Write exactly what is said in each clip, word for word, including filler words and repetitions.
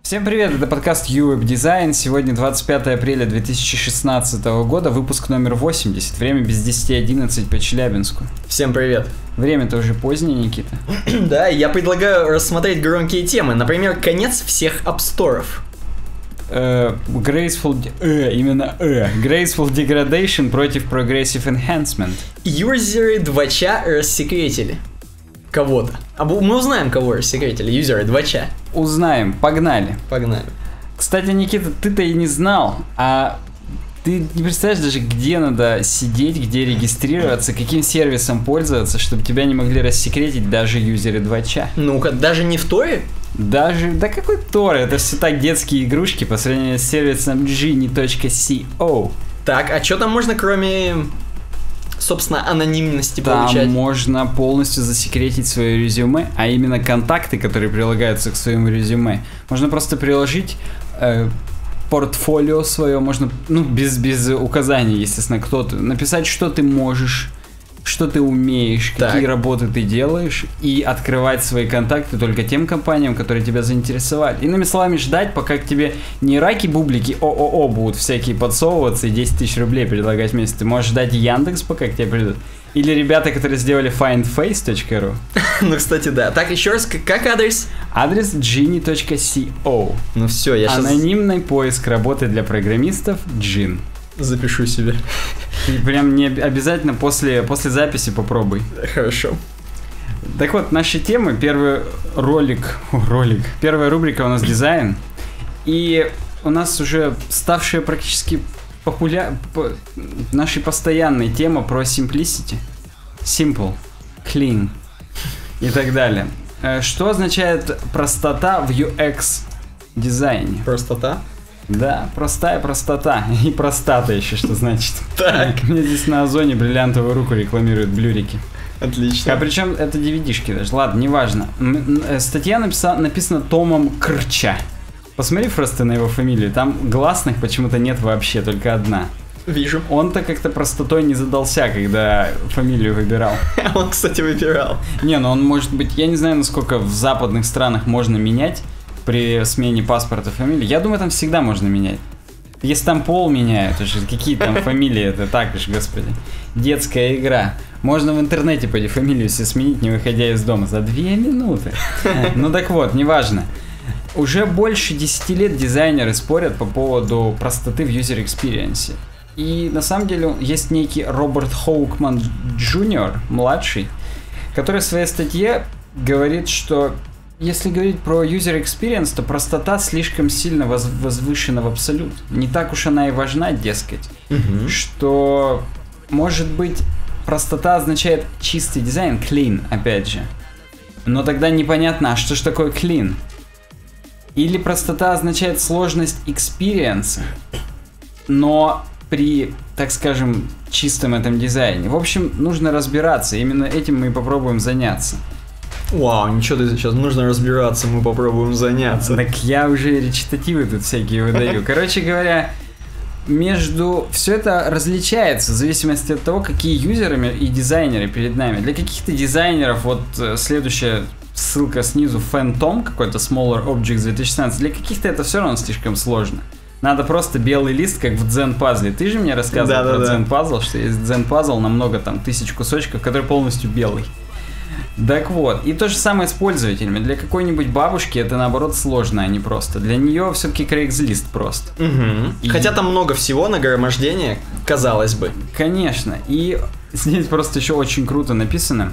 Всем привет, это подкаст YouWeb Design. Сегодня двадцать пятое апреля две тысячи шестнадцатого года, выпуск номер восемьдесят. Время без десяти одиннадцать по Челябинску. Всем привет. Время-то уже позднее, Никита. Да, я предлагаю рассмотреть громкие темы. Например, конец всех апсторов. Uh, graceful... Uh, именно uh. Graceful Degradation против Progressive Enhancement. Юзеры два ча рассекретили кого-то. А мы узнаем, кого рассекретили. Юзеры два ча. Узнаем. Погнали. Погнали. Кстати, Никита, ты-то и не знал, а ты не представляешь даже, где надо сидеть, где регистрироваться, каким сервисом пользоваться, чтобы тебя не могли рассекретить даже юзеры два ча. Ну-ка, даже не в Торе? Даже, да какой Тор, это все так детские игрушки по сравнению с сервисом джини точка си о. Так, а что там можно, кроме, собственно, анонимности там получать? Там можно полностью засекретить свое резюме, а именно контакты, которые прилагаются к своему резюме. Можно просто приложить э, портфолио свое, можно, ну, без, без указаний, естественно, кто ты, написать, что ты можешь, что ты умеешь, так. какие работы ты делаешь, и открывать свои контакты только тем компаниям, которые тебя заинтересовали. Иными словами, ждать, пока к тебе не раки-бублики ООО будут всякие подсовываться и десять тысяч рублей предлагать в месяц. Ты можешь ждать Яндекс, пока к тебе придут. Или ребята, которые сделали findface точка ру. Ну, кстати, да. Так, еще раз, как адрес? Адрес джини точка си о. Ну все, я сейчас... Анонимный поиск работы для программистов Джин. Запишу себе. И прям не обязательно после, после записи попробуй. Хорошо. Так вот, наши темы. Первый ролик, ролик. Первая рубрика у нас дизайн. И у нас уже ставшая практически популярной, нашей постоянной тема про simplicity. Simple, clean и так далее. Что означает простота в ю экс дизайне? Простота? Да, простая простота. И простата еще что значит. Так. Мне здесь на Озоне бриллиантовую руку рекламируют блюрики. Отлично. А причем это ди ви ди-шки даже. Ладно, неважно. Статья написа- написана Томом Крча. Посмотри просто на его фамилию. Там гласных почему-то нет вообще, только одна. Вижу. Он-то как-то простотой не задался, когда фамилию выбирал. Он, кстати, выбирал. Не, ну он может быть... Я не знаю, насколько в западных странах можно менять при смене паспорта фамилии. Я думаю, там всегда можно менять. Если там пол меняют, уже какие там фамилии, это так уж, господи. Детская игра. Можно в интернете пойти фамилию себе сменить, не выходя из дома, за две минуты. Ну так вот, неважно. Уже больше десяти лет дизайнеры спорят по поводу простоты в user experience. И на самом деле есть некий Роберт Хоукман Джуниор, младший, который в своей статье говорит, что если говорить про user experience, то простота слишком сильно воз- возвышена в абсолют. Не так уж она и важна, дескать. Угу. Что, может быть, простота означает чистый дизайн, clean, опять же. Но тогда непонятно, а что ж такое clean? Или простота означает сложность experience, но при, так скажем, чистом этом дизайне. В общем, нужно разбираться. Именно этим мы и попробуем заняться. Вау, ничего ты сейчас, нужно разбираться, мы попробуем заняться. Так я уже речитативы тут всякие выдаю. Короче говоря, между... Все это различается в зависимости от того, какие юзеры и дизайнеры перед нами. Для каких-то дизайнеров, вот следующая ссылка снизу, Phantom, какой-то Smaller Objects две тысячи шестнадцать, для каких-то это все равно слишком сложно. Надо просто белый лист, как в Zen Puzzle. Ты же мне рассказывал да, про да, Zen Puzzle, что есть Zen Puzzle на много там тысяч кусочков, который полностью белый. Так вот, и то же самое с пользователями. Для какой-нибудь бабушки это наоборот сложно, а не просто. Для нее все-таки Craigslist просто. Угу. И... Хотя там много всего, нагромождения, казалось бы. Конечно. И здесь просто еще очень круто написано.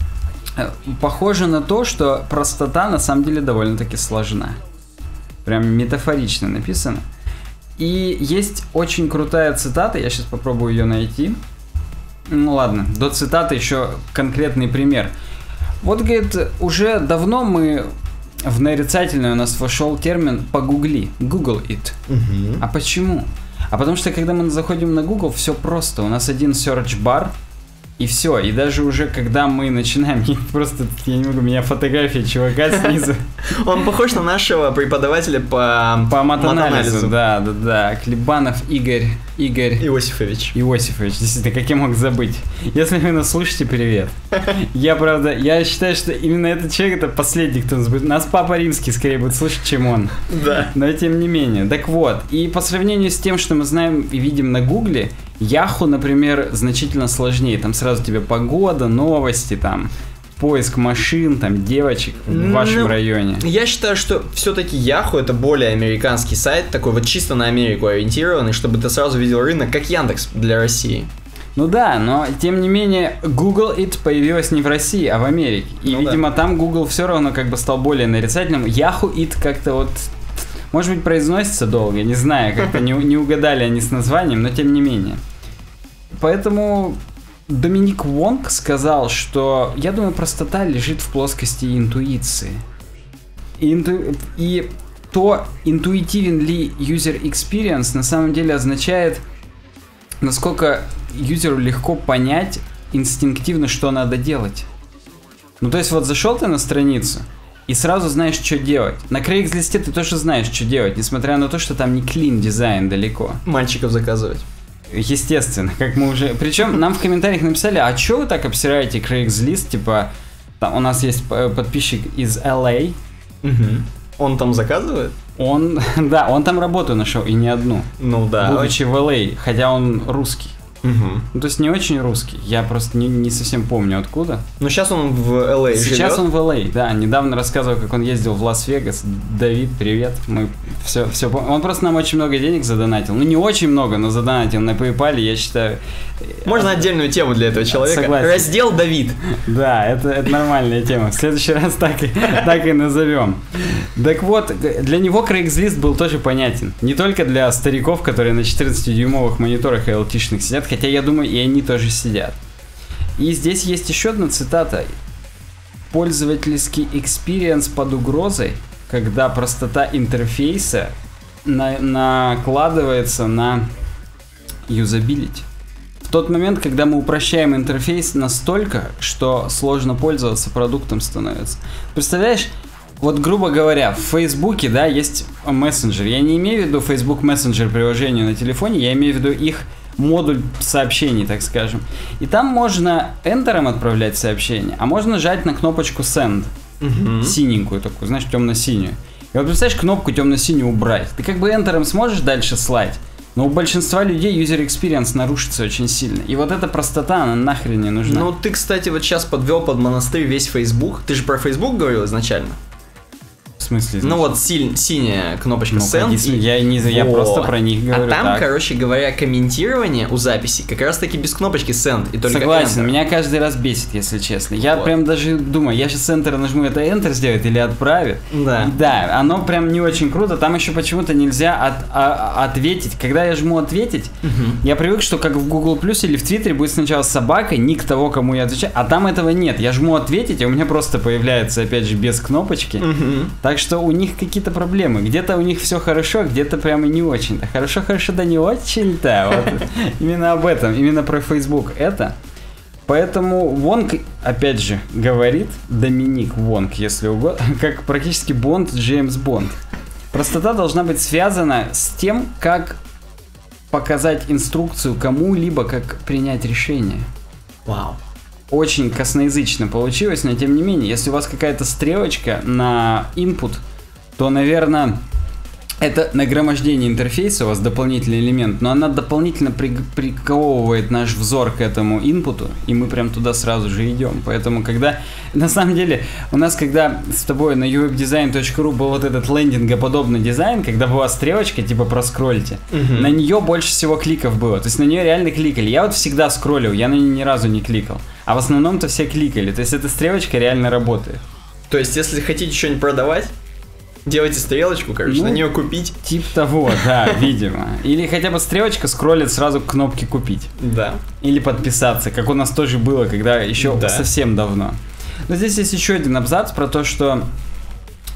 Похоже на то, что простота на самом деле довольно-таки сложна. Прям метафорично написано. И есть очень крутая цитата, я сейчас попробую ее найти. Ну ладно, до цитаты еще конкретный пример. Вот, говорит, уже давно мы в нарицательное у нас вошел термин «погугли», Google it. Угу. А почему? А потому что, когда мы заходим на Google, все просто. У нас один search bar, И все. И даже уже когда мы начинаем, просто, я не могу, у меня фотография чувака снизу. Он похож на нашего преподавателя по, по матанализу. Да, да, да. Клебанов Игорь, Игорь Иосифович. Иосифович, действительно, как я мог забыть. Если вы нас слушаете, привет. Я, правда, я считаю, что именно этот человек это последний, кто нас будет. Нас Папа Римский скорее будет слушать, чем он. Да. Но тем не менее. Так вот, и по сравнению с тем, что мы знаем и видим на Гугле, Яху, например, значительно сложнее. Там сразу тебе погода, новости, там поиск машин, там девочек в вашем ну, районе. Я считаю, что все-таки Яху это более американский сайт, такой вот чисто на Америку ориентированный, чтобы ты сразу видел рынок, как Яндекс для России. Ну да, но тем не менее Google It появилась не в России, а в Америке. И, ну, видимо, да. Там Google все равно как бы стал более нарицательным. Yahoo It как-то вот... Может быть, произносится долго, не знаю, как-то не, не угадали они с названием, но тем не менее. Поэтому Доминик Вонг сказал, что, я думаю, простота лежит в плоскости интуиции. И, инту... и то, интуитивен ли user experience, на самом деле означает, насколько юзеру легко понять инстинктивно, что надо делать. Ну, то есть, вот зашел ты на страницу, и сразу знаешь, что делать. На Craigslist ты тоже знаешь, что делать, несмотря на то, что там не clean дизайн далеко. Мальчиков заказывать. Естественно, как мы уже... Причем нам в комментариях написали, а чё вы так обсираете Craigslist? Типа, там у нас есть подписчик из эл эй. Угу. Он там заказывает? Он, да, он там работу нашел, и не одну. Ну да. Будучи в эл эй, хотя он русский. Угу. Ну, то есть не очень русский, я просто не, не совсем помню откуда. Но сейчас он в эл эй живет. Сейчас он в эл эй, да. Недавно рассказывал, как он ездил в Лас-Вегас. Давид, привет. Мы все, все помним. Он просто нам очень много денег задонатил. Ну, не очень много, но задонатил на PayPal, я считаю. Можно отдельную тему для этого человека. Согласен. Раздел Давид. Да, это, это нормальная тема. В следующий раз так и, так и назовем. Так вот, для него Craigslist был тоже понятен. Не только для стариков, которые на четырнадцатидюймовых мониторах эй эл ти-шных сидят, хотя я думаю, и они тоже сидят. И здесь есть еще одна цитата. Пользовательский экспириенс под угрозой, когда простота интерфейса на, накладывается на юзабилити. В тот момент, когда мы упрощаем интерфейс настолько, что сложно пользоваться продуктом становится. Представляешь, вот грубо говоря, в Фейсбуке, да, есть мессенджер. Я не имею в виду Facebook Messenger приложение на телефоне, я имею в виду их модуль сообщений, так скажем. И там можно энтером отправлять сообщения, а можно нажать на кнопочку send. Uh-huh. Синенькую такую, знаешь, темно-синюю. И вот представляешь, кнопку темно-синюю убрать. Ты как бы энтером сможешь дальше слать, но у большинства людей user experience нарушится очень сильно. И вот эта простота, она нахрен не нужна. Ну, ты, кстати, вот сейчас подвел под монастырь весь Facebook. Ты же про Facebook говорил изначально? В смысле? Ну вот силь, синяя кнопочка ну, Send. И... Я, не, я просто про них говорю. А там, так. короче говоря, комментирование у записи как раз таки без кнопочки Send. И только Согласен, Enter. Меня каждый раз бесит, если честно. Я вот. Прям даже думаю, я сейчас Enter нажму, это Enter сделает или отправит. Да. И да, оно прям не очень круто. Там еще почему-то нельзя от, а, ответить. Когда я жму ответить, угу. я привык, что как в Google Plus или в Твиттере будет сначала собака, ник того, кому я отвечаю, а там этого нет. Я жму ответить, и у меня просто появляется, опять же, без кнопочки. Угу. Так что у них какие какие-то проблемы. Где-то у них все хорошо, где-то прямо не очень-то. Хорошо-хорошо, да не очень-то. Вот. Именно об этом, именно про Facebook это. Поэтому Вонг, опять же, говорит, Доминик Вонг, если угодно, как практически Бонд, Джеймс Бонд. Простота должна быть связана с тем, как показать инструкцию кому-либо, как принять решение. Вау. Очень косноязычно получилось, но тем не менее, если у вас какая-то стрелочка на input, то, наверное, это нагромождение интерфейса, у вас дополнительный элемент, но она дополнительно при- приковывает наш взор к этому инпуту, и мы прям туда сразу же идем. Поэтому, когда, на самом деле, у нас, когда с тобой на ю экс дизайн точка ру был вот этот лендингоподобный дизайн, когда была стрелочка, типа проскрольте, uh-huh. на нее больше всего кликов было, то есть на нее реально кликали. Я вот всегда скроллил, я на нее ни разу не кликал, а в основном-то все кликали, то есть эта стрелочка реально работает. То есть, если хотите что-нибудь продавать, делайте стрелочку, короче, ну, на нее купить. Тип того, да, видимо. Или хотя бы стрелочка скроллит сразу к кнопке купить. Да. Или подписаться, как у нас тоже было, когда еще да. совсем давно. Но здесь есть еще один абзац про то, что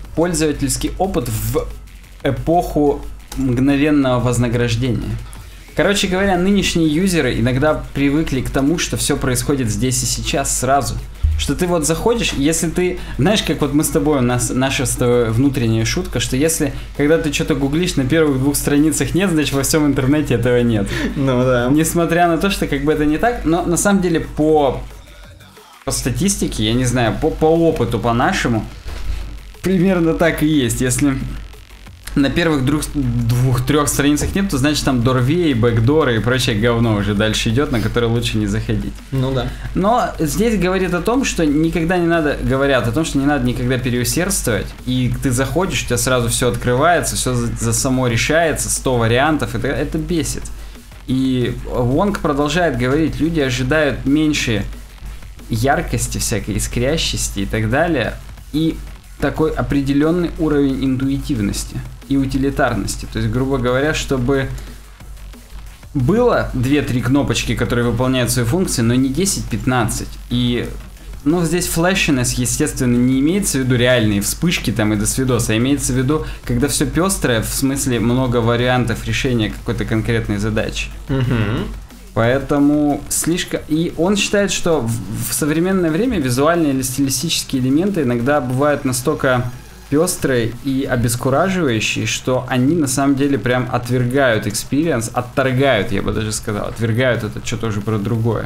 пользовательский опыт в эпоху мгновенного вознаграждения. Короче говоря, нынешние юзеры иногда привыкли к тому, что все происходит здесь и сейчас сразу. Что ты вот заходишь, если ты... Знаешь, как вот мы с тобой, у нас наша с тобой внутренняя шутка, что если, когда ты что-то гуглишь, на первых двух страницах нет, значит во всем интернете этого нет. Ну да. Несмотря на то, что как бы это не так, но на самом деле по, по статистике, я не знаю, по, по опыту, по нашему, примерно так и есть. Если на первых двух-трех страницах нет, то значит там дорвей, бэкдоры и прочее говно уже дальше идет, на которое лучше не заходить. Ну да. Но здесь говорит о том, что никогда не надо, говорят о том, что не надо никогда переусердствовать, и ты заходишь, у тебя сразу все открывается, все за, за само решается, сто вариантов, это, это бесит. И Вонг продолжает говорить, люди ожидают меньше яркости всякой, искрящести и так далее, и такой определенный уровень интуитивности и утилитарности. То есть, грубо говоря, чтобы было две-три кнопочки, которые выполняют свои функции, но не десять-пятнадцать. И, ну, здесь флешинес, естественно, не имеется в виду реальные вспышки там и до свидоса, а имеется в виду, когда все пестрое, в смысле много вариантов решения какой-то конкретной задачи. Угу. Поэтому слишком... И он считает, что в, в современное время визуальные или стилистические элементы иногда бывают настолько пестрые и обескураживающие, что они на самом деле прям отвергают экспириенс, отторгают, я бы даже сказал, отвергают это что-то уже про другое.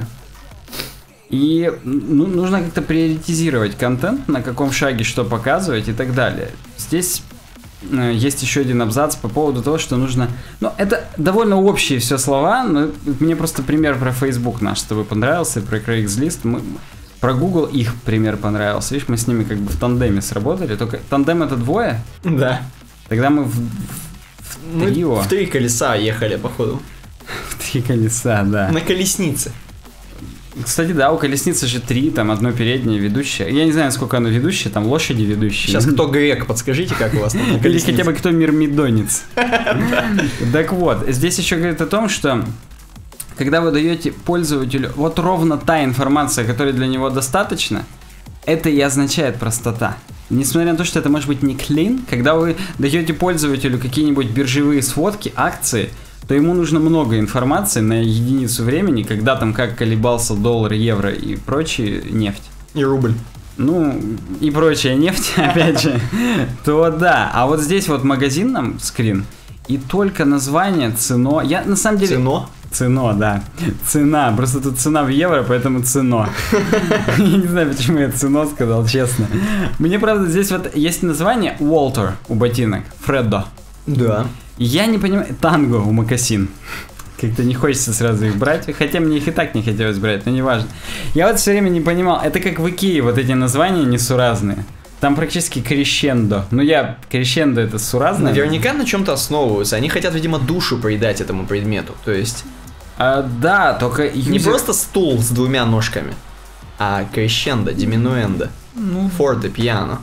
И ну, нужно как-то приоритизировать контент, на каком шаге что показывать и так далее. Здесь... Есть еще один абзац по поводу того, что нужно... Ну, это довольно общие все слова, но мне просто пример про Facebook наш с тобой понравился, про Craigslist. Мы... Про Google их пример понравился. Видишь, мы с ними как бы в тандеме сработали. Только тандем это двое? Да. Тогда мы в, в, в трио. Мы в три колеса ехали, походу. В три колеса, да. На колеснице. Кстати, да, у колесницы же три, там одно переднее, ведущее. Я не знаю, сколько оно ведущее, там лошади ведущие. Сейчас кто грек, подскажите, как у вас там на колеснице. Или хотя бы кто мирмидонец. Так вот, здесь еще говорит о том, что когда вы даете пользователю вот ровно та информация, которая для него достаточно, это и означает простота. Несмотря на то, что это может быть не клин, когда вы даете пользователю какие-нибудь биржевые сводки, акции, то ему нужно много информации на единицу времени, когда там как колебался доллар, евро и прочие нефть. И рубль. Ну, и прочая нефть, опять же, то да. А вот здесь вот магазин нам скрин, и только название, цено. Я на самом деле... Цено? Цено, да. Цена. Просто тут цена в евро, поэтому цено. Я не знаю, почему я цено сказал, честно. Мне, правда, здесь вот есть название Уолтер у ботинок. Фреддо. Да. Я не понимаю, танго у мокасин. Как-то не хочется сразу их брать, хотя мне их и так не хотелось брать, но неважно. Я вот все время не понимал, это как в Икее, вот эти названия несуразные. Там практически крещендо. Ну я, крещендо это суразное. Наверняка на чем-то основываются. Они хотят, видимо, душу придать этому предмету. То есть... А, да, только... Юзер... Не просто стул с двумя ножками, а крещендо, диминуэндо. Ну, форте, пьяно.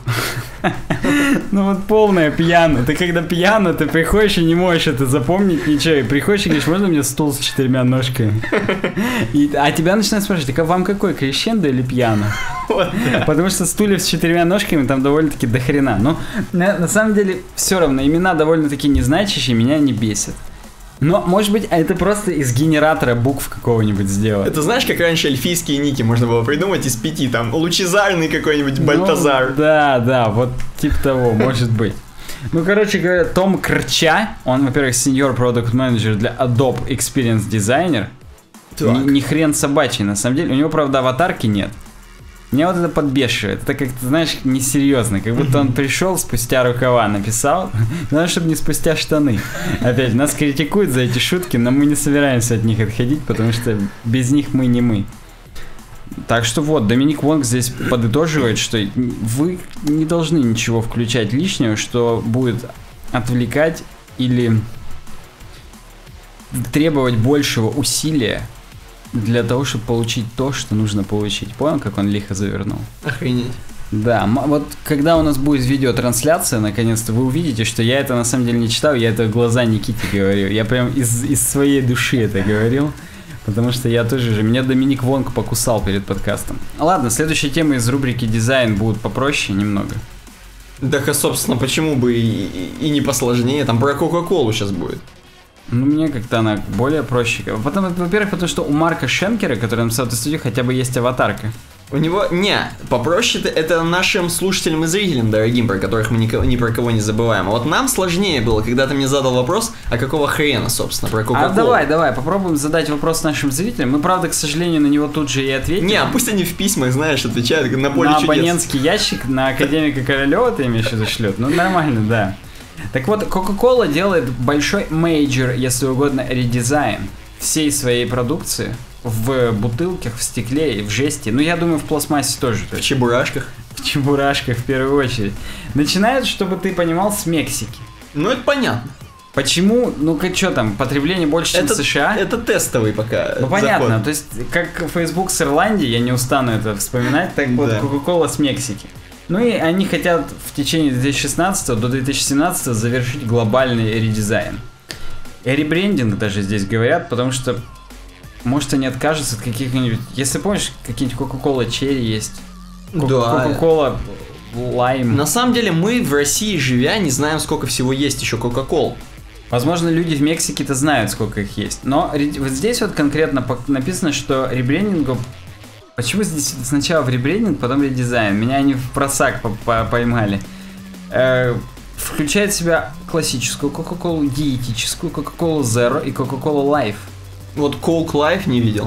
Ну вот полное пьяно. Ты когда пьяно, ты приходишь и не можешь это запомнить ничего. И приходишь и говоришь, можно мне стул с четырьмя ножками? И, а тебя начинают спрашивать, так а вам какой, крещендо или пьяно? Вот, да. Потому что стульев с четырьмя ножками там довольно-таки дохрена. Но на, на самом деле все равно имена довольно-таки незначащие, меня не бесят. Но, может быть, это просто из генератора букв какого-нибудь сделать. Это знаешь, как раньше эльфийские ники можно было придумать из пяти, там, лучезарный какой-нибудь Бальтазар. Ну, да, да, вот типа того, может быть. Ну, короче говоря, Том Крча, он, во-первых, senior product manager для Adobe Experience Designer. Ни, ни хрен собачий, на самом деле. У него, правда, аватарки нет. Меня вот это подбешивает. Это как-то, знаешь, несерьезно. Как будто он пришел, спустя рукава написал. Надо, чтобы не спустя штаны. Опять, нас критикуют за эти шутки, но мы не собираемся от них отходить, потому что без них мы не мы. Так что вот, Доминик Вонг здесь подытоживает, что вы не должны ничего включать лишнего, что будет отвлекать или требовать большего усилия для того, чтобы получить то, что нужно получить. Понял, как он лихо завернул? Охренеть. Да, вот когда у нас будет видеотрансляция, наконец-то, вы увидите, что я это на самом деле не читал, я это в глаза Никите говорю. Я прям из, из своей души это говорил, потому что я тоже же... Меня Доминик Вонг покусал перед подкастом. Ладно, следующая тема из рубрики «Дизайн» будет попроще немного. Да, собственно, почему бы и, и, и не посложнее? Там про Кока-Колу сейчас будет. Ну, мне как-то она более проще. Потом, во-первых, потому что у Марка Шенкера, который написал эту студию, хотя бы есть аватарка. У него, не, попроще это нашим слушателям и зрителям дорогим, про которых мы никого, ни про кого не забываем. А вот нам сложнее было, когда ты мне задал вопрос, а какого хрена, собственно, про Кока-Колу. А давай, давай, попробуем задать вопрос нашим зрителям. Мы, правда, к сожалению, на него тут же и ответим. Не, а пусть они в письмах, знаешь, отвечают на поле на чудес. На абонентский ящик, на академика Королева ты имеешь в виду шлют? Ну, нормально, да. Так вот, Coca-Cola делает большой мейджор, если угодно, редизайн всей своей продукции. В бутылках, в стекле, в жести. Ну, я думаю, в пластмассе тоже. В чебурашках. В чебурашках, в первую очередь. Начинают, чтобы ты понимал, с Мексики. Ну, это понятно. Почему? Ну-ка, что там, потребление больше, чем это, в США? Это тестовый пока. Ну, понятно. Заход. То есть, как Facebook с Ирландии, я не устану это вспоминать, так вот, да. Coca-Cola с Мексики. Ну, и они хотят в течение две тысячи шестнадцатого до две тысячи семнадцатого завершить глобальный редизайн. И ребрендинг даже здесь говорят, потому что может, они откажутся от каких-нибудь... Если помнишь, какие-нибудь Coca-Cola Cherry есть. Да. Coca-Cola Lime. На самом деле, мы в России, живя, не знаем, сколько всего есть еще Coca-Cola. Возможно, люди в Мексике-то знают, сколько их есть. Но вот здесь вот конкретно написано, что ребрендингу... Почему здесь сначала в ребрендинг, потом редизайн? Меня они в просак поймали. Э, включает в себя классическую Coca-Cola, диетическую Coca-Cola Zero и Coca-Cola Life. Вот Coke Life не видел.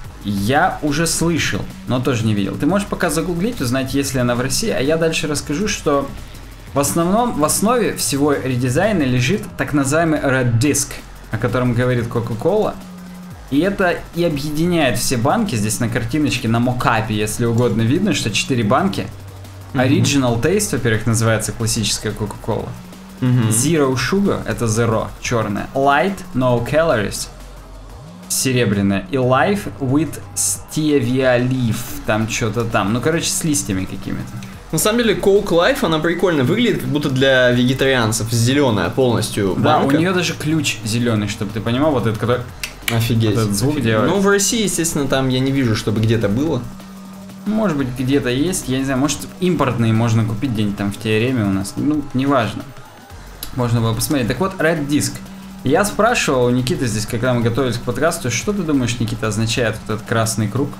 Я уже слышал, но тоже не видел. Ты можешь пока загуглить, узнать, есть ли она в России, а я дальше расскажу, что в основном, в основе всего редизайна лежит так называемый Red Disc, о котором говорит Coca-Cola. И это и объединяет все банки. Здесь на картиночке, на мокапе, если угодно, видно, что четыре банки. Original Taste, во-первых, называется классическая Coca-Cola. Mm-hmm. Zero Sugar, это Zero, черная. Light, No Calories, серебряная. И Life with Stevia Leaf, там что-то там. Ну, короче, с листьями какими-то. На самом деле, Coke Life, она прикольно выглядит, как будто для вегетарианцев. Зеленая полностью банка. Да, у нее даже ключ зеленый, чтобы ты понимал, вот этот, который... Офигеть. Вот этот звук делает. Ну, в России, естественно, там я не вижу, чтобы где-то было. Может быть, где-то есть, я не знаю, может, импортные можно купить где-нибудь там в Теореме у нас. Ну, неважно. Можно было посмотреть. Так вот, Red Disc. Я спрашивал у Никиты здесь, когда мы готовились к подкасту, что ты думаешь, Никита, означает вот этот красный круг?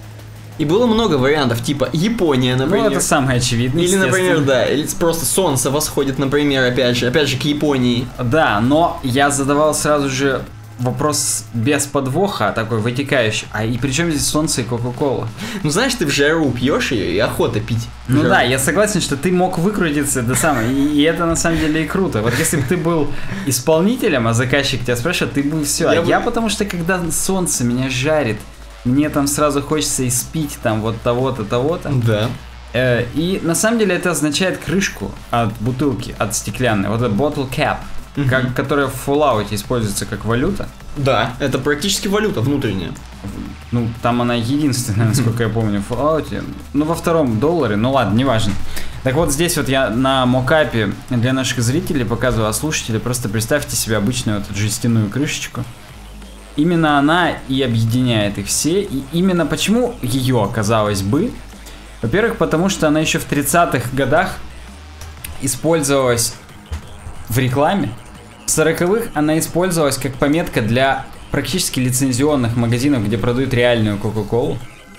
И было много вариантов, типа Япония, например. Ну, это самый очевидный, или, например, да, или просто солнце восходит, например, опять же, опять же, к Японии. Да, но я задавал сразу же вопрос без подвоха, такой вытекающий. А и при чем здесь солнце и Кока-Кола? Ну, знаешь, ты в жару пьешь ее, и охота пить. Ну да, я согласен, что ты мог выкрутиться до самого. И, и это на самом деле и круто. Вот если бы ты был исполнителем, а заказчик тебя спрашивает, ты бы все. Я а бы... я потому что когда солнце меня жарит, мне там сразу хочется испить там вот того-то, того-то. Да. Э, и на самом деле это означает крышку от бутылки, от стеклянной. Вот это bottle cap, uh-huh. как, которая в Fallout используется как валюта. Да, это практически валюта внутренняя. Ну, там она единственная, насколько я помню, в Fallout. Ну, во втором долларе, ну ладно, неважно. Так вот, здесь вот я на мокапе для наших зрителей показываю, а слушателей просто представьте себе обычную вот жестяную крышечку. Именно она и объединяет их все. И именно почему ее оказалось бы? Во-первых, потому что она еще в тридцатых годах использовалась в рекламе. В сороковых она использовалась как пометка для практически лицензионных магазинов, где продают реальную Кока-Колу.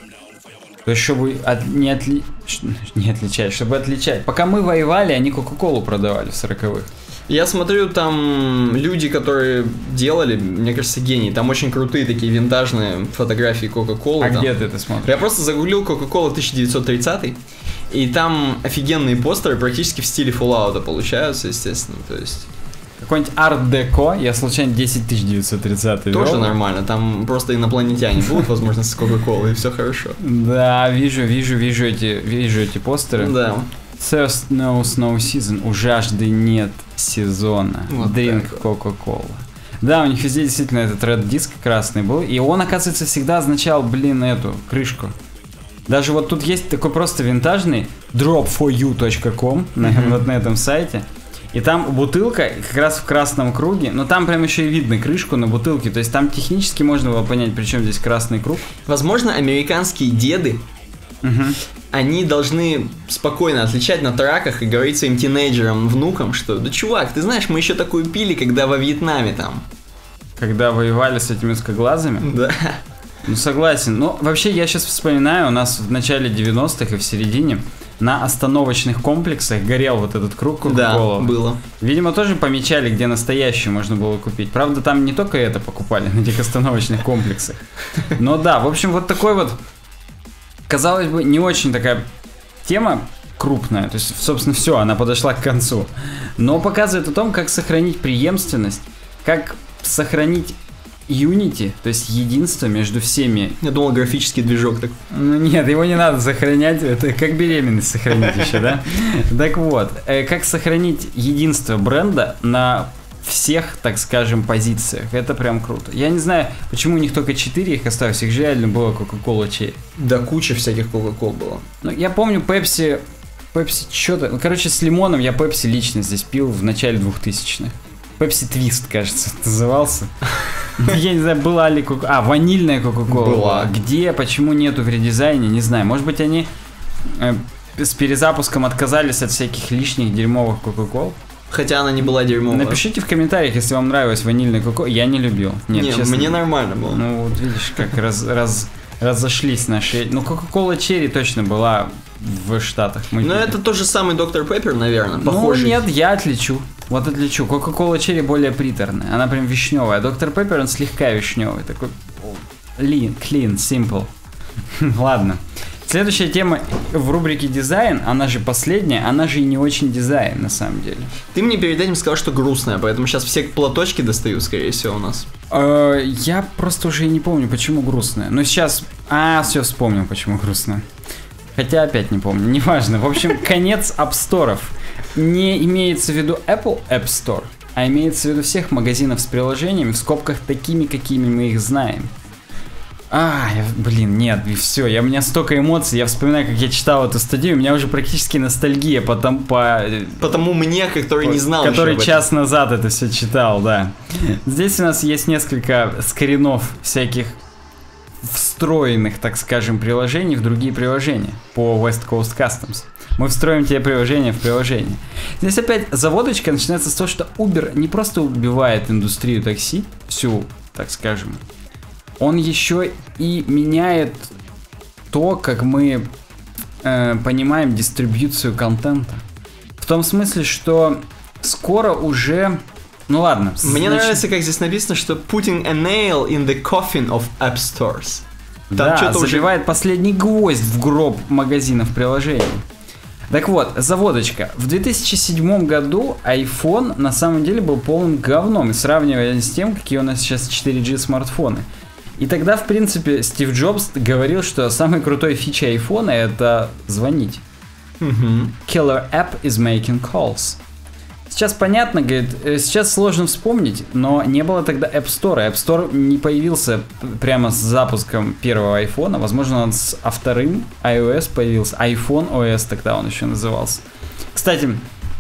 То есть, чтобы от, не, отли... не отличать, чтобы отличать. Пока мы воевали, они Кока-Колу продавали в сороковых. Я смотрю, там люди, которые делали, мне кажется, гении. Там очень крутые такие винтажные фотографии Кока-Колы. А там. где ты это смотришь? Я просто загуглил Кока-Кола тысяча девятьсот тридцатый, и там офигенные постеры практически в стиле Fallout получаются, естественно. То есть... Какой-нибудь арт-деко, я случайно десять тысяч девятьсот тридцатый тоже вел. Нормально, там просто инопланетяне будут, возможно, с Кока-Колой, и все хорошо. Да, вижу, вижу, вижу эти, вижу эти постеры. Да. Thirst knows no season. У жажды нет сезона. Вот Drink Coca-Cola. Да, у них везде действительно этот Red Disc красный был. И он, оказывается, всегда означал, блин, эту крышку. Даже вот тут есть такой просто винтажный drop for you точка com на, mm-hmm. вот на этом сайте. И там бутылка как раз в красном круге. Но там прям еще и видно крышку на бутылке. То есть там технически можно было понять, при чем здесь красный круг. Возможно, американские деды, угу. они должны спокойно отличать на траках и говорить своим тинейджерам, внукам, что да чувак, ты знаешь, мы еще такую пили, когда во Вьетнаме там. когда воевали с этими узкоглазыми. Да. Ну, согласен. Ну, вообще, я сейчас вспоминаю, у нас в начале девяностых и в середине на остановочных комплексах горел вот этот круг Кока-Кола. Да, было. Видимо, тоже помечали, где настоящую можно было купить. Правда, там не только это покупали на этих остановочных комплексах. Но да, в общем, вот такой вот, казалось бы, не очень такая тема крупная. То есть, собственно, все, она подошла к концу. Но показывает о том, как сохранить преемственность, как сохранить Unity, то есть единство между всеми. Я думал, графический движок так. Ну нет, его не надо сохранять, это как беременность сохранить еще, да? Так вот, как сохранить единство бренда на всех, так скажем, позициях. Это прям круто. Я не знаю, почему у них только четыре их осталось, их же реально было Coca-Cola Cherry. Да куча всяких Coca-Cola было. Ну, я помню Pepsi, Pepsi что-то, короче, с лимоном я Pepsi лично здесь пил в начале двухтысячных. Pepsi Twist, кажется, назывался. Я не знаю, была ли кока... А, ванильная Кока-Кола. Была. Где, почему нету в редизайне, не знаю. Может быть, они э, с перезапуском отказались от всяких лишних дерьмовых Кока-Кол. Хотя она не была дерьмовая. Напишите в комментариях, если вам нравилась ванильная Кока-Кола. Я не любил. Нет, не, честно. Мне нормально было. Ну, вот видишь, как раз, раз, разошлись наши... Ну, Кока-Кола Черри точно была в Штатах. Мы Но пили. это тот же самый доктор Пеппер, наверное, похожий. Ну, нет, я отличу. Вот отличу. Кока-кола Черри более приторная. Она прям вишневая. А доктор Пеппер, он слегка вишневый. Такой lean, clean, simple. Ладно. Следующая тема в рубрике дизайн, она же последняя, она же и не очень дизайн, на самом деле. Ты мне перед этим сказал, что грустная, поэтому сейчас все платочки достаю, скорее всего, у нас. Э, я просто уже и не помню, почему грустная. Но сейчас... А, все, вспомнил, почему грустная. Хотя опять не помню, неважно. В общем, конец App Store'ов. Не имеется в виду Apple App Store, а имеется в виду всех магазинов с приложениями, в скобках такими, какими мы их знаем. А, я, блин, нет, и все, я, у меня столько эмоций, я вспоминаю, как я читал эту статью, у меня уже практически ностальгия по тому, по... Потому мне, который по, не знал который еще об час этом. назад это все читал, да. Здесь у нас есть несколько скринов всяких встроенных, так скажем, приложений в другие приложения по West Coast Customs. Мы встроим тебе приложение в приложение. Здесь опять заводочка начинается с того, что Uber не просто убивает индустрию такси, всю, так скажем, он еще и меняет то, как мы э, понимаем дистрибьюцию контента. В том смысле, что скоро уже... Ну ладно. Мне значит... нравится, как здесь написано, что putting a nail in the coffin of app stores. Там да, что-то забивает уже... последний гвоздь в гроб магазинов приложений. Так вот, заводочка. В две тысячи седьмом году iPhone на самом деле был полным говном, сравнивая с тем, какие у нас сейчас четыре джи смартфоны. И тогда, в принципе, Стив Джобс говорил, что самой крутой фичей iPhone это звонить. Угу. Killer app is making calls. Сейчас понятно, говорит, сейчас сложно вспомнить, но не было тогда App Store. App Store не появился прямо с запуском первого айфона. Возможно, он с а вторым iOS появился. iPhone о эс тогда он еще назывался. Кстати,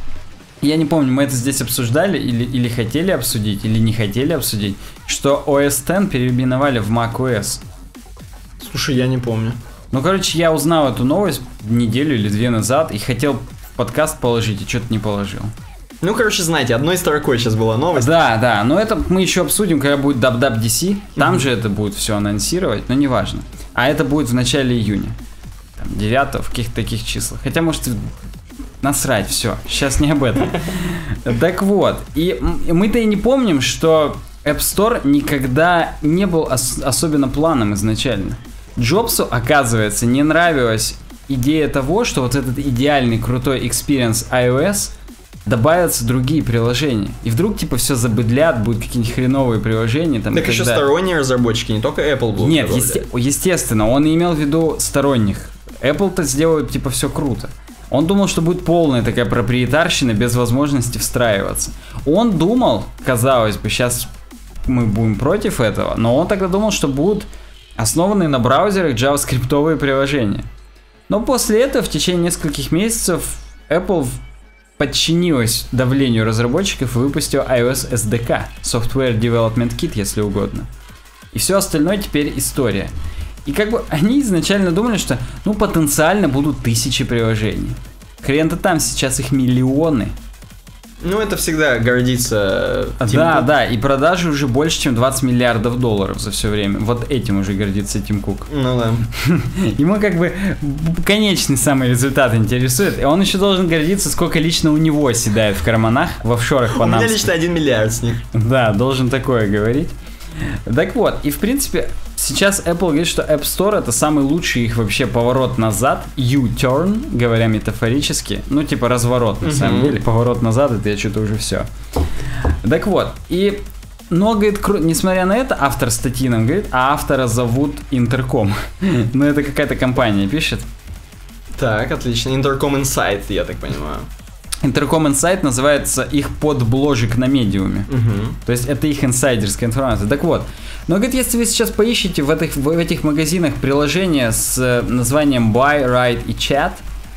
я не помню, мы это здесь обсуждали или, или хотели обсудить, или не хотели обсудить, что о эс десять переименовали в macOS. Слушай, я не помню. Ну, короче, я узнал эту новость неделю или две назад и хотел в подкаст положить, и что-то не положил. Ну, короче, знаете, одной строкой сейчас была новость. Да, да, но это мы еще обсудим, когда будет даб даб ди си. Там mm-hmm. же это будет все анонсировать, но неважно. А это будет в начале июня. Там, девятого, в каких-то таких числах. Хотя, может, насрать, все. Сейчас не об этом. Так вот, и мы-то и не помним, что App Store никогда не был ос- особенно планом изначально. Джобсу, оказывается, не нравилась идея того, что вот этот идеальный крутой experience iOS добавятся другие приложения. И вдруг, типа, все забыдлят, будут какие-нибудь хреновые приложения. Там, так еще далее. Сторонние разработчики, не только Apple будут. Нет, есте- естественно, он имел в виду сторонних. Apple-то сделают, типа, все круто. Он думал, что будет полная такая проприетарщина без возможности встраиваться. Он думал, казалось бы, сейчас мы будем против этого, но он тогда думал, что будут основанные на браузерах джаваскриптовые приложения. Но после этого в течение нескольких месяцев Apple подчинилась давлению разработчиков и выпустила iOS эс ди кей, Software Development Kit, если угодно. И все остальное теперь история. И как бы они изначально думали, что ну потенциально будут тысячи приложений. Хрен-то там, сейчас их миллионы. Ну, это всегда гордится Тим Да, Кук. да, и продажи уже больше, чем двадцать миллиардов долларов за все время. Вот этим уже гордится Тим Кук. Ну да. Ему как бы конечный самый результат интересует. И он еще должен гордиться, сколько лично у него оседает в карманах в офшорах У меня панамских. лично один миллиард с них. Да, должен такое говорить. Так вот, и в принципе, сейчас Apple говорит, что App Store это самый лучший их вообще поворот назад, U-turn, говоря метафорически, ну типа разворот на Мгм. самом деле, поворот назад, это я что-то уже все. Так вот, и, но, говорит, кру- несмотря на это, автор статьи нам говорит, а автора зовут Интерком, ну это какая-то компания пишет. Так, отлично. Intercom Insight, я так понимаю. Интерком Insight называется их подбложик на медиуме. Угу. То есть это их инсайдерская информация. Так вот, но говорит, если вы сейчас поищете в этих, в этих магазинах приложения с э, названием Buy, Write и Chat,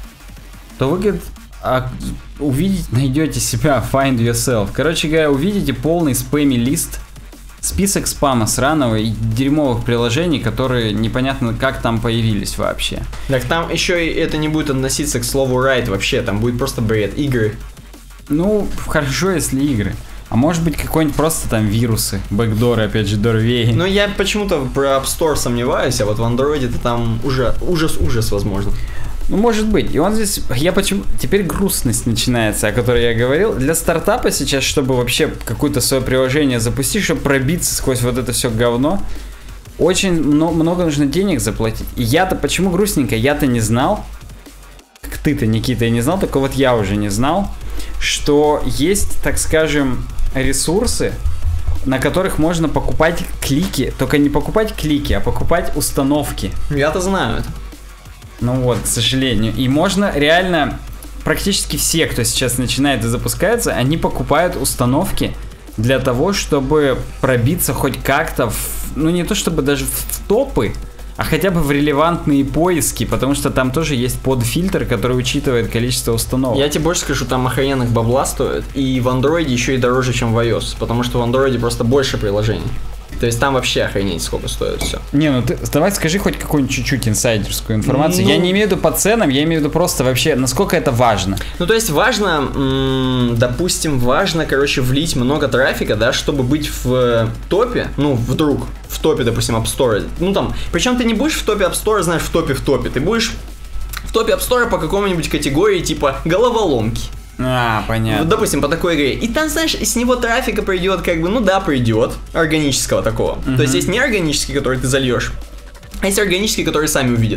то вы, говорит, а, увидите, найдете себя, find yourself. Короче говоря, увидите полный спэми-лист, список спама сраного и дерьмовых приложений, которые непонятно как там появились вообще. Так там еще и это не будет относиться к слову right вообще, там будет просто бред, игры. Ну, хорошо, если игры. А может быть какой-нибудь просто там вирусы, бэкдоры, опять же, дорвей. Но я почему-то про App Store сомневаюсь, а вот в Android там уже ужас-ужас возможно. Ну, может быть. И он здесь... Я почему... Теперь грустность начинается, о которой я говорил. Для стартапа сейчас, чтобы вообще какое-то свое приложение запустить, чтобы пробиться сквозь вот это все говно, очень мно- много нужно денег заплатить. И я-то... Почему грустненько? Я-то не знал, как ты-то, Никита, и не знал, только вот я уже не знал, что есть, так скажем, ресурсы, на которых можно покупать клики. Только не покупать клики, а покупать установки. Я-то знаю это. Ну вот, к сожалению. И можно реально, практически все, кто сейчас начинает и запускается, они покупают установки для того, чтобы пробиться хоть как-то, в, ну не то чтобы даже в, в топы, а хотя бы в релевантные поиски, потому что там тоже есть подфильтр, который учитывает количество установок. Я тебе больше скажу, там охрененных бабла стоит, и в Android еще и дороже, чем в iOS, потому что в Android просто больше приложений. То есть там вообще охренеть сколько стоит все. Не, ну ты давай скажи хоть какую-нибудь чуть-чуть инсайдерскую информацию. Ну, я не имею в виду по ценам, я имею в виду просто вообще, насколько это важно. Ну, то есть важно, м- допустим, важно, короче, влить много трафика, да, чтобы быть в топе, ну, вдруг, в топе, допустим, App Store. Ну, там, причем ты не будешь в топе App Store, знаешь, в топе в топе, ты будешь в топе App Store по какому-нибудь категории, типа, головоломки. А, понятно. Вот, допустим, по такой игре. И там, знаешь, с него трафика придет, как бы, ну да, придет, органического такого. Мгм. То есть есть неорганический, который ты зальешь, а есть органический, который сами увидят.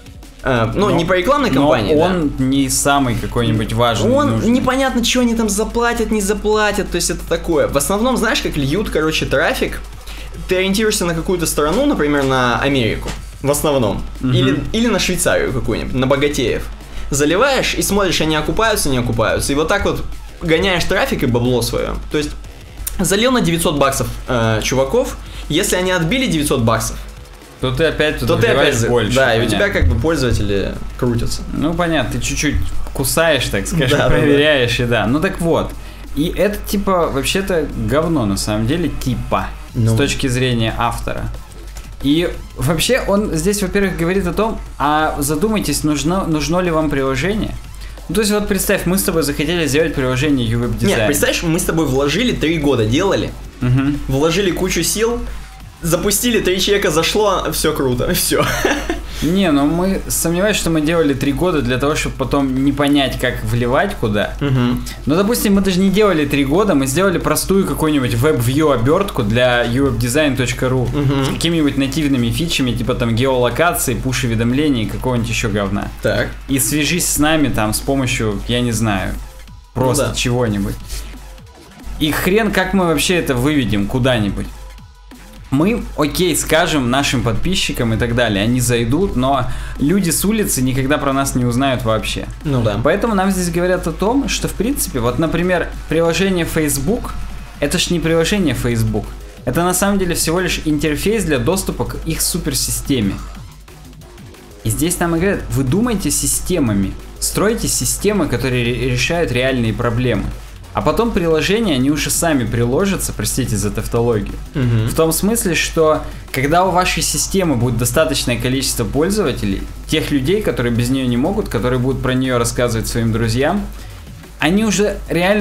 А, ну, Но- не по рекламной Но кампании, да. он не самый какой-нибудь важный. Он нужный. непонятно, что они там заплатят, не заплатят, то есть это такое. В основном, знаешь, как льют, короче, трафик. Ты ориентируешься на какую-то страну, например, на Америку, в основном. Мгм. Или, или на Швейцарию какую-нибудь, на богатеев. Заливаешь и смотришь, они окупаются, не окупаются. И вот так вот гоняешь трафик и бабло свое. То есть залил на девятьсот баксов э, чуваков, если они отбили девятьсот баксов, То ты опять то туда ты опять вливаешь за- больше. Да, и у понятно. тебя как бы пользователи крутятся. Ну, понятно, ты чуть-чуть кусаешь, так скажем, Да, да, проверяешь, и да. Ну, так вот. И это, типа, вообще-то говно, на самом деле, типа, Ну. с точки зрения автора. И вообще он здесь, во-первых, говорит о том, а задумайтесь, нужно, нужно ли вам приложение? Ну, то есть вот представь, мы с тобой захотели сделать приложение ю-веб-дизайн. Нет, представляешь, мы с тобой вложили три года, делали, Мгм. вложили кучу сил, запустили, три человека зашло, все круто, все. Не, ну мы сомневаюсь, что мы делали три года для того, чтобы потом не понять, как вливать куда. Ну, допустим, мы даже не делали три года, мы сделали простую какую-нибудь WebView обертку для ю веб дизайн точка ру Мгм. с какими-нибудь нативными фичами, типа там геолокации, пуш-уведомлений и какого-нибудь еще говна. Так. И свяжись с нами там с помощью, я не знаю, просто Ну да. чего-нибудь. И хрен, как мы вообще это выведем куда-нибудь. Мы, окей, скажем нашим подписчикам и так далее, они зайдут, но люди с улицы никогда про нас не узнают вообще. Ну да. Поэтому нам здесь говорят о том, что в принципе, вот, например, приложение Facebook, это ж не приложение Facebook, это на самом деле всего лишь интерфейс для доступа к их суперсистеме. И здесь нам и говорят, вы думайте системами, стройте системы, которые ре- решают реальные проблемы. А потом приложения, они уже сами приложатся, простите за тавтологию. Мгм. В том смысле, что когда у вашей системы будет достаточное количество пользователей, тех людей, которые без нее не могут, которые будут про нее рассказывать своим друзьям, они уже реально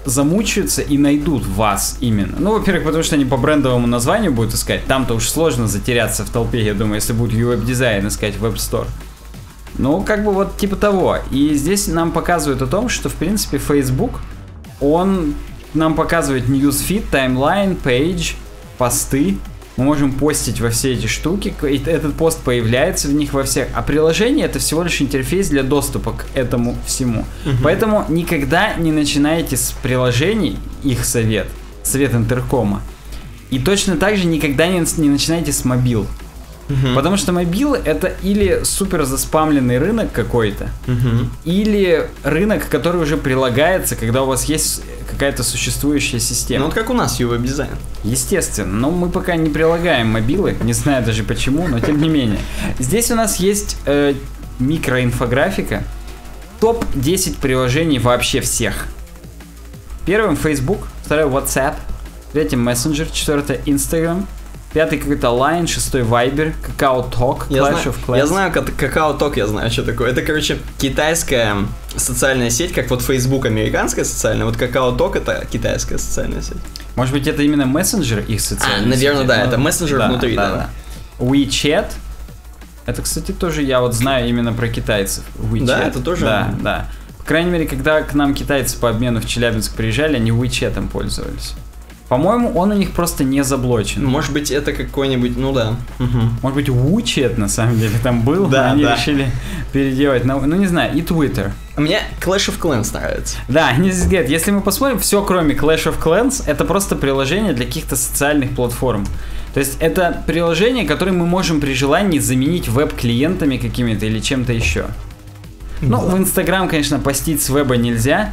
замучаются и найдут вас именно. Ну, во-первых, потому что они по брендовому названию будут искать. Там-то уж сложно затеряться в толпе, я думаю, если будет ю веб-дизайн искать в App Store. Ну, как бы вот типа того. И здесь нам показывают о том, что, в принципе, Facebook, он нам показывает newsfeed, таймлайн, пейдж, посты. Мы можем постить во все эти штуки, и этот пост появляется в них во всех. А приложение — это всего лишь интерфейс для доступа к этому всему. Uh-huh. Поэтому никогда не начинайте с приложений, их совет, совет интеркома. И точно так же никогда не, не начинайте с мобил. Uh-huh. Потому что мобил — это или супер заспамленный рынок какой-то, uh-huh. или рынок, который уже прилагается, когда у вас есть какая-то существующая система. Ну вот как у нас ю веб-дизайн. Естественно, но мы пока не прилагаем мобилы, не знаю даже почему, но тем не менее. Здесь у нас есть э, микроинфографика, топ десять приложений вообще всех. Первым Facebook, второй WhatsApp, третьим Messenger, четвертый Instagram, пятый какой-то Line, шестой Viber, Kakao Talk, Clash of Clans. Я знаю, Kakao Talk, я знаю, что такое. Это, короче, китайская социальная сеть, как вот Facebook американская социальная, вот Kakao Talk это китайская социальная сеть. Может быть, это именно мессенджер их социальная а, наверное, сеть? да, ну, это мессенджер да, внутри, да, да. да. WeChat, это, кстати, тоже я вот знаю именно про китайцев. WeChat. Да, это тоже? Да, да. По крайней мере, когда к нам китайцы по обмену в Челябинск приезжали, они WeChat'ом пользовались. По-моему, он у них просто не заблочен. Может быть, это какой-нибудь, ну да. Угу. Может быть, WeChat на самом деле там был, да, но они да. решили переделать. Ну, ну, не знаю, и Twitter. Мне Clash of Clans нравится. Да, они здесь говорят, если мы посмотрим, все кроме Clash of Clans, это просто приложение для каких-то социальных платформ. То есть это приложение, которое мы можем при желании заменить веб-клиентами какими-то или чем-то еще. Да. Ну, в Инстаграм, конечно, постить с веба нельзя.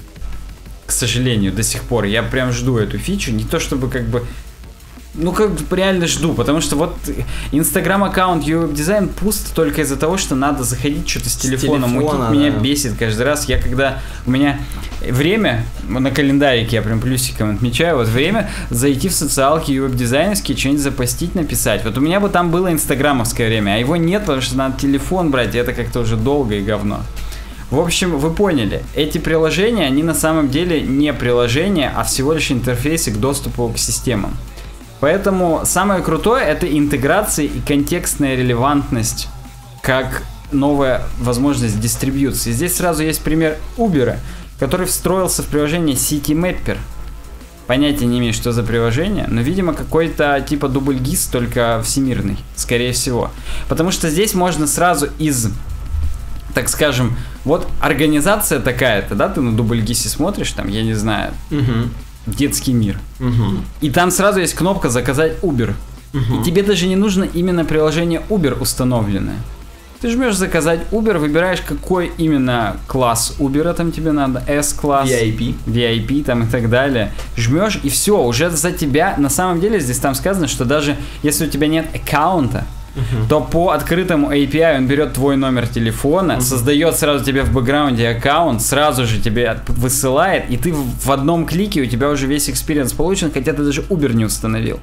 К сожалению, до сих пор. Я прям жду эту фичу. Не то чтобы как бы... Ну, как бы реально жду, потому что вот Инстаграм-аккаунт ю веб-дизайн пуст только из-за того, что надо заходить что-то с, с телефоном. телефона, да. Меня бесит каждый раз. Я когда... У меня время, на календарике я прям плюсиком отмечаю, вот время зайти в социалки ю веб-дизайнерские, что-нибудь запостить, написать. Вот у меня бы там было инстаграмовское время, а его нет, потому что надо телефон брать, и это как-то уже долго и говно. В общем, вы поняли, эти приложения, они на самом деле не приложения, а всего лишь интерфейсы к доступу к системам. Поэтому самое крутое — это интеграция и контекстная релевантность как новая возможность дистрибьюции. Здесь сразу есть пример Uber, который встроился в приложение CityMapper. Понятия не имею, что за приложение, но, видимо, какой-то типа дубльгиз, только всемирный, скорее всего. Потому что здесь можно сразу из... Так скажем, вот организация такая-то, да, ты на дубльгисе смотришь, там, я не знаю, угу. детский мир. Угу. И там сразу есть кнопка «Заказать Uber». Угу. И тебе даже не нужно именно приложение Uber установленное. Ты жмешь «Заказать Uber», выбираешь, какой именно класс Uber там тебе надо, S-класс, ви ай пи. ви ай пи там и так далее. Жмешь, и все, уже за тебя, на самом деле здесь там сказано, что даже если у тебя нет аккаунта, Uh-huh. то по открытому эй пи ай он берет твой номер телефона, uh-huh. создает сразу тебе в бэкграунде аккаунт, сразу же тебе высылает, и ты в одном клике, у тебя уже весь экспириенс получен, хотя ты даже Uber не установил.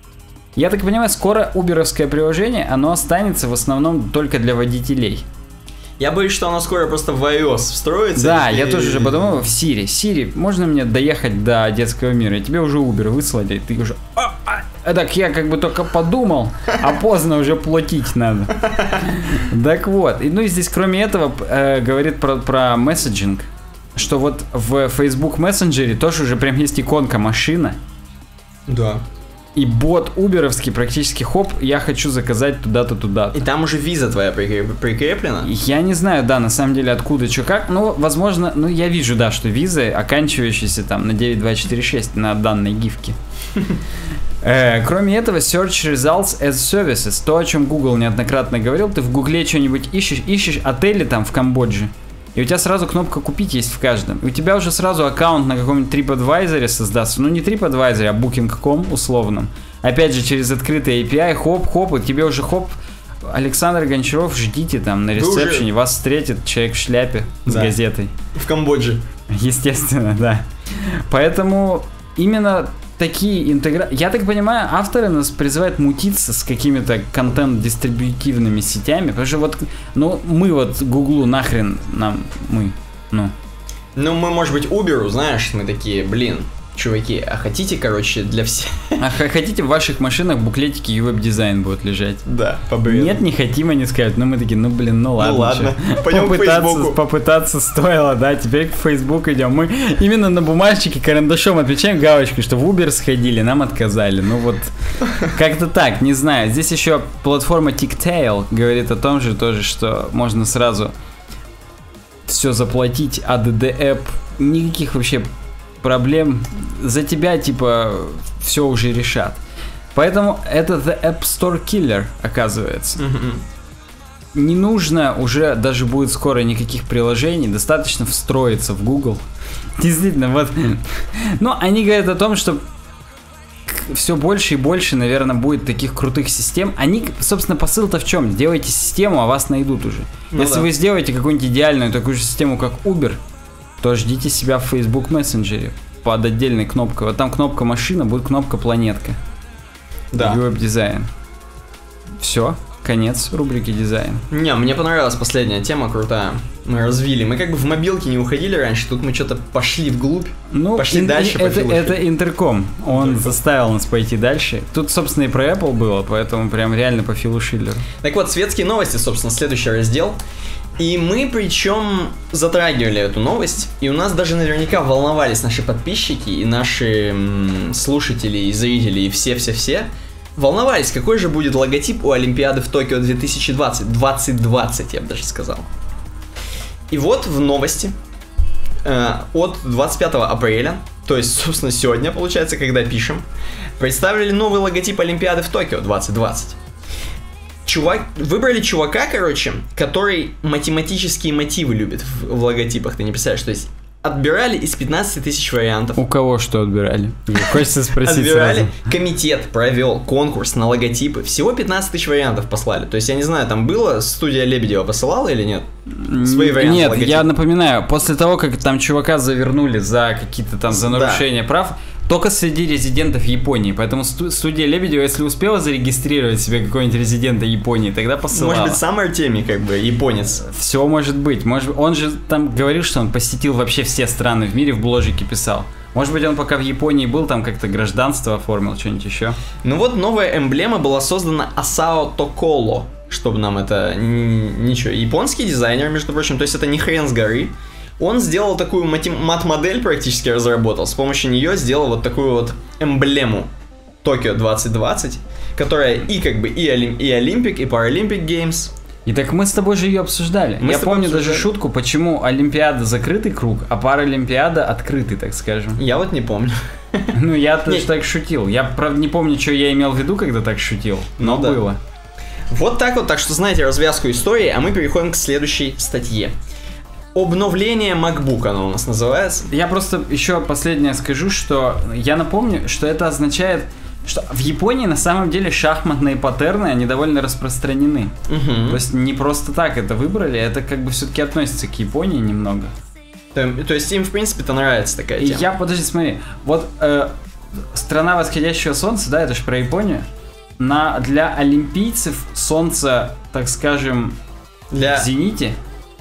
Я так понимаю, скоро уберовское приложение, оно останется в основном только для водителей. Я боюсь, что оно скоро просто в iOS встроится. Да, и... я тоже уже подумал, в Siri. Siri, можно мне доехать до детского мира? И тебе уже Uber выслали, и ты уже... А, а, так я как бы только подумал, а поздно уже платить надо. Так вот, и, ну и здесь кроме этого э, говорит про, про месседжинг, что вот в Facebook Messenger тоже уже прям есть иконка машина. Да. И бот уберовский практически хоп, я хочу заказать туда-то, туда-то. И там уже виза твоя прикреплена? Я не знаю, да, на самом деле, откуда, что, как. Ну, возможно, ну, я вижу, да, что визы, оканчивающиеся там на девять два четыре шесть на данной гифке. Кроме этого, Search Results as Services, то, о чем Google неоднократно говорил, ты в Гугле что-нибудь ищешь, ищешь отели там в Камбодже, и у тебя сразу кнопка «Купить» есть в каждом. И у тебя уже сразу аккаунт на каком-нибудь TripAdvisor создастся. Ну, не TripAdvisor, а букинг точка ком условном. Опять же, через открытый эй пи ай, хоп-хоп, и тебе уже хоп, Александр Гончаров, ждите там на ресепшене, уже... вас встретит человек в шляпе с да. газетой. В Камбодже. Естественно, да. Поэтому именно... такие интеграции. Я так понимаю, авторы нас призывают мутиться с какими-то контент-дистрибьютивными сетями, потому что вот, ну, мы вот Гуглу нахрен нам, мы, ну. Ну, мы, может быть, Uber, знаешь, мы такие, блин, чуваки, а хотите, короче, для всех... А хотите, в ваших машинах буклетики и веб-дизайн будут лежать? Да, по бреду. Нет, не хотим, они скажут. Ну, мы такие, ну, блин, ну ладно. Ну, ладно, пойдем к Фейсбуку. Попытаться стоило, да, теперь к Facebook идем. Мы именно на бумажечке карандашом отмечаем галочкой, что в Uber сходили, нам отказали. Ну, вот, как-то так, не знаю. Здесь еще платформа Ticktail говорит о том же тоже, что можно сразу все заплатить, а эй ди ди App, никаких вообще проблем, за тебя, типа, все уже решат. Поэтому это The App Store Killer, оказывается. Mm-hmm. Не нужно уже, даже будет скоро никаких приложений, достаточно встроиться в Google. Действительно, вот. Но они говорят о том, что все больше и больше, наверное, будет таких крутых систем. Они, собственно, посыл-то в чем? Делайте систему, а вас найдут уже. Ну, если да. вы сделаете какую-нибудь идеальную такую же систему, как Uber, то ждите себя в Facebook Messenger под отдельной кнопкой. Вот там кнопка машина, будет кнопка планетка. Да. Веб-дизайн. Все, конец рубрики дизайн. Не, мне понравилась последняя тема, крутая. Мы развили. Мы как бы в мобилке не уходили раньше, тут мы что-то пошли вглубь. Ну, пошли ин- дальше. Это, это интерком. Он интерком. заставил нас пойти дальше. Тут, собственно, и про Apple было, поэтому прям реально по Филу Шиллеру. Так вот, светские новости, собственно, следующий раздел. И мы, причем, затрагивали эту новость, и у нас даже наверняка волновались наши подписчики, и наши м, слушатели, и зрители, и все-все-все, волновались, какой же будет логотип у Олимпиады в Токио две тысячи двадцать, двадцать двадцать, я бы даже сказал. И вот в новости э, от двадцать пятого апреля, то есть, собственно, сегодня, получается, когда пишем, представили новый логотип Олимпиады в Токио двадцать двадцать. Чувак, выбрали чувака, короче, который математические мотивы любит в, в логотипах, ты не представляешь, то есть отбирали из пятнадцати тысяч вариантов. У кого что отбирали? Хочется спросить Отбирали, сразу. Комитет провел конкурс на логотипы, всего пятнадцать тысяч вариантов послали, то есть я не знаю, там было, студия Лебедева посылала или нет? Свои варианты Нет, логотипа. Я напоминаю, после того, как там чувака завернули за какие-то там, за нарушение да. прав, только среди резидентов Японии. Поэтому студия Лебедева, если успела зарегистрировать себе какого-нибудь резидента Японии, тогда посылала. Может быть, сам Артемий, как бы, японец. Все может быть. Может, он же там говорил, что он посетил вообще все страны в мире, в бложике писал. Может быть, он пока в Японии был, там как-то гражданство оформил, что-нибудь еще. Ну вот, новая эмблема была создана Асао Токоло, чтобы нам это... Ничего, японский дизайнер, между прочим, то есть это не хрен с горы. Он сделал такую мат-модель, практически разработал. С помощью нее сделал вот такую вот эмблему Токио двадцать двадцать, которая и как бы и, Олим, и Олимпик, и Паралимпик Геймс. И так мы с тобой же ее обсуждали. Мы Я помню обсуждали. даже шутку, почему Олимпиада закрытый круг, а Паралимпиада открытый, так скажем. Я вот не помню. Ну, я тоже так шутил. Я, правда, не помню, что я имел в виду, когда так шутил, но ну, да. было. Вот так вот, так что знаете развязку истории, а мы переходим к следующей статье. Обновление MacBook, оно у нас называется. Я просто еще последнее скажу, что я напомню, что это означает, что в Японии на самом деле шахматные паттерны, они довольно распространены. Угу. То есть не просто так это выбрали, это как бы все-таки относится к Японии немного. То, то есть им, в принципе-то, нравится такая И тема. я, подожди, смотри, вот э, страна восходящего солнца, да, это же про Японию. На, для олимпийцев солнце, так скажем, для... в зените.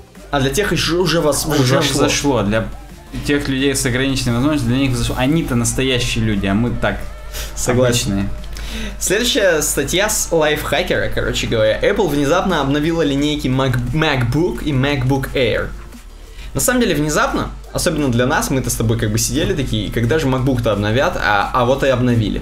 А для тех еще уже вас уже взошло. Для тех людей с ограниченными возможностями, для них взошло. Они-то настоящие люди, а мы так, согласны. Обычные. Следующая статья с лайфхакера, короче говоря. Apple внезапно обновила линейки Mac, MacBook и MacBook Air. На самом деле внезапно, особенно для нас, мы-то с тобой как бы сидели такие, когда же MacBook-то обновят, а, а вот и обновили.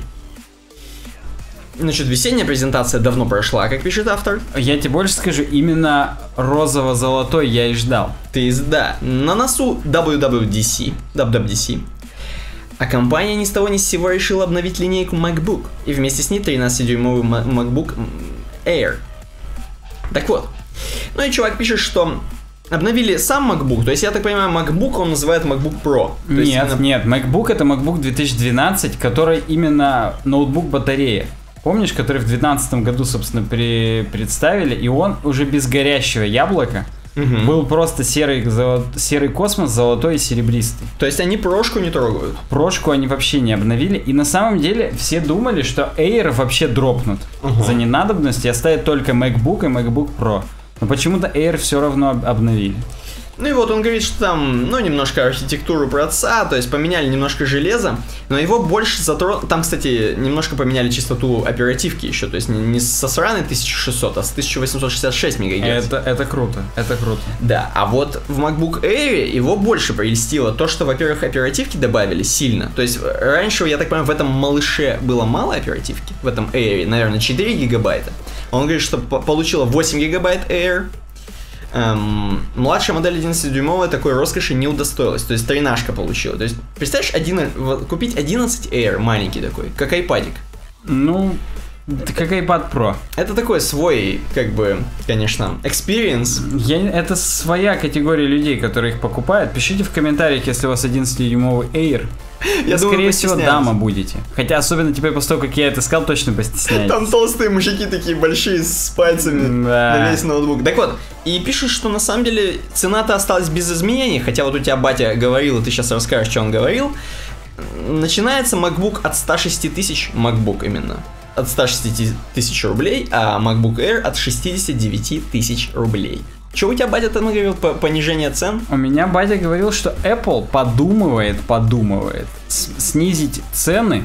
Значит, весенняя презентация давно прошла, как пишет автор. Я тебе больше скажу, именно розово-золотой я и ждал. Ты, да. На носу дабл ю дабл ю ди си, дабл ю дабл ю ди си. А компания ни с того ни с сего решила обновить линейку MacBook. И вместе с ней тринадцатидюймовый MacBook Air. Так вот. Ну и чувак пишет, что обновили сам MacBook. То есть, я так понимаю, MacBook он называет MacBook Pro. То нет, именно... нет. MacBook это MacBook две тысячи двенадцать, который именно ноутбук-батарея. Помнишь, который в две тысячи двенадцатом году, собственно, при... представили, и он уже без горящего яблока. Угу. Был просто серый, золот... серый космос, золотой и серебристый. То есть они прошку не трогают? Прошку они вообще не обновили. И на самом деле все думали, что Air вообще дропнут угу. за ненадобность и оставят только MacBook и MacBook Pro. Но почему-то Air все равно обновили. Ну и вот он говорит, что там, ну, немножко архитектуру проца, то есть поменяли немножко железо, но его больше затронуло... Там, кстати, немножко поменяли частоту оперативки еще, то есть не, не со сраной тысяча шестьсот, а с тысяча восемьсот шестьдесят шесть мегагерц. Это, это круто, это круто. Да, а вот в MacBook Air его больше прельстило то, что, во-первых, оперативки добавили сильно. То есть раньше, я так понимаю, в этом малыше было мало оперативки, в этом Air, наверное, четыре гигабайта. Он говорит, что получила восемь гигабайт Air. Эм, младшая модель одиннадцатидюймовая такой роскоши не удостоилась, то есть тринашка получила. То есть, представляешь, один, купить одиннадцать Air маленький такой, как айпадик. Ну, как iPad Pro. Это такой свой, как бы, конечно, experience. Я, это своя категория людей, которые их покупают. Пишите в комментариях, если у вас одиннадцатидюймовый Air. Я Вы, думаю, скорее всего, постесняются. дама будете. Хотя, особенно теперь после того, как я это сказал, точно постесняетесь. Там толстые мужики такие большие с пальцами Да. на весь ноутбук. Так вот, и пишут, что на самом деле цена-то осталась без изменений, хотя вот у тебя батя говорил, и ты сейчас расскажешь, что он говорил. Начинается MacBook от ста шести тысяч, MacBook именно, от ста шестидесяти тысяч рублей, а MacBook Air от шестидесяти девяти тысяч рублей. Че у тебя батя там говорил по понижение цен? У меня батя говорил, что Apple подумывает, подумывает с- снизить цены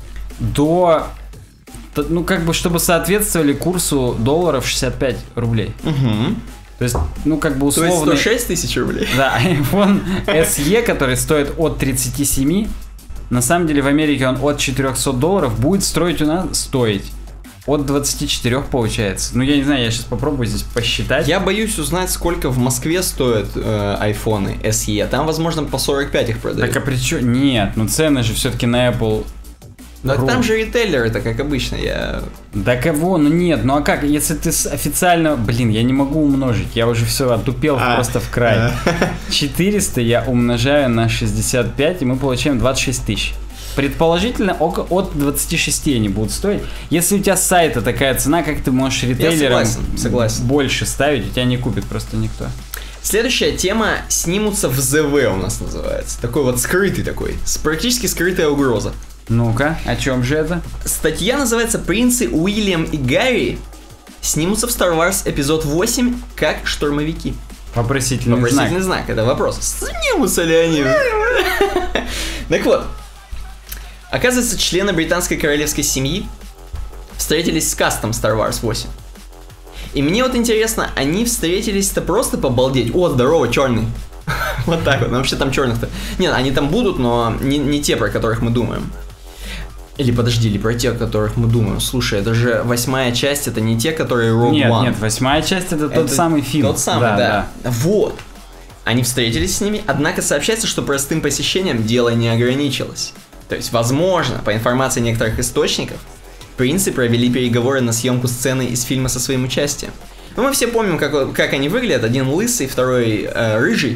до, т- ну как бы, чтобы соответствовали курсу доллара в шестьдесят пять рублей. Угу. То есть, ну как бы То есть условно... сто шесть тысяч рублей? Да, iPhone эс и, который стоит от тридцати семи, на самом деле в Америке он от четырехсот долларов, будет строить у нас стоить от двадцати четырёх, получается. Ну, я не знаю, я сейчас попробую здесь посчитать. Я боюсь узнать, сколько в Москве стоят э, айфоны эс и. Там, возможно, по сорок пять их продают. Так а при чём? Нет, ну цены же все-таки на Apple. Да Ру. там же ритейлеры, это как обычно, я... Да кого? Ну нет, ну а как? Если ты с- официально... Блин, я не могу умножить, я уже все отупел А. просто в край. четыреста я умножаю на шестьдесят пять, и мы получаем двадцать шесть тысяч. Предположительно, око- от двадцати шести они будут стоить. Если у тебя с сайта такая цена, как ты можешь ритейлерам согласен, согласен. больше ставить, у тебя не купит просто никто. Следующая тема снимутся в зэ вэ у нас называется. Такой вот скрытый такой, с- практически скрытая угроза. Ну-ка, о чем же это? Статья называется «Принцы Уильям и Гарри снимутся в Star Wars эпизод восемь как штурмовики». Вопросительный, Вопросительный знак. знак, это вопрос. Снимутся ли они? Так вот, оказывается, члены британской королевской семьи встретились с кастом Star Wars восемь. И мне вот интересно, они встретились-то просто побалдеть. О, здорово, черный. Вот так вот. Ну, вообще там черных-то. Нет, они там будут, но не, не те, про которых мы думаем. Или подожди, или про те, о которых мы думаем. Слушай, это же восьмая часть, это не те, которые Rogue Нет, One. нет, восьмая часть это, тот Это самый фильм. Тот самый, да, Вот. Они встретились с ними, однако сообщается, что простым посещением дело не ограничилось. То есть, возможно, по информации некоторых источников, принцы провели переговоры на съемку сцены из фильма со своим участием. Ну, мы все помним, как, как они выглядят. Один лысый, второй э, рыжий.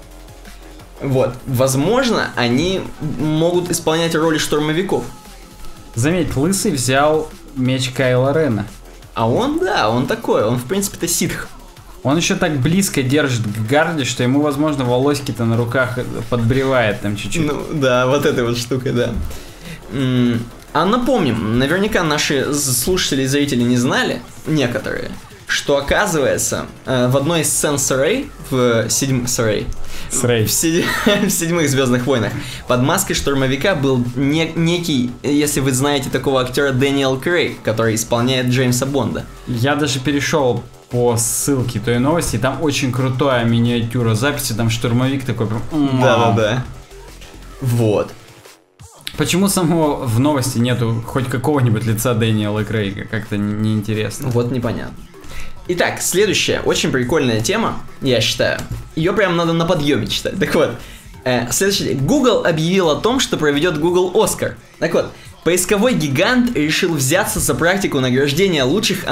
Вот. Возможно, они могут исполнять роли штурмовиков. Заметь, лысый взял меч Кайла Рена. А он, да, он такой. Он, в принципе-то, ситх. Он еще так близко держит к гарде, что ему, возможно, волосики-то на руках подбревает там чуть-чуть. Ну, да, вот этой вот штукой, да. М, А напомним, наверняка наши слушатели и зрители не знали, некоторые, что оказывается э, в одной из сцен с Рэй, в седьм... с Рэй, С Рэй. в, седь- в седьмых Звездных войнах, под маской штурмовика был не- некий, если вы знаете такого актера, Дэниел Крейг, который исполняет Джеймса Бонда. Я даже перешел по ссылке той новости, и там очень крутая миниатюра записи, там штурмовик такой прям... Да-да-да. Вот. Почему самого в новости нету хоть какого-нибудь лица Дэниела Крейга? Как-то не- неинтересно. Вот непонятно. Итак, следующая очень прикольная тема, я считаю. Ее прям надо на подъеме читать. Так вот, э, следующий. Google объявил о том, что проведет Google Оскар. Так вот, поисковой гигант решил взяться за практику награждения лучших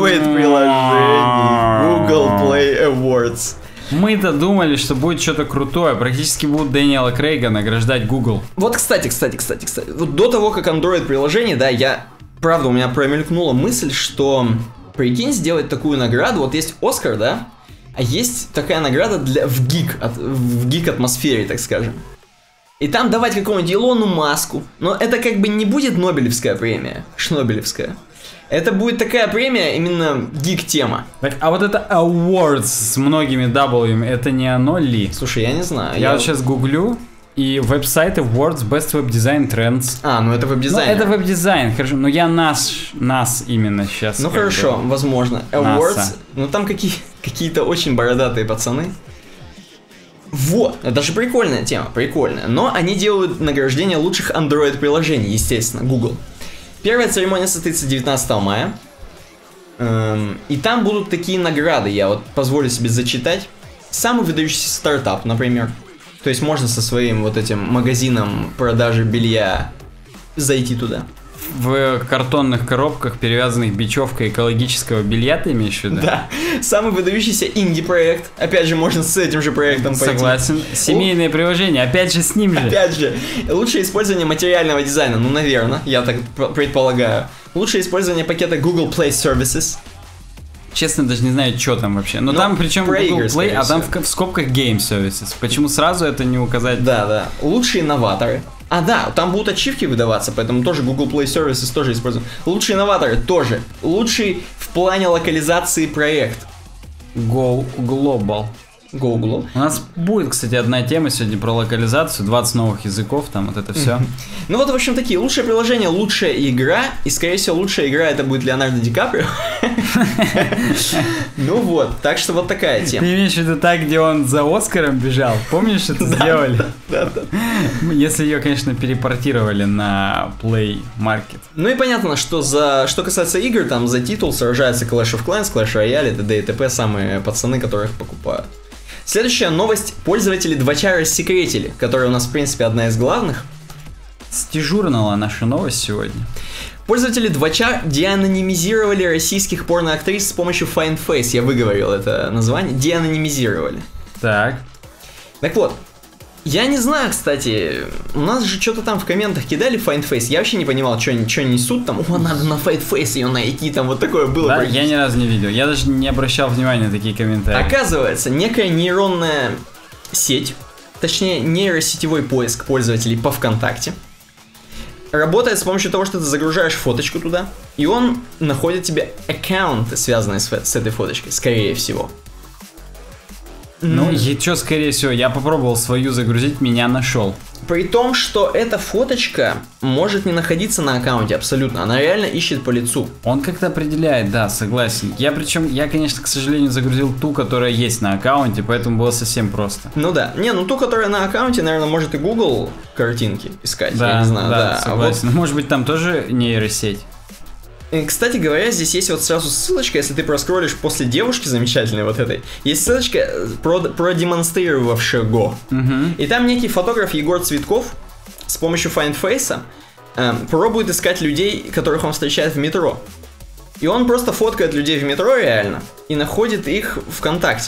Android-приложений Google Play Awards. Мы-то думали, что будет что-то крутое. Практически будут Дэниела Крейга награждать Google. Вот, кстати, кстати, кстати, кстати. Вот до того, как Android-приложение, да, я... Правда, у меня промелькнула мысль, что... Прикинь, сделать такую награду. Вот есть Оскар, да? А есть такая награда для, в гик, от, в гик атмосфере, так скажем. И там давать какому-нибудь Илону Маску. Но это как бы не будет Нобелевская премия, Шнобелевская. Это будет такая премия, именно гик-тема. Так, а вот это awards с многими W, это не оно ли? Слушай, я не знаю. Я, я... вот сейчас гуглю, и веб-сайт Awards Best Web Design Trends. А, ну это веб-дизайн. Ну, это веб-дизайн, хорошо. Но я нас, нас именно сейчас. Ну хорошо, бы. возможно. Awards, ну там какие, какие-то очень бородатые пацаны. Вот, это же прикольная тема, прикольная. Но они делают награждение лучших Android-приложений, естественно, Google. Первая церемония состоится девятнадцатого мая. Эм, и там будут такие награды, я вот позволю себе зачитать. Самый выдающийся стартап, например. То есть можно со своим вот этим магазином продажи белья зайти туда. В картонных коробках, перевязанных бечевкой экологического белья, ты имеешь в виду? Да. Самый выдающийся инди-проект. Опять же, можно с этим же проектом пойти. Согласен. Семейное приложение, опять же с ним же. Опять же, лучшее использование материального дизайна. Ну, наверное, я так предполагаю. Лучшее использование пакета Google Play Services. Честно, даже не знаю, что там вообще. Но, Но там причем Google игры, Play, а там в, в скобках Game Services. Почему сразу это не указать? Да, да. Лучшие инноваторы. А, да, там будут ачивки выдаваться, поэтому тоже Google Play Services тоже используем. Лучшие инноваторы тоже. Лучший в плане локализации проект. Go Global. Go Global. У нас будет, кстати, одна тема сегодня про локализацию, двадцать новых языков, там вот это все. Ну вот, в общем, такие. Лучшее приложение, лучшая игра, и, скорее всего, лучшая игра это будет Леонардо Ди Каприо. Ну вот, так что вот такая тема. Ты имеешь в виду так, где он за Оскаром бежал? Помнишь, это сделали? Да, да. Если ее, конечно, перепортировали на Play Market. Ну и понятно, что за что касается игр, там за титул сражаются Clash of Clans, Clash Royale, т.д. и т.п. самые пацаны, которых покупают. Следующая новость. Пользователи Двача рассекретили, которая у нас, в принципе, одна из главных. Стижурнала наша новость сегодня. Пользователи Двача деанонимизировали российских порноактрис с помощью FindFace. Я выговорил это название. Деанонимизировали. Так. Так вот. Я не знаю, кстати, у нас же что-то там в комментах кидали FindFace, я вообще не понимал, что они несут там, о, надо на FindFace ее найти, там вот такое было. Да, я ни разу не видел, я даже не обращал внимания на такие комментарии. Оказывается, некая нейронная сеть, точнее нейросетевой поиск пользователей по ВКонтакте, работает с помощью того, что ты загружаешь фоточку туда, и он находит тебе аккаунты, связанные с, с этой фоточкой, скорее всего. Ну, и что, скорее всего, я попробовал свою загрузить, меня нашел. При том, что эта фоточка может не находиться на аккаунте абсолютно, она реально ищет по лицу. Он как-то определяет, да, согласен. Я причем, я, конечно, к сожалению, загрузил ту, которая есть на аккаунте, поэтому было совсем просто. Ну да, не, ну ту, которая на аккаунте, наверное, может и Google картинки искать, да, я не знаю, да, да. согласен. А вот... Может быть, там тоже нейросеть. Кстати говоря, здесь есть вот сразу ссылочка, если ты проскроллишь после девушки замечательной вот этой, есть ссылочка, продемонстрировавшего. Угу. И там некий фотограф Егор Цветков с помощью FindFace э, пробует искать людей, которых он встречает в метро. И он просто фоткает людей в метро реально и находит их ВКонтакте.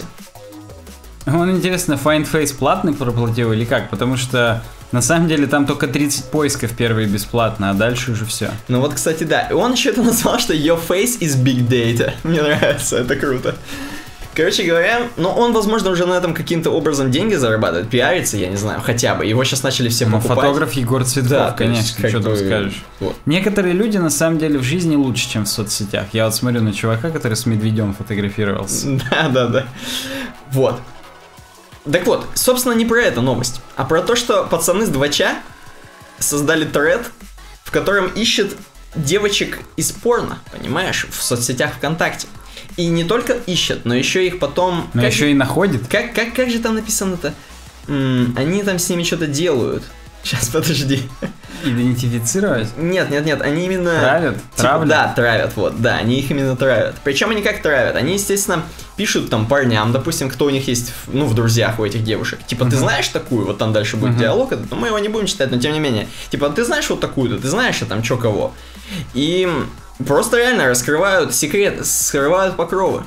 Он, интересно, FindFace платный проплатил или как? Потому что на самом деле там только тридцать поисков первые бесплатно, а дальше уже все. Ну вот, кстати, да. И он еще это назвал, что your face is big data. Мне нравится, это круто. Короче говоря, ну он, возможно, уже на этом каким-то образом деньги зарабатывает, пиарится, я не знаю, хотя бы. Его сейчас начали все ну, покупать. Фотограф Егор Цветков, да, конечно, что ты скажешь. Вот. Некоторые люди на самом деле в жизни лучше, чем в соцсетях. Я вот смотрю на чувака, который с медведем фотографировался. Да, да, да. Вот. Так вот, собственно, не про эту новость, а про то, что пацаны с Двача создали тред, в котором ищут девочек из порно, понимаешь, в соцсетях ВКонтакте. И не только ищут, но еще их потом... Но еще же, и находят. Как, как, как же там написано-то? М-м, они там с ними что-то делают. Сейчас, подожди. Идентифицировать? Нет, нет, нет, они именно... Травят? Типа, Травлят? Да, травят, вот, да, они их именно травят. Причем они как травят? Они, естественно, пишут там парням, допустим, кто у них есть, ну, в друзьях у этих девушек. Типа, uh-huh. ты знаешь такую? Вот там дальше будет uh-huh. диалог, это, ну, мы его не будем читать, но тем не менее. Типа, ты знаешь вот такую-то, ты знаешь, а там чё кого? И просто реально раскрывают секреты, скрывают покровы.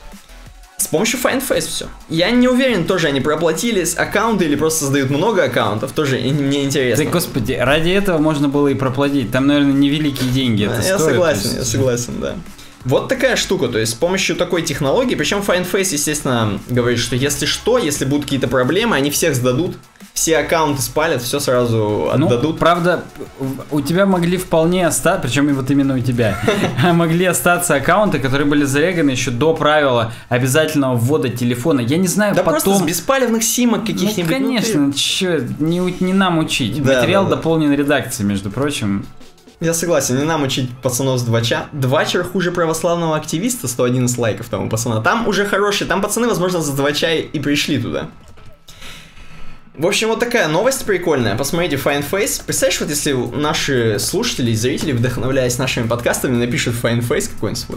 С помощью FindFace все. Я не уверен, тоже они проплатили аккаунты или просто создают много аккаунтов, тоже мне интересно. Да, господи, ради этого можно было и проплатить. Там, наверное, невеликие деньги это я стоит. Согласен, есть... я согласен, да. Вот такая штука, то есть с помощью такой технологии, причем FindFace, естественно, говорит, что если что, если будут какие-то проблемы, они всех сдадут, все аккаунты спалят, все сразу отдадут. Ну, правда, у тебя могли вполне остаться, причем вот именно у тебя, могли остаться аккаунты, которые были зареганы еще до правила обязательного ввода телефона. Я не знаю, да потом... просто с беспалевных симок каких-нибудь. Ну, конечно, ну, ты... чё, не, не нам учить. Да, Материал да, да. дополнен редакцией, между прочим. Я согласен, не нам учить пацанов с двача. Двачер хуже православного активиста, сто одиннадцать лайков тому пацана. Там уже хорошие, там пацаны, возможно, за двача и пришли туда. В общем, вот такая новость прикольная. Посмотрите Fine Face. Представляешь, вот если наши слушатели и зрители, вдохновляясь нашими подкастами, напишут Fine Face какой-нибудь свой.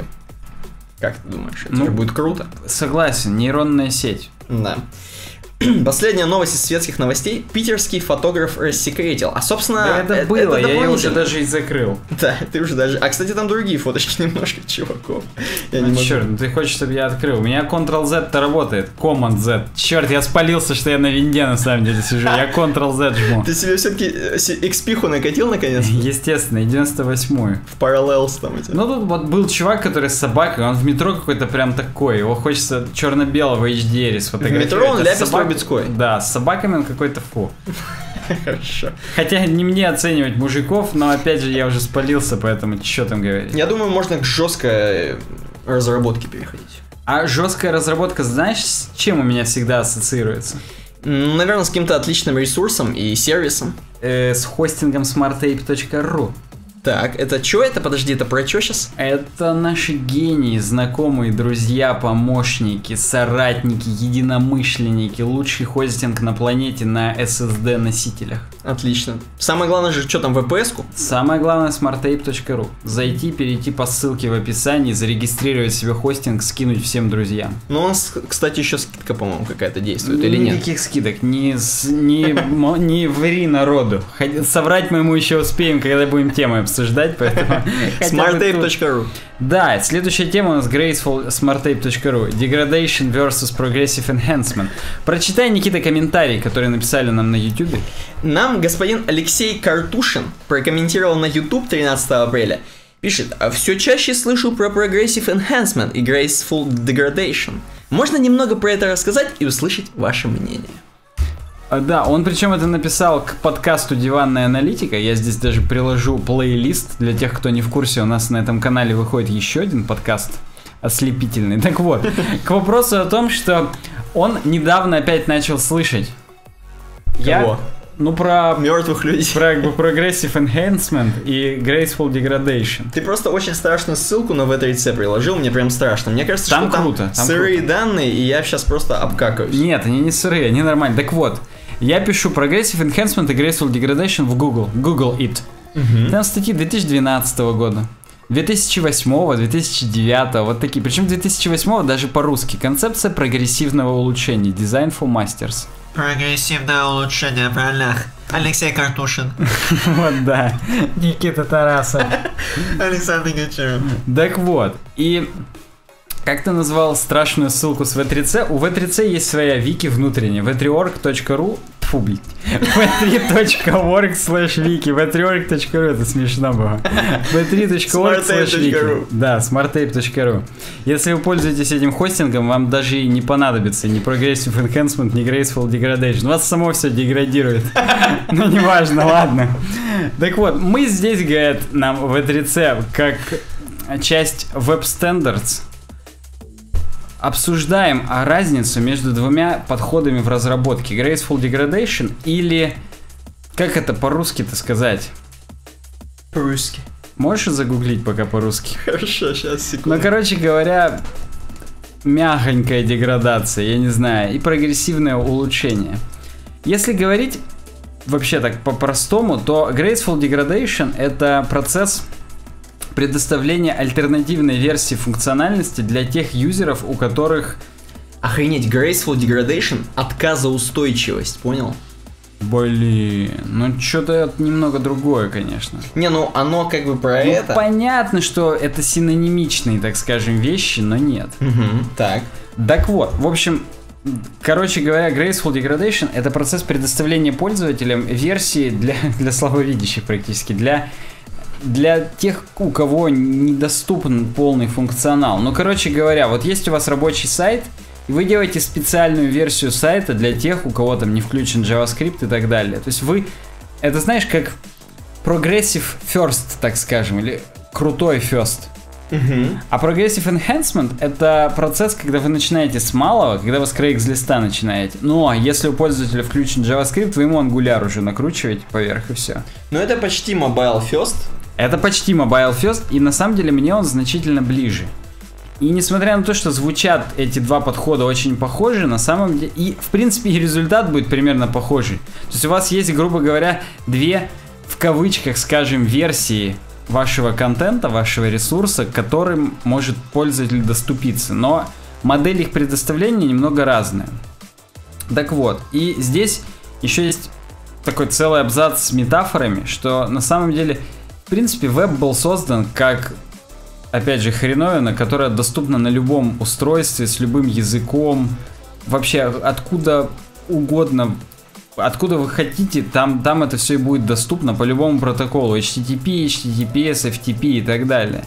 Как ты думаешь? Это ну, же будет круто. Согласен, нейронная сеть. Да. Последняя новость из светских новостей. Питерский фотограф рассекретил. А, собственно, да, это, это было, это я ее уже даже и закрыл. Да, ты уже даже... А, кстати, там другие фоточки немножко, чуваков. Я ну, не могу... черт, ну ты хочешь, чтобы я открыл? У меня контрол-Z-то работает. Command-Z. Черт, я спалился, что я на винде на самом деле сижу. Я контрол-Z жму. Ты себе все-таки икс пи-ху накатил наконец? Естественно, и девяносто восьмую. В Parallels там у тебя. Ну, тут вот был чувак, который с собакой, он в метро какой-то прям такой. Его хочется черно-белого эйч ди ар сфотографировать. В метро он ляпис собак... Трубецкой. Да, с собаками он какой-то фу. Хорошо. Хотя не мне оценивать мужиков, но опять же я уже спалился, поэтому что там говорить. Я думаю, можно к жесткой разработке переходить. А жесткая разработка, знаешь, с чем у меня всегда ассоциируется? Наверное, с каким-то отличным ресурсом и сервисом. Э, с хостингом смарт-тейп точка ру. Так, это что это? Подожди, это про что сейчас? Это наши гении, знакомые, друзья, помощники, соратники, единомышленники, лучший хостинг на планете на эс эс ди-носителях. Отлично. Самое главное же, что там, ви пи эс-ку? Самое главное, смарт-тейп точка ру. Зайти, перейти по ссылке в описании, зарегистрировать себе хостинг, скинуть всем друзьям. Ну, у нас, кстати, еще скидка, по-моему, какая-то действует, или нет? Никаких скидок, не, не, не ври народу. Соврать мы ему еще успеем, когда будем темы обсуждать, поэтому... смарт-тейп точка ру. Да, следующая тема у нас Graceful смарт-тейп точка ру. Degradation versus Progressive Enhancement. Прочитай, Никита, комментарий, который написали нам на YouTube. Нам господин Алексей Картушин прокомментировал на YouTube тринадцатого апреля. Пишет: все чаще слышу про Progressive Enhancement и Graceful Degradation. Можно немного про это рассказать и услышать ваше мнение? Да, он причем это написал к подкасту «Диванная аналитика». Я здесь даже приложу плейлист. Для тех, кто не в курсе, у нас на этом канале выходит еще один подкаст ослепительный. Так вот, к вопросу о том, что он недавно опять начал слышать. Я, Кого? ну, про... Мертвых людей. Про Progressive Enhancement и Graceful Degradation. Ты просто очень страшную ссылку на ви три си приложил, мне прям страшно. Мне кажется, там что круто, там, там сырые круто. данные, и я сейчас просто обкакаюсь. Нет, они не сырые, они нормальные. Так вот, я пишу Progressive Enhancement и Graceful Degradation в Google. Google it. Угу. Там статьи две тысячи двенадцатого года. две тысячи восьмого, две тысячи девятого, вот такие. Причем две тысячи восьмого даже по-русски. Концепция прогрессивного улучшения. Design for Masters. Прогрессивное улучшение, правильно? Алексей Картушин. Вот, да. Никита Тарасов. Александр Гончаров. Так вот, и... Как ты назвал страшную ссылку с ви три си? У ви три си есть своя вики внутренняя. ви три орг точка ру. Фу, блядь. ви три точка орг слэш вики. ви три орг точка ру. Это смешно было. ви три точка орг слэш вики. Да, смарт-тейп точка ру. Если вы пользуетесь этим хостингом, вам даже и не понадобится ни Progressive Enhancement, ни Graceful Degradation. У вас само все деградирует. Ну, неважно, ладно. Так вот, мы здесь, говорят нам ви три си, как часть Web Standards, обсуждаем разницу между двумя подходами в разработке. Graceful Degradation или... Как это по-русски-то сказать? По-русски. Можешь загуглить пока по-русски? Хорошо, сейчас, секунду. Ну, короче говоря, мягонькая деградация, я не знаю, и прогрессивное улучшение. Если говорить вообще так по-простому, то Graceful Degradation — это процесс предоставление альтернативной версии функциональности для тех юзеров, у которых... Охренеть, Graceful Degradation — отказоустойчивость, понял? Блин, ну что-то немного другое, конечно. Не, ну оно как бы про ну, это. Понятно, что это синонимичные, так скажем, вещи, но нет. Угу, так. Так вот, в общем... Короче говоря, Graceful Degradation — это процесс предоставления пользователям версии для, для слабовидящих практически, для... Для тех, у кого недоступен полный функционал. Ну, короче говоря, вот есть у вас рабочий сайт, и вы делаете специальную версию сайта для тех, у кого там не включен JavaScript и так далее. То есть вы, это знаешь, как Progressive First, так скажем, или крутой First. Угу. А Progressive Enhancement — это процесс, когда вы начинаете с малого, когда вы с Craigslist начинаете. Но если у пользователя включен JavaScript, вы ему Angular уже накручиваете поверх и все. Ну это почти Mobile First. Это почти Mobile First, и на самом деле мне он значительно ближе. И несмотря на то, что звучат эти два подхода очень похожи, на самом деле, и в принципе и результат будет примерно похожий. То есть у вас есть, грубо говоря, две, в кавычках, скажем, версии вашего контента, вашего ресурса, к которым может пользователь доступиться. Но модель их предоставления немного разная. Так вот, и здесь еще есть такой целый абзац с метафорами, что на самом деле, в принципе, веб был создан как, опять же, хреновина, которая доступна на любом устройстве, с любым языком, вообще откуда угодно, откуда вы хотите, там, там это все и будет доступно по любому протоколу, эйч ти ти пи, эйч ти ти пи эс, эф ти пи и так далее.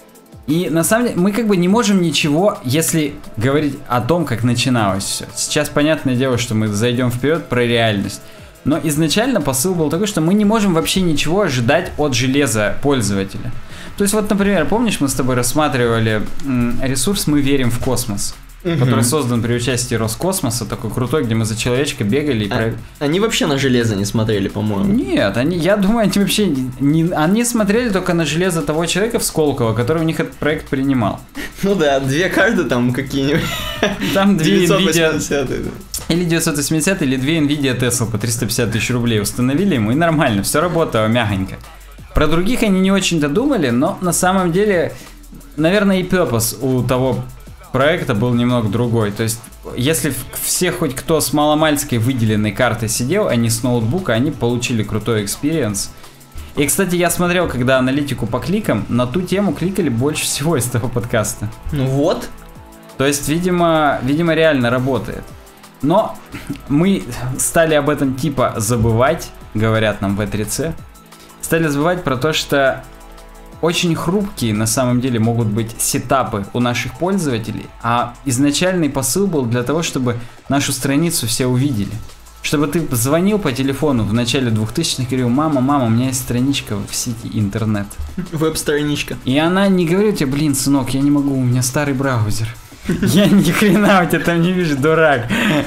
И на самом деле мы как бы не можем ничего, если говорить о том, как начиналось все. Сейчас понятное дело, что мы зайдем вперед про реальность. Но изначально посыл был такой, что мы не можем вообще ничего ожидать от железа пользователя. То есть вот, например, помнишь, мы с тобой рассматривали м, ресурс «Мы верим в космос», uh-huh. который создан при участии Роскосмоса, такой крутой, где мы за человечка бегали. И а, про... Они вообще на железо не смотрели, по-моему. Нет, они, я думаю, они вообще не, они смотрели только на железо того человека в Сколково, который у них этот проект принимал. Ну да, две карты там какие-нибудь. Там две девятьсот NVIDIA... восемьдесят. Или девятьсот восемьдесят, или две NVIDIA Tesla по триста пятьдесят тысяч рублей установили ему, и нормально, все работало мягонько. Про других они не очень-то думали, но на самом деле, наверное, и purpose у того проекта был немного другой. То есть, если все хоть кто с маломальской выделенной картой сидел, а не с ноутбука, они получили крутой экспириенс. И, кстати, я смотрел, когда аналитику по кликам, на ту тему кликали больше всего из того подкаста. Ну вот. То есть, видимо, видимо, реально работает. Но мы стали об этом типа забывать, говорят нам в и три си. Стали забывать про то, что очень хрупкие на самом деле могут быть сетапы у наших пользователей, а изначальный посыл был для того, чтобы нашу страницу все увидели. Чтобы ты звонил по телефону в начале двухтысячных и говорил: мама, мама, у меня есть страничка в сети интернет. Веб-страничка. И она не говорит тебе: блин, сынок, я не могу, у меня старый браузер. Я ни хрена у тебя там не вижу, дурак.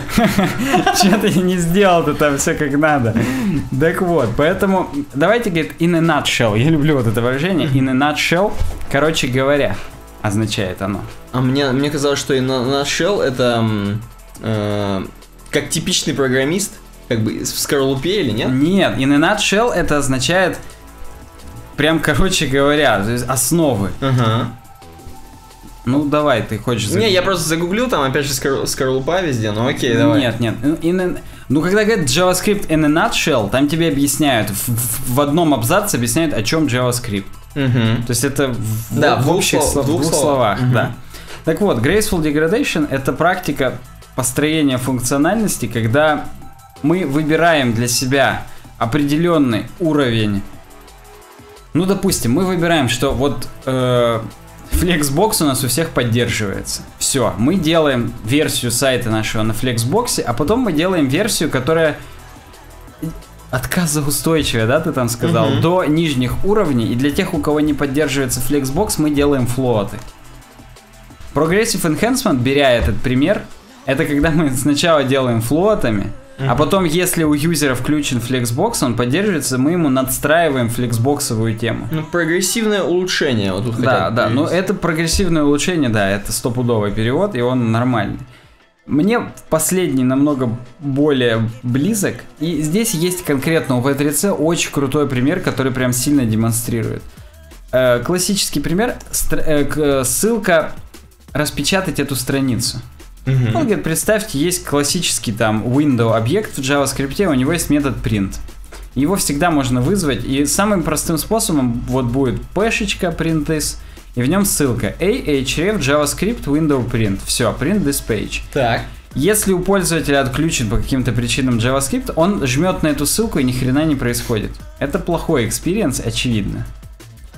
Что ты не сделал-то там все как надо. Так вот, поэтому давайте, говорит, in a nutshell. Я люблю вот это выражение. In a nutshell, короче говоря, означает оно. А мне, мне казалось, что in a nutshell это э, как типичный программист, как бы в скорлупе или нет? Нет, in a nutshell это означает прям, короче говоря, то есть основы. Ага. Ну, давай, ты хочешь загуглить. Не, я просто загуглил, там опять же скор- скорлупа везде, ну окей, давай. Нет, нет. In a... Ну, когда говорят JavaScript in a nutshell, там тебе объясняют, в, в одном абзаце объясняют, о чем JavaScript. Угу. То есть это в, да, в, в общих слов, слов, двух двух словах, словах. Угу. Да. Так вот, Graceful Degradation — это практика построения функциональности, когда мы выбираем для себя определенный уровень. Ну, допустим, мы выбираем, что вот... Э, Flexbox у нас у всех поддерживается. Все, мы делаем версию сайта нашего на Flexbox, а потом мы делаем версию, которая отказоустойчивая, да, ты там сказал, uh-huh. до нижних уровней. И для тех, у кого не поддерживается Flexbox, мы делаем флоты. Progressive Enhancement, беря этот пример, это когда мы сначала делаем флотами, uh-huh. а потом, если у юзера включен Flexbox, он поддерживается, мы ему надстраиваем флексбоксовую тему. Ну, прогрессивное улучшение вот тут. Да, да, но это прогрессивное улучшение, да, это стопудовый перевод, и он нормальный. Мне последний намного более близок, и здесь есть конкретно у ви три си очень крутой пример, который прям сильно демонстрирует. Э, классический пример, стр- э, ссылка распечатать эту страницу. Uh-huh. Он говорит, представьте, есть классический там window объект в JavaScript, у него есть метод print. Его всегда можно вызвать, и самым простым способом вот будет пэшечка print this, и в нем ссылка ahref JavaScript window print. Все, print this page. Так. Если у пользователя отключен по каким-то причинам JavaScript, он жмет на эту ссылку и ни хрена не происходит. Это плохой экспириенс, очевидно.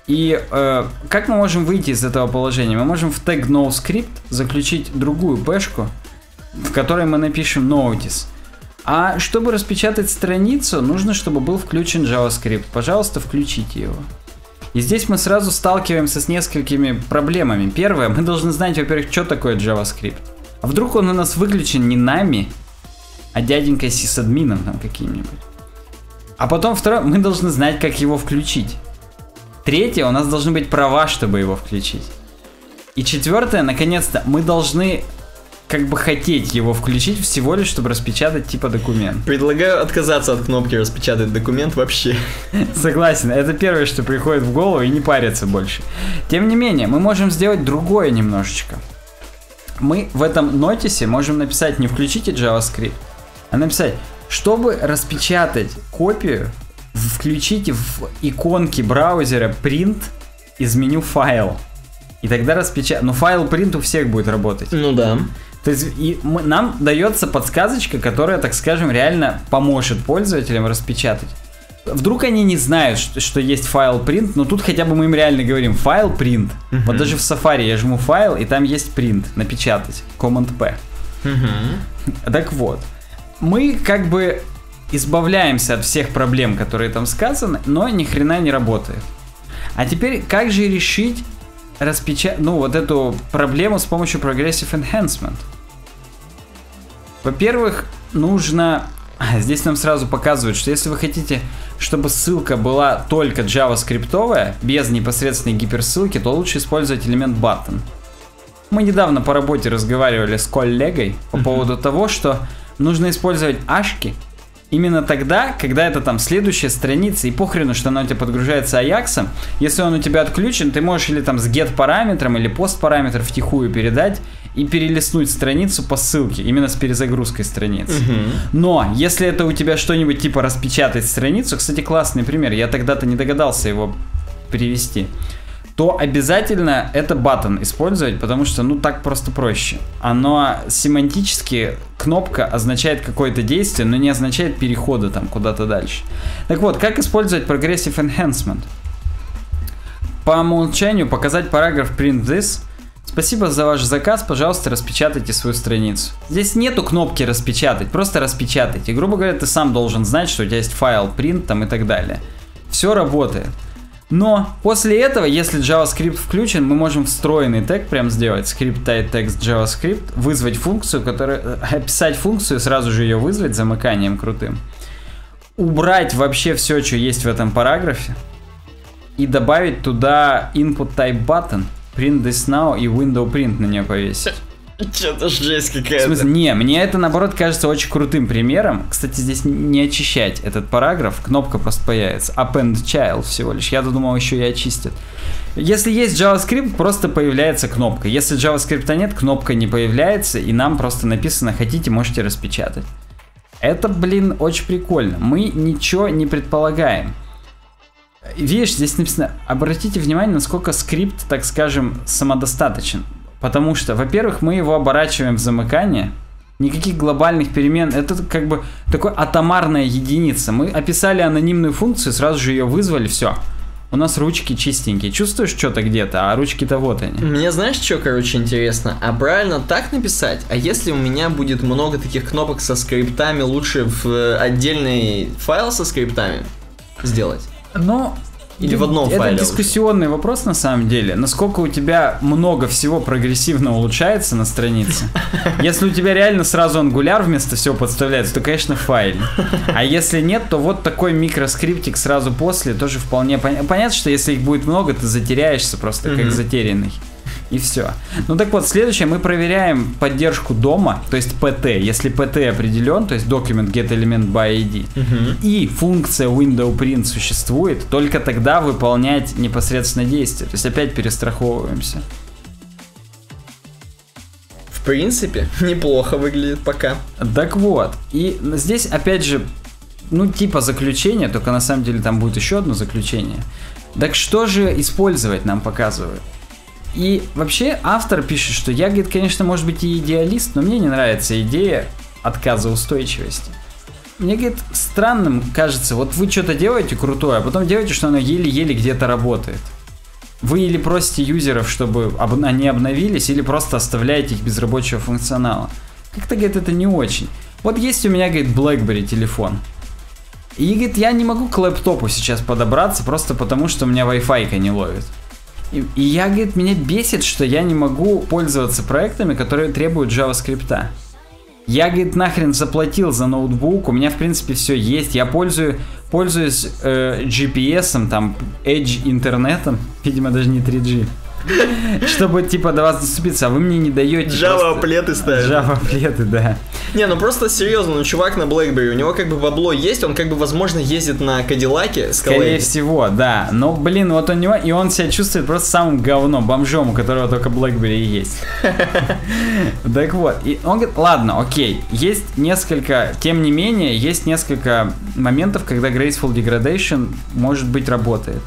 И э, как мы можем выйти из этого положения? Мы можем в tag noScript заключить другую пэшку, в которой мы напишем notice. А чтобы распечатать страницу, нужно, чтобы был включен JavaScript. Пожалуйста, включите его. И здесь мы сразу сталкиваемся с несколькими проблемами. Первое, мы должны знать, во-первых, что такое JavaScript. А вдруг он у нас выключен не нами, а дяденькой сисадмином там каким-нибудь. А потом второе, мы должны знать, как его включить. Третье, у нас должны быть права, чтобы его включить. И четвертое, наконец-то, мы должны как бы хотеть его включить всего лишь, чтобы распечатать типа документ. Предлагаю отказаться от кнопки распечатать документ вообще. Согласен, это первое, что приходит в голову, и не париться больше. Тем не менее, мы можем сделать другое немножечко. Мы в этом нотисе можем написать не включите JavaScript, а написать, чтобы распечатать копию, включите в иконке браузера print из меню файл. И тогда распечатать. Но файл print у всех будет работать. Ну да. То есть и мы, нам дается подсказочка, которая, так скажем, реально поможет пользователям распечатать. Вдруг они не знают, что, что есть файл print, но тут хотя бы мы им реально говорим файл print. Uh-huh. Вот даже в Safari я жму файл, и там есть print, напечатать, Command-P. Uh-huh. Так вот, мы как бы избавляемся от всех проблем, которые там сказаны, но ни хрена не работает. А теперь как же решить распечатать, ну, вот эту проблему с помощью Progressive Enhancement? Во-первых, нужно... Здесь нам сразу показывают, что если вы хотите, чтобы ссылка была только JavaScript-овая, без непосредственной гиперссылки, то лучше использовать элемент button. Мы недавно по работе разговаривали с коллегой по uh-huh. поводу того, что нужно использовать ашки именно тогда, когда это там следующая страница, и похрену, что она у тебя подгружается аяксом. Если он у тебя отключен, ты можешь или там с get параметром, или post параметр втихую передать и перелистнуть страницу по ссылке, именно с перезагрузкой страницы. Uh-huh. Но если это у тебя что-нибудь типа распечатать страницу, кстати, классный пример, я тогда-то не догадался его привести, то обязательно это button использовать, потому что, ну, так просто проще. Оно семантически, кнопка означает какое-то действие, но не означает перехода там куда-то дальше. Так вот, как использовать Progressive Enhancement? По умолчанию показать параграф print this. Спасибо за ваш заказ, пожалуйста, распечатайте свою страницу. Здесь нету кнопки распечатать, просто распечатайте. Грубо говоря, ты сам должен знать, что у тебя есть файл print там и так далее. Все работает. Но после этого, если JavaScript включен, мы можем встроенный тег прям сделать, script type text JavaScript, вызвать функцию, которая, описать функцию, сразу же ее вызвать замыканием крутым, убрать вообще все, что есть в этом параграфе, и добавить туда input type button, print this now и window print на нее повесить. Что-то жесть какая-то. В смысле, не, мне это наоборот кажется очень крутым примером. Кстати, здесь не очищать этот параграф, кнопка просто появится. Append child всего лишь. Я думал, еще и очистят. Если есть JavaScript, просто появляется кнопка. Если JavaScript нет, кнопка не появляется, и нам просто написано, хотите, можете распечатать. Это, блин, очень прикольно. Мы ничего не предполагаем. Видишь, здесь написано, обратите внимание, насколько скрипт, так скажем, самодостаточен. Потому что, во-первых, мы его оборачиваем в замыкание, никаких глобальных перемен, это как бы такой атомарная единица. Мы описали анонимную функцию, сразу же ее вызвали, все. У нас ручки чистенькие. Чувствуешь что-то где-то, а ручки-то вот они. Мне знаешь, что, короче, интересно? А правильно так написать? А если у меня будет много таких кнопок со скриптами, лучше в отдельный файл со скриптами сделать? Ну... Или в одном это файле? Это дискуссионный уже. Вопрос на самом деле. Насколько у тебя много всего прогрессивно улучшается на странице. Если у тебя реально сразу ангуляр вместо всего подставляется, то, конечно, файл. А если нет, то вот такой микроскриптик сразу после тоже вполне понятно. Понятно, что если их будет много, ты затеряешься просто как затерянный. И все. Ну так вот, следующее, мы проверяем поддержку дома, то есть пи ти. Если пи ти определен, то есть document get element by ай ди, uh-huh. и функция window print существует, только тогда выполнять непосредственно действие. То есть опять перестраховываемся. В принципе, неплохо выглядит пока. Так вот, и здесь опять же, ну типа заключение, только на самом деле там будет еще одно заключение. Так что же использовать нам показывают? И вообще автор пишет, что я, говорит, конечно, может быть и идеалист, но мне не нравится идея отказоустойчивости. Мне, говорит, странным кажется, вот вы что-то делаете крутое, а потом делаете, что оно еле-еле где-то работает. вы или просите юзеров, чтобы об- они обновились, или просто оставляете их без рабочего функционала. Как-то, говорит, это не очень. Вот есть у меня, говорит, BlackBerry телефон. И, говорит, я не могу к лэптопу сейчас подобраться, просто потому, что у меня Wi-Fi не ловит. И, и я, говорит, меня бесит, что я не могу пользоваться проектами, которые требуют JavaScript. Я, говорит, нахрен заплатил за ноутбук, у меня, в принципе, все есть. Я пользуюсь, пользуюсь э, джи пи эс, там, Edge интернетом, видимо, даже не три джи. Чтобы, типа, до вас доступиться, а вы мне не даете. Java-плеты ставят. Java-плеты, да. Не, ну просто серьезно, ну чувак на BlackBerry, у него как бы бабло есть, он как бы, возможно, ездит на Кадиллаке. Скорее всего, да. Но, блин, вот у него, и он себя чувствует просто самым говном, бомжом, у которого только BlackBerry и есть. Так вот, и он говорит, ладно, окей, есть несколько, тем не менее, есть несколько моментов, когда Graceful Degradation, может быть, работает.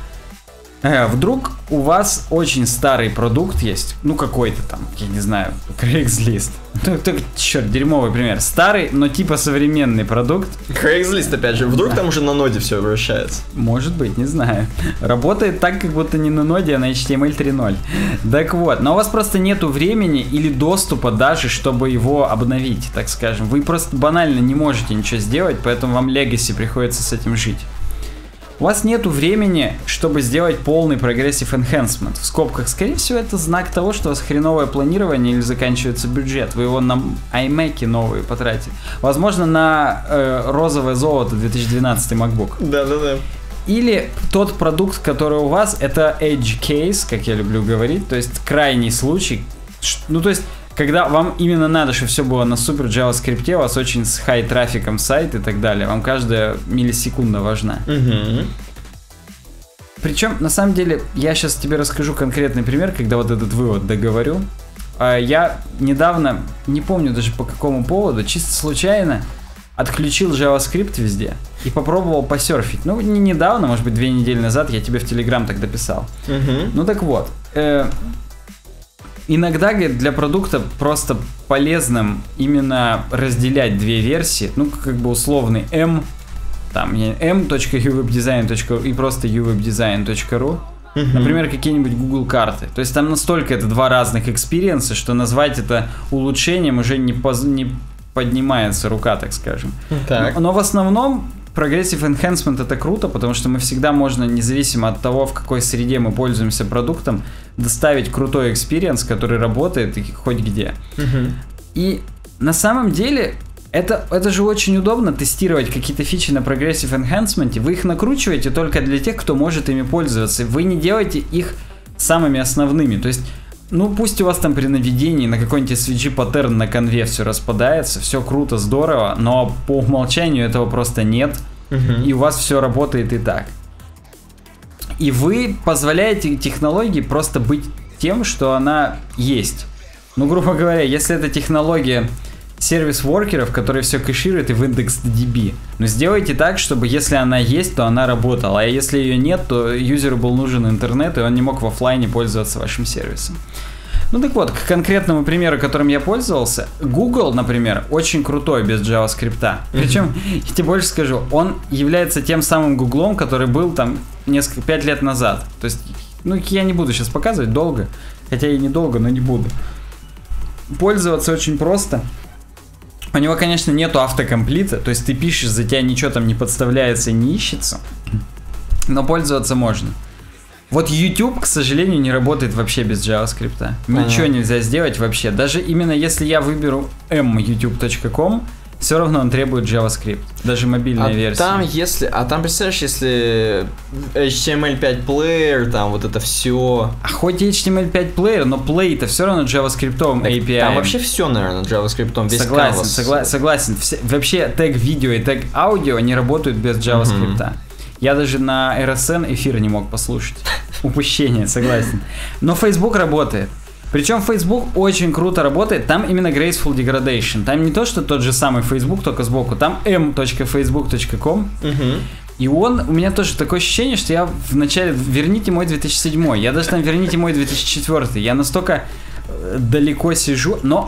Э, вдруг у вас очень старый продукт есть, ну какой-то там, я не знаю, Craigslist. Ну, только, черт, дерьмовый пример. Старый, но типа современный продукт. Craigslist, опять же, вдруг там уже на ноде все вращается? Может быть, не знаю. Работает так, как будто не на ноде, а на эйч ти эм эль три ноль. Так вот, но у вас просто нету времени или доступа даже, чтобы его обновить, так скажем. Вы просто банально не можете ничего сделать, поэтому вам Legacy приходится с этим жить. У вас нету времени, чтобы сделать полный прогрессив enhancement. В скобках, скорее всего, это знак того, что у вас хреновое планирование или заканчивается бюджет. Вы его на iMac новые потратили. Возможно, на э, розовое золото две тысячи двенадцатый MacBook. Да-да-да. Или тот продукт, который у вас, это edge case, как я люблю говорить, то есть крайний случай. Ну, то есть, когда вам именно надо, чтобы все было на супер JavaScript, у вас очень с хай трафиком сайт и так далее, вам каждая миллисекунда важна. Угу. Причем, на самом деле, я сейчас тебе расскажу конкретный пример, когда вот этот вывод договорю. Я недавно, не помню даже по какому поводу, чисто случайно отключил JavaScript везде и попробовал посерфить. Ну, не недавно, может быть, две недели назад, я тебе в Telegram тогда писал. Угу. Ну так вот, э, иногда, говорит, для продукта просто полезным именно разделять две версии, ну, как бы условный M, там, эм точка ю веб дизайн точка ру и просто ю веб дизайн точка ру. Uh-huh. Например, какие-нибудь Google карты. То есть там настолько это два разных экспириенса, что назвать это улучшением уже не, поз... не поднимается рука, так скажем. Так. Но, но в основном Progressive Enhancement это круто, потому что мы всегда можно, независимо от того, в какой среде мы пользуемся продуктом, доставить крутой экспириенс, который работает и хоть где. Uh-huh. И на самом деле это, это же очень удобно тестировать какие-то фичи на Progressive Enhancement. Вы их накручиваете только для тех, кто может ими пользоваться. Вы не делаете их самыми основными. То есть, ну пусть у вас там при наведении на какой-нибудь эс ви джи паттерн на конве все распадается, все круто, здорово, но по умолчанию этого просто нет. Uh-huh. И у вас все работает и так. И вы позволяете технологии просто быть тем, что она есть. Ну, грубо говоря, если эта технология сервис-воркеров, которые все кэшируют и в IndexedDB. Но сделайте так, чтобы если она есть, то она работала. А если ее нет, то юзеру был нужен интернет, и он не мог в офлайне пользоваться вашим сервисом. Ну так вот, к конкретному примеру, которым я пользовался, Google, например, очень крутой без JavaScript. Причем, я тебе больше скажу, он является тем самым Гуглом, который был там несколько, пять лет назад. То есть, ну я не буду сейчас показывать долго, хотя и недолго, но не буду. Пользоваться очень просто. У него, конечно, нету автокомплита, то есть ты пишешь, за тебя ничего там не подставляется, не ищется, но пользоваться можно. Вот YouTube, к сожалению, не работает вообще без JavaScript. Ничего нельзя сделать вообще. Даже именно если я выберу эм ютуб точка ком, все равно он требует JavaScript, даже мобильная а версия. Там, если, а там, представляешь, если эйч ти эм эль пять плеер, там вот это все. А хоть эйч ти эм эль пять плеер, но плей-то все равно JavaScript эй пи ай. Там вообще все, наверное, JavaScript, весь согласен, согла- согласен. Все, вообще тег видео и тег аудио не работают без JavaScript. Mm-hmm. Я даже на эр эс эн эфир не мог послушать. Упущение, согласен. Но Facebook работает. Причем Facebook очень круто работает, там именно Graceful Degradation. Там не то, что тот же самый Facebook, только сбоку. Там эм точка фейсбук точка ком. Uh-huh. И он, у меня тоже такое ощущение, что я в начале, верните мой две тысячи седьмой, я даже там верните мой две тысячи четвёртый. Я настолько далеко сижу, но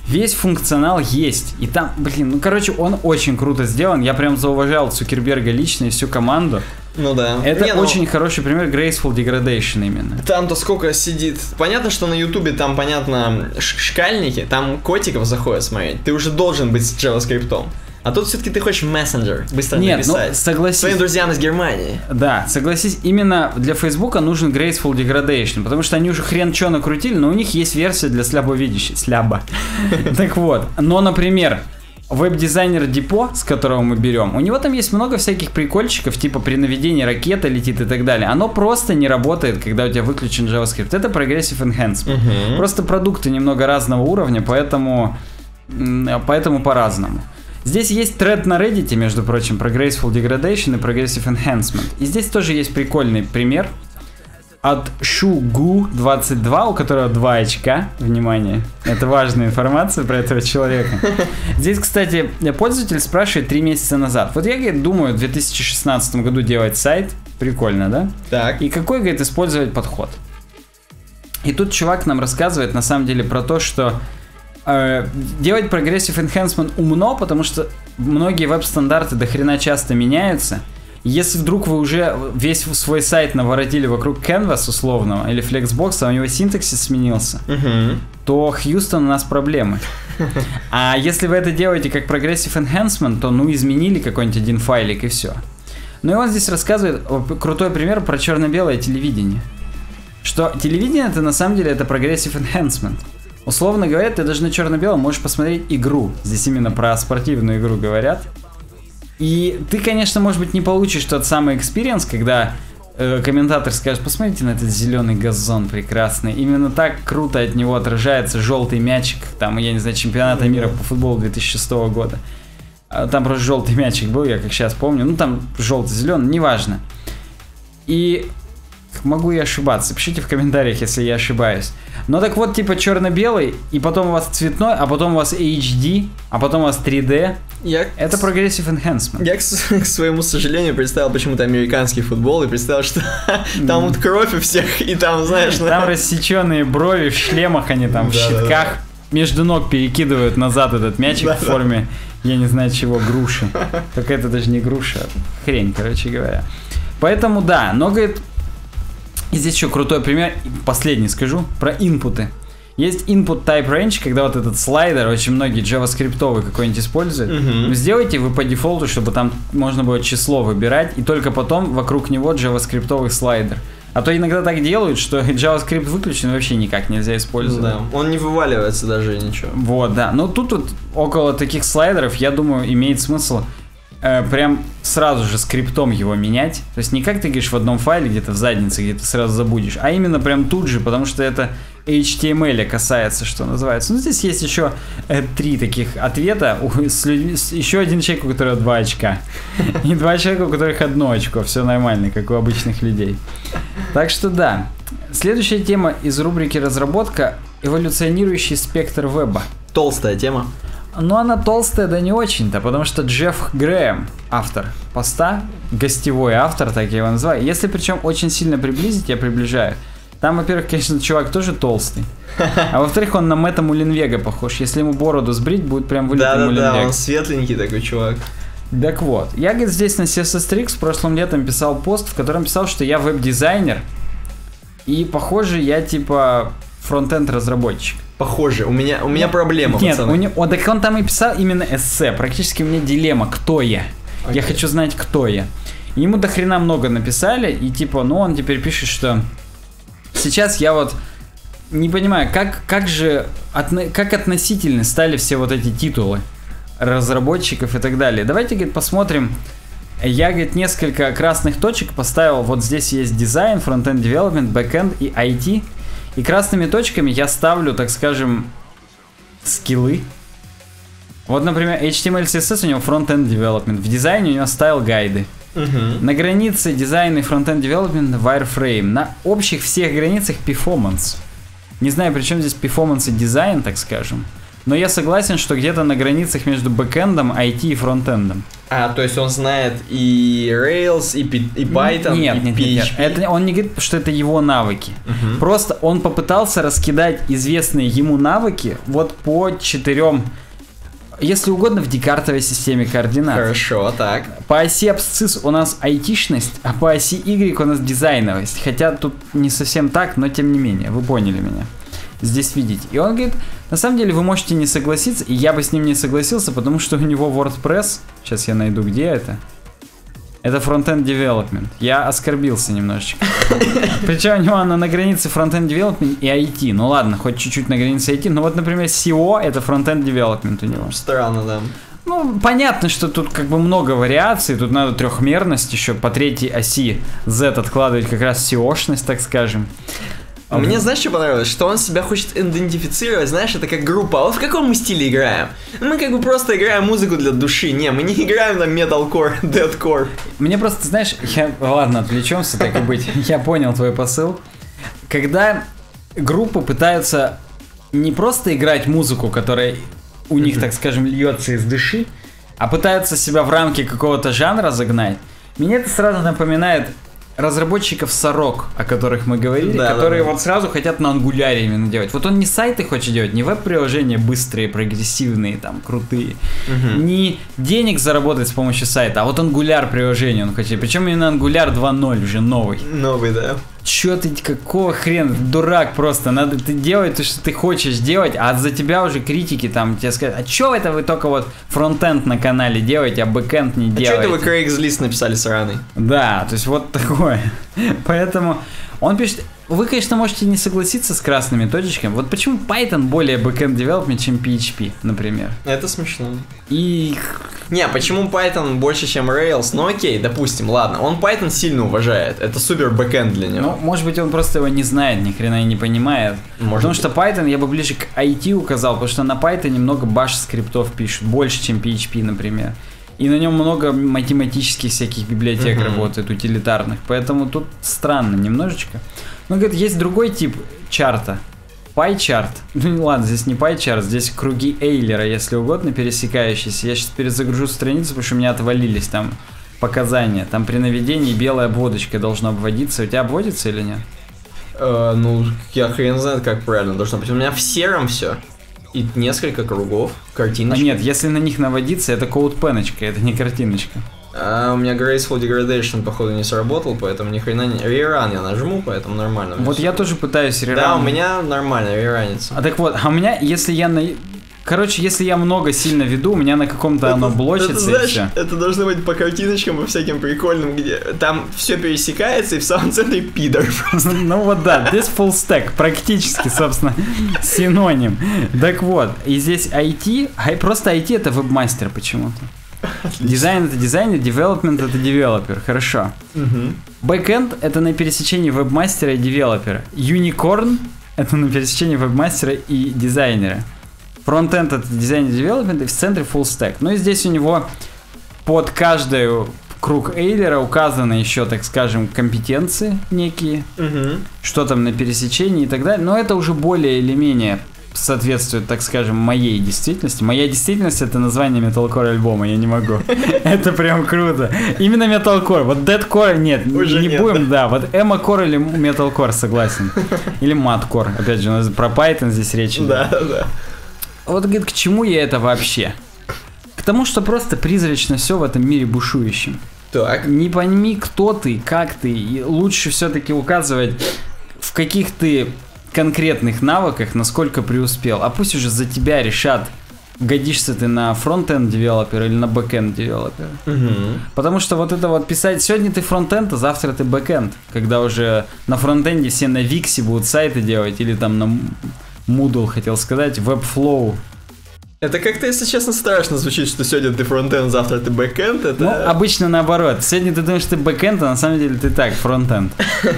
Весь функционал есть. И там, блин, ну короче, он очень круто сделан. Я прям зауважал Цукерберга лично и всю команду. Ну да. Это Не, ну, очень хороший пример Graceful Degradation именно. Там-то сколько сидит. Понятно, что на Ютубе там, понятно, ш- шкальники, там котиков заходят смотреть. Ты уже должен быть с JavaScript. А тут все-таки ты хочешь мессенджер, быстро Нет, написать. ну согласись. Своим друзьям из Германии. Да, согласись, именно для Фейсбука нужен Graceful Degradation, потому что они уже хрен чё накрутили, но у них есть версия для слабовидящих. Сляба. Так вот, но, например, веб-дизайнер Депо, с которого мы берем, у него там есть много всяких прикольчиков, типа при наведении ракета летит и так далее. Оно просто не работает, когда у тебя выключен JavaScript. Это Progressive Enhancement. Мгм. Просто продукты немного разного уровня, поэтому, м, поэтому по-разному. Здесь есть тред на Reddit, между прочим, про Graceful Degradation и Progressive Enhancement. И здесь тоже есть прикольный пример от Шугу двадцать два, у которого два очка. Внимание, это важная информация про этого человека. Здесь, кстати, пользователь спрашивает три месяца назад. Вот я, говорит, думаю в две тысячи шестнадцатом году делать сайт. Прикольно, да? Так. И какой, говорит, использовать подход? И тут чувак нам рассказывает на самом деле про то, что э, делать Progressive Enhancement умно, потому что многие веб-стандарты до хрена часто меняются. Если вдруг вы уже весь свой сайт наворотили вокруг Canvas условного или Flexbox, а у него синтаксис сменился, Мгм. то, Хьюстон, у нас проблемы. А если вы это делаете как Progressive Enhancement, то ну изменили какой-нибудь один файлик и все. Ну и он здесь рассказывает о, крутой пример про черно-белое телевидение. Что телевидение это на самом деле это Progressive Enhancement. Условно говоря, ты даже на черно-белом можешь посмотреть игру. Здесь именно про спортивную игру говорят. И ты, конечно, может быть, не получишь тот самый experience, когда э, комментатор скажет: посмотрите на этот зеленый газон прекрасный. Именно так круто от него отражается желтый мячик, там, я не знаю, чемпионата мира по футболу две тысячи шестого года. А там просто желтый мячик был, я как сейчас помню. Ну, там желтый-зеленый, неважно. И могу я ошибаться. Пишите в комментариях, если я ошибаюсь. Но так вот, типа черно-белый, и потом у вас цветной, а потом у вас эйч ди, а потом у вас три дэ. Я, Это Progressive Enhancement. я к, с- к своему сожалению, представил почему-то американский футбол и представил, что там вот кровь у всех, и там, знаешь, Там рассеченные брови в шлемах, они там в Да, да, да. щитках. Между ног перекидывают назад этот мячик Да, в да. форме, я не знаю чего, груши. Только это даже не груша, а хрень, короче говоря. Поэтому да, но, говорит, и здесь еще крутой пример, последний скажу, про инпуты. Есть input type range, когда вот этот слайдер, очень многие JavaScript-овый какой-нибудь используют. Мгм. Ну, сделайте вы по дефолту, чтобы там можно было число выбирать, и только потом вокруг него JavaScript-овый слайдер. А то иногда так делают, что JavaScript выключен, вообще никак нельзя использовать. Да, он не вываливается даже ничего. Вот, да. Но тут вот около таких слайдеров, я думаю, имеет смысл э, прям сразу же скриптом его менять. То есть не как ты говоришь в одном файле, где-то в заднице, где ты сразу забудешь, а именно прям тут же, потому что это эйч ти эм эл касается, что называется. Ну, здесь есть еще э, три таких ответа. У, с людьми- с- еще один человек, у которого два очка. И два человека, у которых одно очко. Все нормально, как у обычных людей. Так что да. Следующая тема из рубрики «Разработка» — эволюционирующий спектр веба. Толстая тема. Но она толстая, да не очень-то, потому что Джефф Грэм, автор поста, гостевой автор, так я его называю. Если причем очень сильно приблизить, я приближаю. Там, во-первых, конечно, чувак тоже толстый. А во-вторых, он на Мэтта Мулинвега похож. Если ему бороду сбрить, будет прям вылитый Да-да-да, Мулинвег. он светленький такой чувак. Так вот, я, говорит, здесь на си эс эс Tricks прошлым летом писал пост, в котором писал, что я веб-дизайнер. И, похоже, я типа фронтенд разработчик. Похоже, у меня, у меня проблема, Нет, пацаны. у него, он, так он там и писал именно эссе. Практически у меня дилемма, кто я. Я Окей. хочу знать, кто я. И ему до хрена много написали, и типа, ну он теперь пишет, что сейчас я вот не понимаю, как, как же, отно- как относительны стали все вот эти титулы разработчиков и так далее. Давайте, говорит, посмотрим. Я, говорит, несколько красных точек поставил. Вот здесь есть дизайн, фронтенд development, backend и ай ти. И красными точками я ставлю, так скажем, скиллы. Вот, например, эйч ти эм эл, си эс эс у него frontend development. В дизайне у него стайл гайды. Мгм. На границе дизайна и frontend development wireframe. На общих всех границах performance. Не знаю, при чем здесь performance и дизайн, так скажем. Но я согласен, что где-то на границах между бэкэндом, ай ти и фронтендом. А, то есть он знает и Rails, и, Py- и Python, нет, и нет, пи эйч нет, пи. нет. Это, он не говорит, что это его навыки. Мгм. Просто он попытался раскидать известные ему навыки вот по четырем, если угодно, в декартовой системе координат. Хорошо, так. По оси абсцисс у нас айтишность, а по оси Y у нас дизайновость. Хотя тут не совсем так, но тем не менее, вы поняли меня. Здесь видите. И он говорит, на самом деле вы можете не согласиться, и я бы с ним не согласился, потому что у него WordPress, сейчас я найду, где это. Это Frontend Development. Я оскорбился немножечко. Причем у него она на границе Frontend Development и ай ти. Ну ладно, хоть чуть-чуть на границе ай ти. Но вот, например, си о это Frontend Development у него. Странно, да. Ну, понятно, что тут как бы много вариаций. Тут надо трехмерность еще по третьей оси Z откладывать как раз си о-шность, так скажем. А мне, знаешь, что понравилось? Что он себя хочет идентифицировать, знаешь, это как группа. А вот в каком мы стиле играем? Мы как бы просто играем музыку для души. Не, мы не играем на металкор, дедкор. Мне просто, знаешь, я... Ладно, отвлечемся, так и быть. Я понял твой посыл. Когда группы пытаются не просто играть музыку, которая у них, так скажем, льется из души, а пытаются себя в рамки какого-то жанра загнать, мне это сразу напоминает разработчиков Сорок, о которых мы говорили, Да, которые да, да. вот сразу хотят на ангуляре именно делать. Вот он не сайты хочет делать, не веб-приложения быстрые, прогрессивные, там, крутые, Мгм. не денег заработать с помощью сайта, а вот ангуляр приложение он хочет. Причем именно ангуляр два ноль уже новый. Новый, да. Чё ты, какого хрена, ты дурак просто, надо ты делать то, что ты хочешь делать, а за тебя уже критики там тебе скажут, а чё это вы только вот фронтенд на канале делаете, а бэкенд не А что делаете? это вы Craigslist написали сраный? Да, то есть вот такое. Поэтому он пишет, вы, конечно, можете не согласиться с красными точечками. Вот почему Python более backend development, чем пи эйч пи, например. Это смешно. И Не, почему Python больше, чем Rails? Ну окей, допустим, ладно. Он Python сильно уважает. Это супер бэкэнд для него. ну, может быть, он просто его не знает, ни хрена и не понимает. Может Потому быть. что Python я бы ближе к ай ти указал, потому что на Python немного баш скриптов пишут, больше, чем пи эйч пи, например. И на нем много математических всяких библиотек Мгм. работает, утилитарных. Поэтому тут странно немножечко. Ну, говорит, есть другой тип чарта. Пай-чарт. Ну, ладно, здесь не пай-чарт, здесь круги Эйлера, если угодно, пересекающиеся. Я сейчас перезагружу страницу, потому что у меня отвалились там показания. Там при наведении белой обводочкой должно обводиться. У тебя обводится или нет? Э, ну, я хрен знает, как правильно должно быть. У меня в сером все. И несколько кругов, А картиночки. нет, если на них наводиться, это коуд-пеночка, это не картиночка. А у меня Graceful Degradation, походу, не сработал, поэтому ни хрена не... Реран я нажму, поэтому нормально. Вот я тоже пытаюсь Да, реран. у меня нормально, реранится. А так вот, а у меня, если я на... Короче, если я много сильно веду, у меня на каком-то оно блочится это, и знаешь, все. это должно быть по картиночкам, по всяким прикольным, где там все пересекается, и в самом центре пидор просто. Ну вот да, this full stack, практически, собственно, синоним. Так вот, и здесь ай ти, а просто ай ти это вебмастер почему-то. Дизайн это дизайнер, девелопмент это девелопер, хорошо. Бэкэнд это на пересечении вебмастера и девелопера. Юникорн это на пересечении вебмастера и дизайнера. Фронтенд это дизайн и девелопмент, и в центре full stack. Ну и здесь у него под каждый круг Эйлера указаны еще, так скажем, компетенции некие, что там на пересечении и так далее. Но это уже более или менее соответствует, так скажем, моей действительности. Моя действительность — это название металкор альбома, я не могу. Это прям круто. Именно металкор. Вот дедкор нет, Уже не нет, будем, да. Вот эмо-кор или металкор, согласен. Или маткор. Опять же, у нас про Python здесь речь идет. Да, да. Вот, говорит, к чему я это вообще? К тому, что просто призрачно все в этом мире бушующем. Так. Не пойми, кто ты, как ты, и лучше все-таки указывать, в каких ты конкретных навыках, насколько преуспел. А пусть уже за тебя решат, годишься ты на фронт-энд девелопер или на бэк-энд девелопер. Мгм. Потому что вот это вот писать, сегодня ты фронт-энд, а завтра ты бэк-энд. Когда уже на фронт-энде все на Виксе будут сайты делать, или там на Moodle, хотел сказать, Webflow. Это как-то, если честно, страшно звучит, что сегодня ты фронтенд, завтра ты бэкенд. Это... Ну, обычно наоборот. Сегодня ты думаешь, ты бэкэнд, а на самом деле ты так, фронтенд.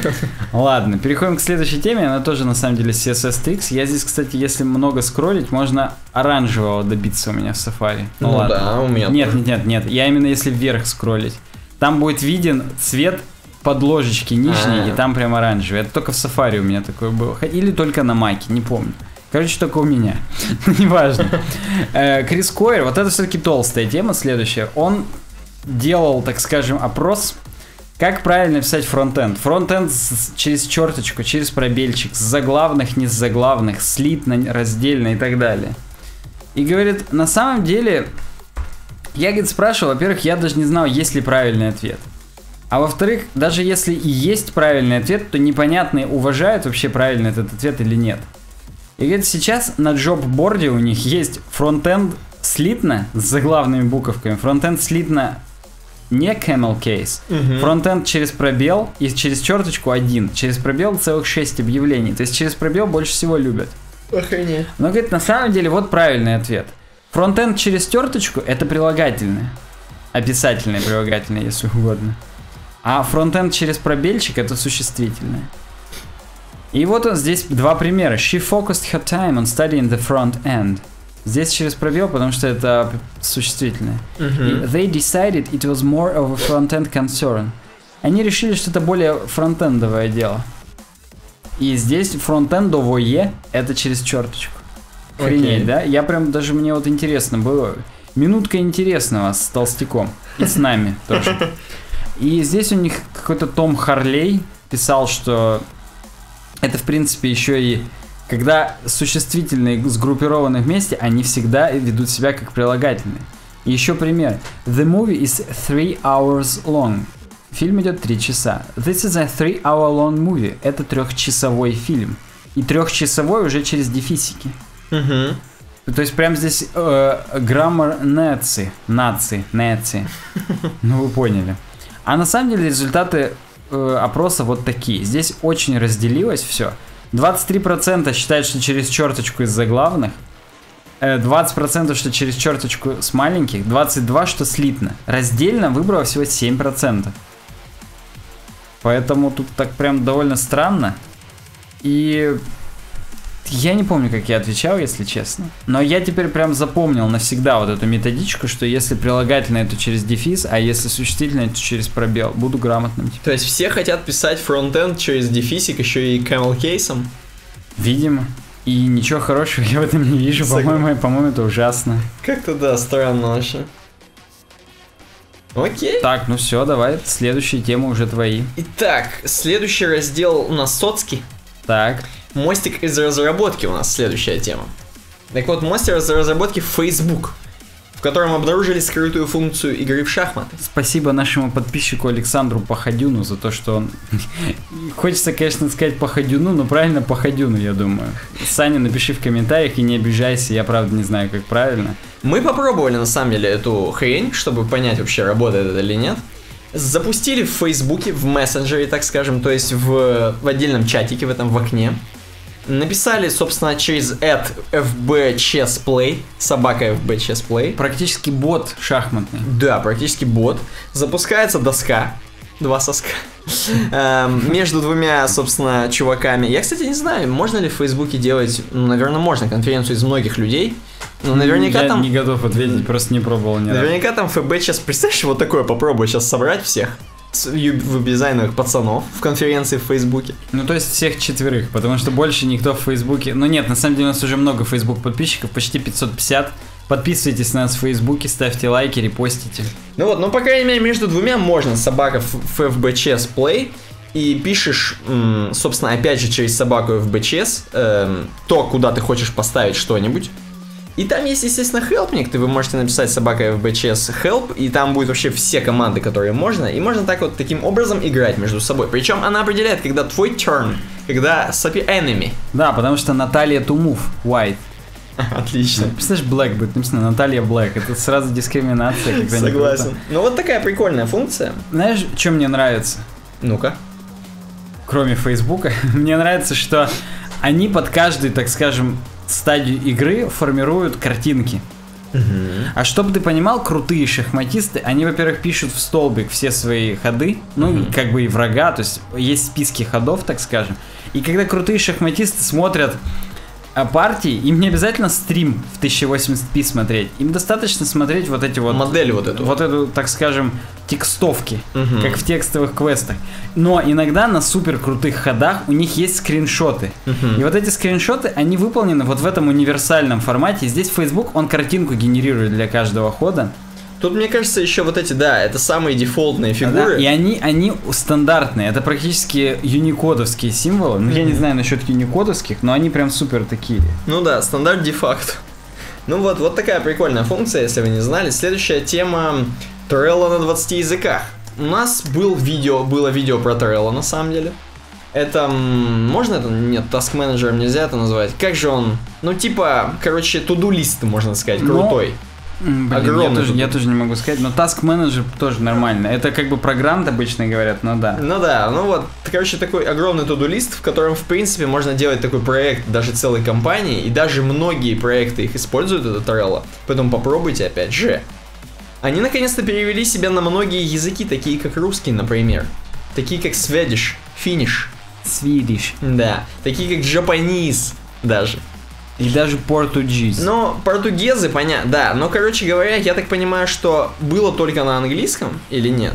Ладно, переходим к следующей теме. Она тоже на самом деле си эс эс Tricks. Я здесь, кстати, если много скроллить, можно оранжевого добиться у меня в Safari. Ну, ладно. да, у меня Нет, тоже. нет, нет, нет. Я именно если вверх скроллить. Там будет виден цвет подложечки нижней, А. и там прям оранжевый. Это только в Safari у меня такое было. Или только на Маке, не помню. Короче, только у меня. Неважно. Крис Койер, вот это все-таки толстая тема следующая. Он делал, так скажем, опрос, как правильно писать фронтенд. Фронтенд через черточку, через пробельчик, с заглавных, не с заглавных, слитно, раздельно и так далее. И говорит, на самом деле, я, говорит, спрашивал, во-первых, я даже не знал, есть ли правильный ответ. А во-вторых, даже если и есть правильный ответ, то непонятно, уважают вообще правильный этот ответ или нет. И говорит, сейчас на джоб-борде у них есть фронтенд слитно с заглавными буковками, фронтенд слитно не camel case, угу. Фронтенд через пробел и через черточку один, через пробел целых шесть объявлений. То есть через пробел больше всего любят. Охренеть. Но, говорит, на самом деле вот правильный ответ. Фронтенд через черточку это прилагательное, описательное прилагательное, если угодно. А фронтенд через пробельчик это существительное. И вот он, здесь два примера. She focused her time on studying the front end. Здесь через пробел, потому что это существительное. Uh-huh. They decided it was more of a front-end concern. Они решили, что это более фронтендовое дело. И здесь фронтендовое это через черточку. Охренеть, okay. Да? Я прям даже мне вот интересно было. Минутка интересного с Толстяком. И с нами тоже. И здесь у них какой-то Том Харлей писал, что это в принципе еще и когда существительные сгруппированы вместе, они всегда ведут себя как прилагательные. И еще пример. The movie is three hours long. Фильм идет три часа. This is a three hour long movie. Это трехчасовой фильм. И трехчасовой уже через дефисики. Uh-huh. То есть прям здесь э, граммар нации. Нации. Нации. Ну вы поняли. А на самом деле результаты э, опроса вот такие. Здесь очень разделилось все. двадцать три процента считают, что через черточку из заглавных. э, двадцать процентов, что через черточку с маленьких. двадцать два процента, что слитно. Раздельно выбрало всего семь процентов. Поэтому тут так прям довольно странно. И я не помню, как я отвечал, если честно. Но я теперь прям запомнил навсегда вот эту методичку, что если прилагательное, то через дефис, а если существительное, то через пробел. Буду грамотным теперь. То есть все хотят писать фронтенд через дефисик, еще и camel кейсом? Видимо. И ничего хорошего я в этом не вижу. По-моему, по-моему, это ужасно. Как-то да, странно вообще. Окей. Так, ну все, давай, следующие темы уже твои. Итак, следующий раздел у нас соцкий. Так. Мостик из разработки у нас следующая тема. Так вот, мостик из разработки Facebook, в котором обнаружили скрытую функцию игры в шахматы. Спасибо нашему подписчику Александру Походюну за то, что он... Хочется, конечно, сказать Походюну, но правильно Походюну, я думаю. Саня, напиши в комментариях и не обижайся, я правда не знаю, как правильно. Мы попробовали, на самом деле, эту хрень, чтобы понять, вообще работает это или нет. Запустили в Фейсбуке, в мессенджере, так скажем, то есть в, в отдельном чатике, в этом в окне. Написали, собственно, через at эф би chess play, собака эф би chess play. Практически бот шахматный. Да, практически бот. Запускается доска, два соска, между двумя, собственно, чуваками. Я, кстати, не знаю, можно ли в Фейсбуке делать, ну, наверное, можно, конференцию из многих людей. Но наверняка Я там... не готов ответить, просто не пробовал ни разу. Наверняка там эф би сейчас, представляешь, вот такое попробую сейчас собрать всех веб-дизайнеров пацанов в конференции в Фейсбуке. Ну, то есть всех четверых, потому что больше никто в Фейсбуке... Ну нет, на самом деле у нас уже много Фейсбук подписчиков, почти пятьсот пятьдесят. Подписывайтесь на нас в Фейсбуке, ставьте лайки, репостите. Ну вот, ну по крайней мере между двумя можно собака в эф би chess play. И пишешь, собственно, опять же через собаку эф би chess э, то, куда ты хочешь поставить что-нибудь. И там есть, естественно, хелпник, вы можете написать собака эф би chess help, и там будет вообще все команды, которые можно, и можно так вот таким образом играть между собой. Причем она определяет, когда твой turn, когда сопи enemy. Да, потому что Наталья to move, white. Отлично. Представляешь, Black будет написано, Наталья Black, это сразу дискриминация. Когда согласен. Ну вот такая прикольная функция. Знаешь, что мне нравится? Ну-ка. Кроме Фейсбука, мне нравится, что они под каждый, так скажем, стадию игры формируют картинки. Угу. А чтобы ты понимал, крутые шахматисты, они, во-первых, пишут в столбик все свои ходы, ну, угу. как бы и врага, то есть есть списки ходов, так скажем. И когда крутые шахматисты смотрят а партии, им не обязательно стрим в тысяча восемьдесят пи смотреть. Им достаточно смотреть вот эти вот... Модель вот эту. Вот эту, так скажем, текстовки, Мгм. как в текстовых квестах. Но иногда на супер крутых ходах у них есть скриншоты. Мгм. И вот эти скриншоты, они выполнены вот в этом универсальном формате. Здесь Facebook, он картинку генерирует для каждого хода. Тут, мне кажется, еще вот эти, да, это самые дефолтные Да, фигуры. и они, они стандартные. Это практически юникодовские символы. Ну, я не знаю насчет юникодовских, но они прям супер такие. Ну да, стандарт де-факто. Ну вот, вот такая прикольная функция, если вы не знали. Следующая тема Trello на двадцати языках. У нас был видео, было видео про Trello на самом деле. Это, м, можно это, нет, task manager нельзя это назвать. Как же он, ну типа, короче, to-do лист, можно сказать, Но- крутой. М, Блин, я Огромный тоже, тут. я тоже не могу сказать, но Task Manager тоже нормально. Это как бы про грант обычно говорят, но да. Ну да, ну вот, короче, такой огромный to-do лист, в котором, в принципе, можно делать такой проект даже целой компании, и даже многие проекты их используют, это Trello. Поэтому попробуйте, опять же. Они наконец-то перевели себя на многие языки, такие как русский, например. Такие как Swedish, Finnish, Swedish. да, такие как Japanese даже. И даже Portuguese. Но португезы, понятно, да, но, короче говоря, я так понимаю, что было только на английском или нет?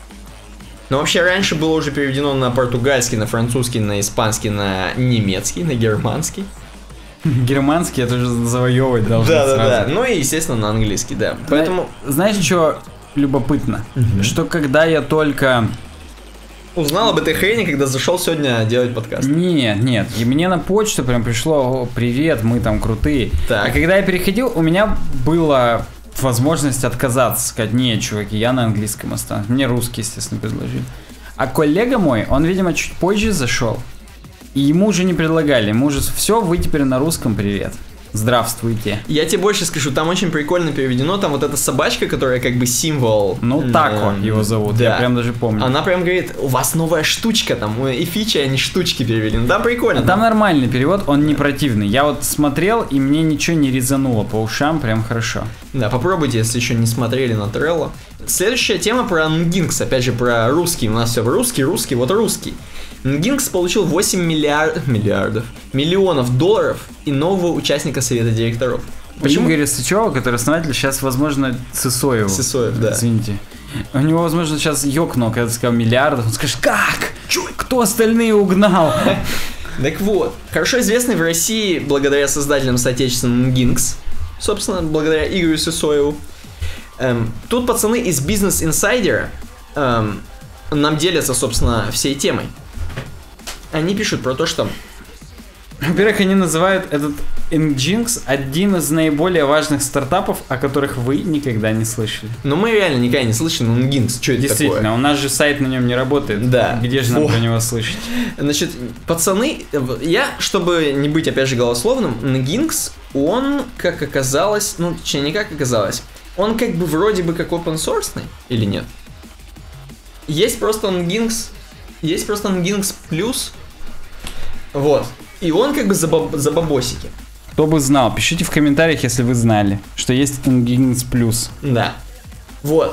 Но вообще раньше было уже переведено на португальский, на французский, на испанский, на немецкий, на германский. Германский это уже завоевывать должны Да, да, сразу. да. Ну и, естественно, на английский, да. Поэтому Знаешь, что любопытно? Что когда я только... узнал об этой хрени, когда зашел сегодня делать подкаст. Нет, нет, и мне на почту прям пришло: «О, привет, мы там крутые». Так. А когда я переходил, у меня была возможность отказаться, сказать: не, чуваки, я на английском останусь. Мне русский, естественно, предложили. А коллега мой, он, видимо, чуть позже зашел, и ему уже не предлагали, ему уже все, вы теперь на русском, привет. Здравствуйте. Я тебе больше скажу, там очень прикольно переведено, там вот эта собачка, которая как бы символ. Ну, м, Тако его зовут, да. я прям даже помню. Она прям говорит: у вас новая штучка, там, и фичи, они штучки перевели. Ну, там прикольно. Там нормальный перевод, он не противный. Я вот смотрел, и мне ничего не резануло по ушам, прям хорошо. Да, попробуйте, если еще не смотрели на Trello. Следующая тема про Nginx, опять же про русский. У нас все русский, русский, вот русский. Nginx получил восемь миллиард... миллиардов, миллионов долларов и нового участника совета директоров. Почему? Игорь Сычева, который основатель, сейчас, возможно, Сысоеву. Сысоев, да. Извините. У него, возможно, сейчас ёкнул, когда ты сказал миллиардов. Он скажет: как? Чё? Кто остальные угнал? Так вот, хорошо известный в России благодаря создателям соотечественного Nginx, собственно, благодаря Игорю Сысоеву. Эм, тут пацаны из Business Insider эм, нам делятся, собственно, всей темой. Они пишут про то, что... Во-первых, они называют этот Nginx одним из наиболее важных стартапов, о которых вы никогда не слышали. Ну, мы реально никогда не слышали, ну, Nginx, что это Действительно, такое? у нас же сайт на нем не работает. Да. Где же нам Фу. про него слышать? Значит, пацаны, я, чтобы не быть, опять же, голословным, Nginx, он, как оказалось, ну, точнее, не как оказалось, он как бы вроде бы как open source или нет? Есть просто Nginx, есть просто Nginx плюс, вот, и он как бы за, баб- за бабосики, Кто бы знал, пишите в комментариях, если вы знали, что есть Nginx Plus. да, вот.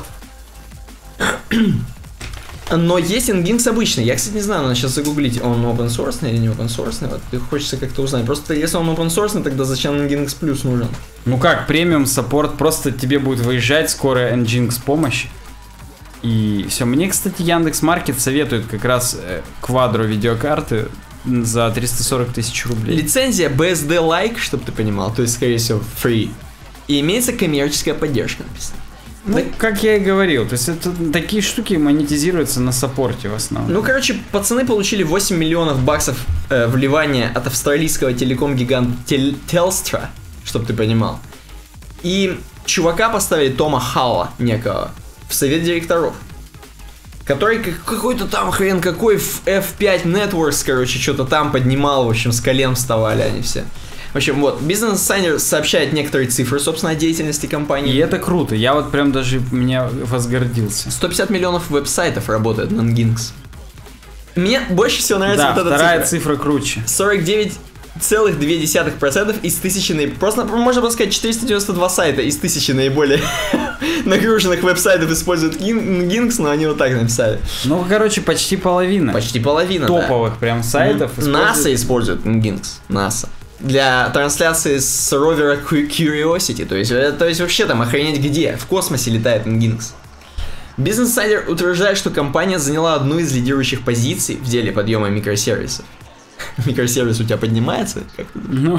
Но есть Nginx обычный. Я, кстати, не знаю, надо сейчас загуглить, он open source или не open source. Вот хочется как-то узнать. Просто если он open source, тогда зачем Nginx Plus нужен? Ну как, премиум саппорт, просто тебе будет выезжать скоро Nginx помощь. И все. Мне, кстати, Яндекс.Маркет советует как раз э, квадро видеокарты за триста сорок тысяч рублей. Лицензия би эс ди-like, чтобы ты понимал, то есть, скорее всего, free. И имеется коммерческая поддержка написано. Ну, как я и говорил, то есть это такие штуки монетизируются на саппорте в основном. Ну, короче, пацаны получили восемь миллионов баксов э, вливания от австралийского телеком-гиганта Тел- Telstra, чтобы ты понимал. И чувака поставили, Тома Халла некого, в совет директоров. Который как- какой-то там хрен какой в эф пять Networks, короче, что-то там поднимал, в общем, с колен вставали они все. В общем, вот, Business Insider сообщает некоторые цифры, собственно, о деятельности компании. И это круто, я вот прям даже меня возгордился. сто пятьдесят миллионов веб-сайтов работает на Nginx. Мне больше всего нравится Да, вот эта вторая цифра. цифра круче. сорок девять целых две десятых процента из тысячи наиболее... Просто можно было сказать, четыреста девяносто два сайта из тысячи наиболее нагруженных веб-сайтов используют Nginx, но они вот так написали. Ну, короче, почти половина. Почти половина, да. Топовых прям сайтов. НАСА используют- использует Nginx. НАСА. для трансляции с ровера Curiosity. То есть, то есть вообще там охренеть где? В космосе летает Nginx. Business Insider утверждает, что компания заняла одну из лидирующих позиций в деле подъема микросервисов. Микросервис у тебя поднимается? Как ты ну,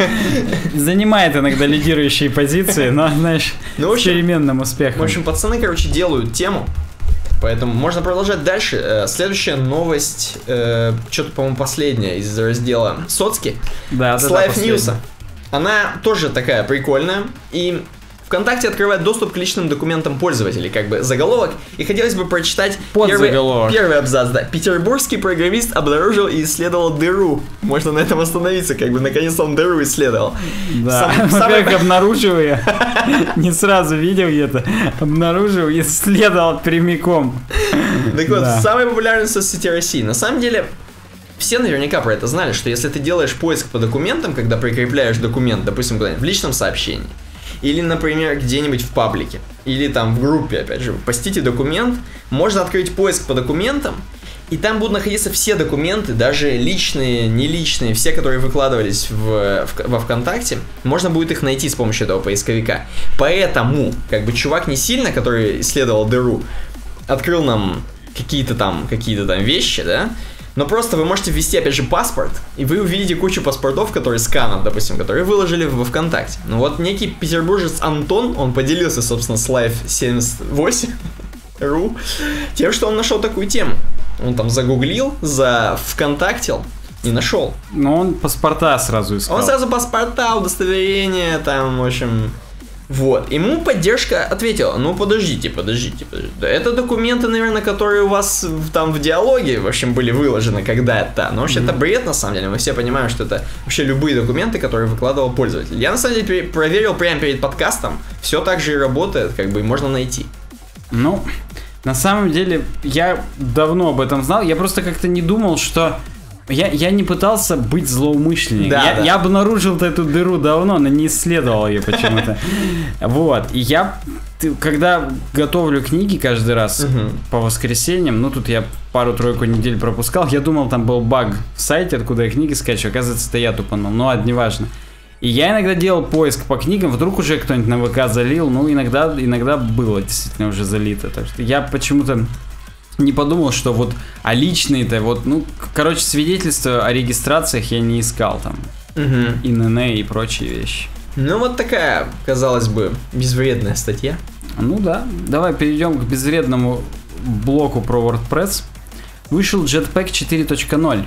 занимает иногда лидирующие позиции, но, знаешь, ну, в общем, с переменным успехом. В общем, пацаны, короче, делают тему, поэтому можно продолжать дальше. Следующая новость, э, что-то, по-моему, последняя из раздела соцки, да, с Live News. Она тоже такая прикольная, и ВКонтакте открывает доступ к личным документам пользователей, как бы заголовок, и хотелось бы прочитать первый, первый абзац, да. Петербургский программист обнаружил и исследовал дыру. Можно на этом остановиться, как бы, наконец-то он дыру исследовал. Да, Сам, самый... как обнаружил я, не сразу видел где-то, обнаружил и исследовал прямиком. Так вот, самая популярная соцсети России. На самом деле, все наверняка про это знали, что если ты делаешь поиск по документам, когда прикрепляешь документ, допустим, куда-нибудь в личном сообщении, или, например, где-нибудь в паблике, или там в группе, опять же, постите документ, можно открыть поиск по документам, и там будут находиться все документы, даже личные, не личные, все, которые выкладывались в, в, во ВКонтакте, можно будет их найти с помощью этого поисковика. Поэтому, как бы, чувак не сильно, который исследовал дыру, открыл нам какие-то там, какие-то там вещи, да, но просто вы можете ввести, опять же, паспорт, и вы увидите кучу паспортов, которые сканов, допустим, которые выложили во ВКонтакте. Ну вот некий петербуржец Антон, он поделился, собственно, с Live семьдесят восемь точка ру тем, что он нашел такую тему. Он там загуглил, за ВКонтактил и нашел. Но он паспорта сразу искал. Он сразу паспорта, удостоверения, там, в общем... Вот, ему поддержка ответила: ну подождите, подождите, подождите. Это документы, наверное, которые у вас там в диалоге, в общем, были выложены когда-то. Но вообще mm-hmm. это бред, на самом деле. Мы все понимаем, что это вообще любые документы, которые выкладывал пользователь. Я, на самом деле, проверил прямо перед подкастом. Все так же и работает, как бы, и можно найти. Ну, на самом деле, я давно об этом знал. Я просто как-то не думал, что... Я, я не пытался быть злоумышленником. Да, я, да. я обнаружил эту дыру давно, но не исследовал ее почему-то. Вот. И я, когда готовлю книги каждый раз uh-huh. по воскресеньям, ну тут я пару-тройку недель пропускал, я думал, там был баг в сайте, откуда я книги скачиваю. Оказывается, это я тупанул, но ладно, неважно. И я иногда делал поиск по книгам, вдруг уже кто-нибудь на ВК залил, ну иногда, иногда было действительно уже залито. Так что я почему-то... не подумал, что вот, а личные-то, вот, ну, короче, свидетельства о регистрациях я не искал там. Угу. ИНН и прочие вещи. Ну, вот такая, казалось бы, безвредная статья. Ну да, давай перейдем к безвредному блоку про WordPress. Вышел Jetpack четыре точка ноль.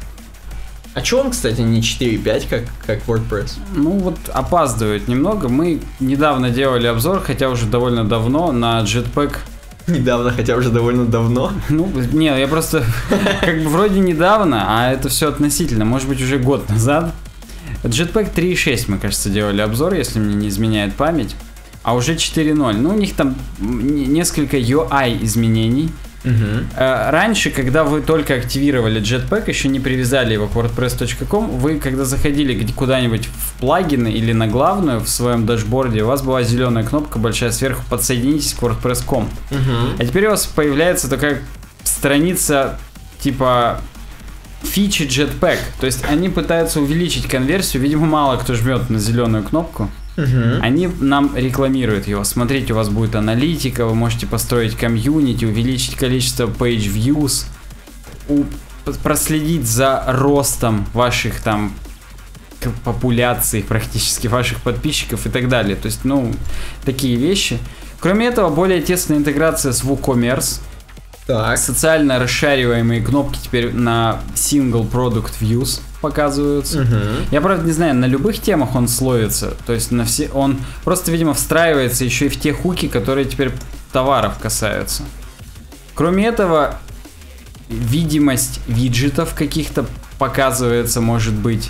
А чё он, кстати, не четыре пять, как, как WordPress? Ну вот, опаздывает немного. Мы недавно делали обзор, хотя уже довольно давно, на Jetpack. Недавно, хотя уже довольно давно. Ну, не, я просто, как бы вроде недавно, а это все относительно, может быть уже год назад. Jetpack три и шесть, мы, кажется, делали обзор, если мне не изменяет память, а уже четыре ноль. Ну, у них там несколько ю ай изменений. Uh-huh. Раньше, когда вы только активировали Jetpack, еще не привязали его к WordPress точка ком, вы, когда заходили куда-нибудь в плагины или на главную в своем дашборде, у вас была зеленая кнопка большая сверху «Подсоединитесь к WordPress точка ком». Uh-huh. А теперь у вас появляется такая страница типа фичи Jetpack. То есть они пытаются увеличить конверсию, видимо, мало кто жмет на зеленую кнопку. Uh-huh. Они нам рекламируют его. Смотрите, у вас будет аналитика, вы можете построить комьюнити, увеличить количество page views, у, проследить за ростом ваших там популяций, практически ваших подписчиков и так далее. То есть, ну, такие вещи. Кроме этого, более тесная интеграция с WooCommerce. Так. Социально расшариваемые кнопки теперь на Single Product Views показываются. Uh-huh. Я, правда, не знаю, на любых темах он словится. То есть на все, он просто, видимо, встраивается еще и в те хуки, которые теперь товаров касаются. Кроме этого, видимость виджетов каких-то показывается, может быть,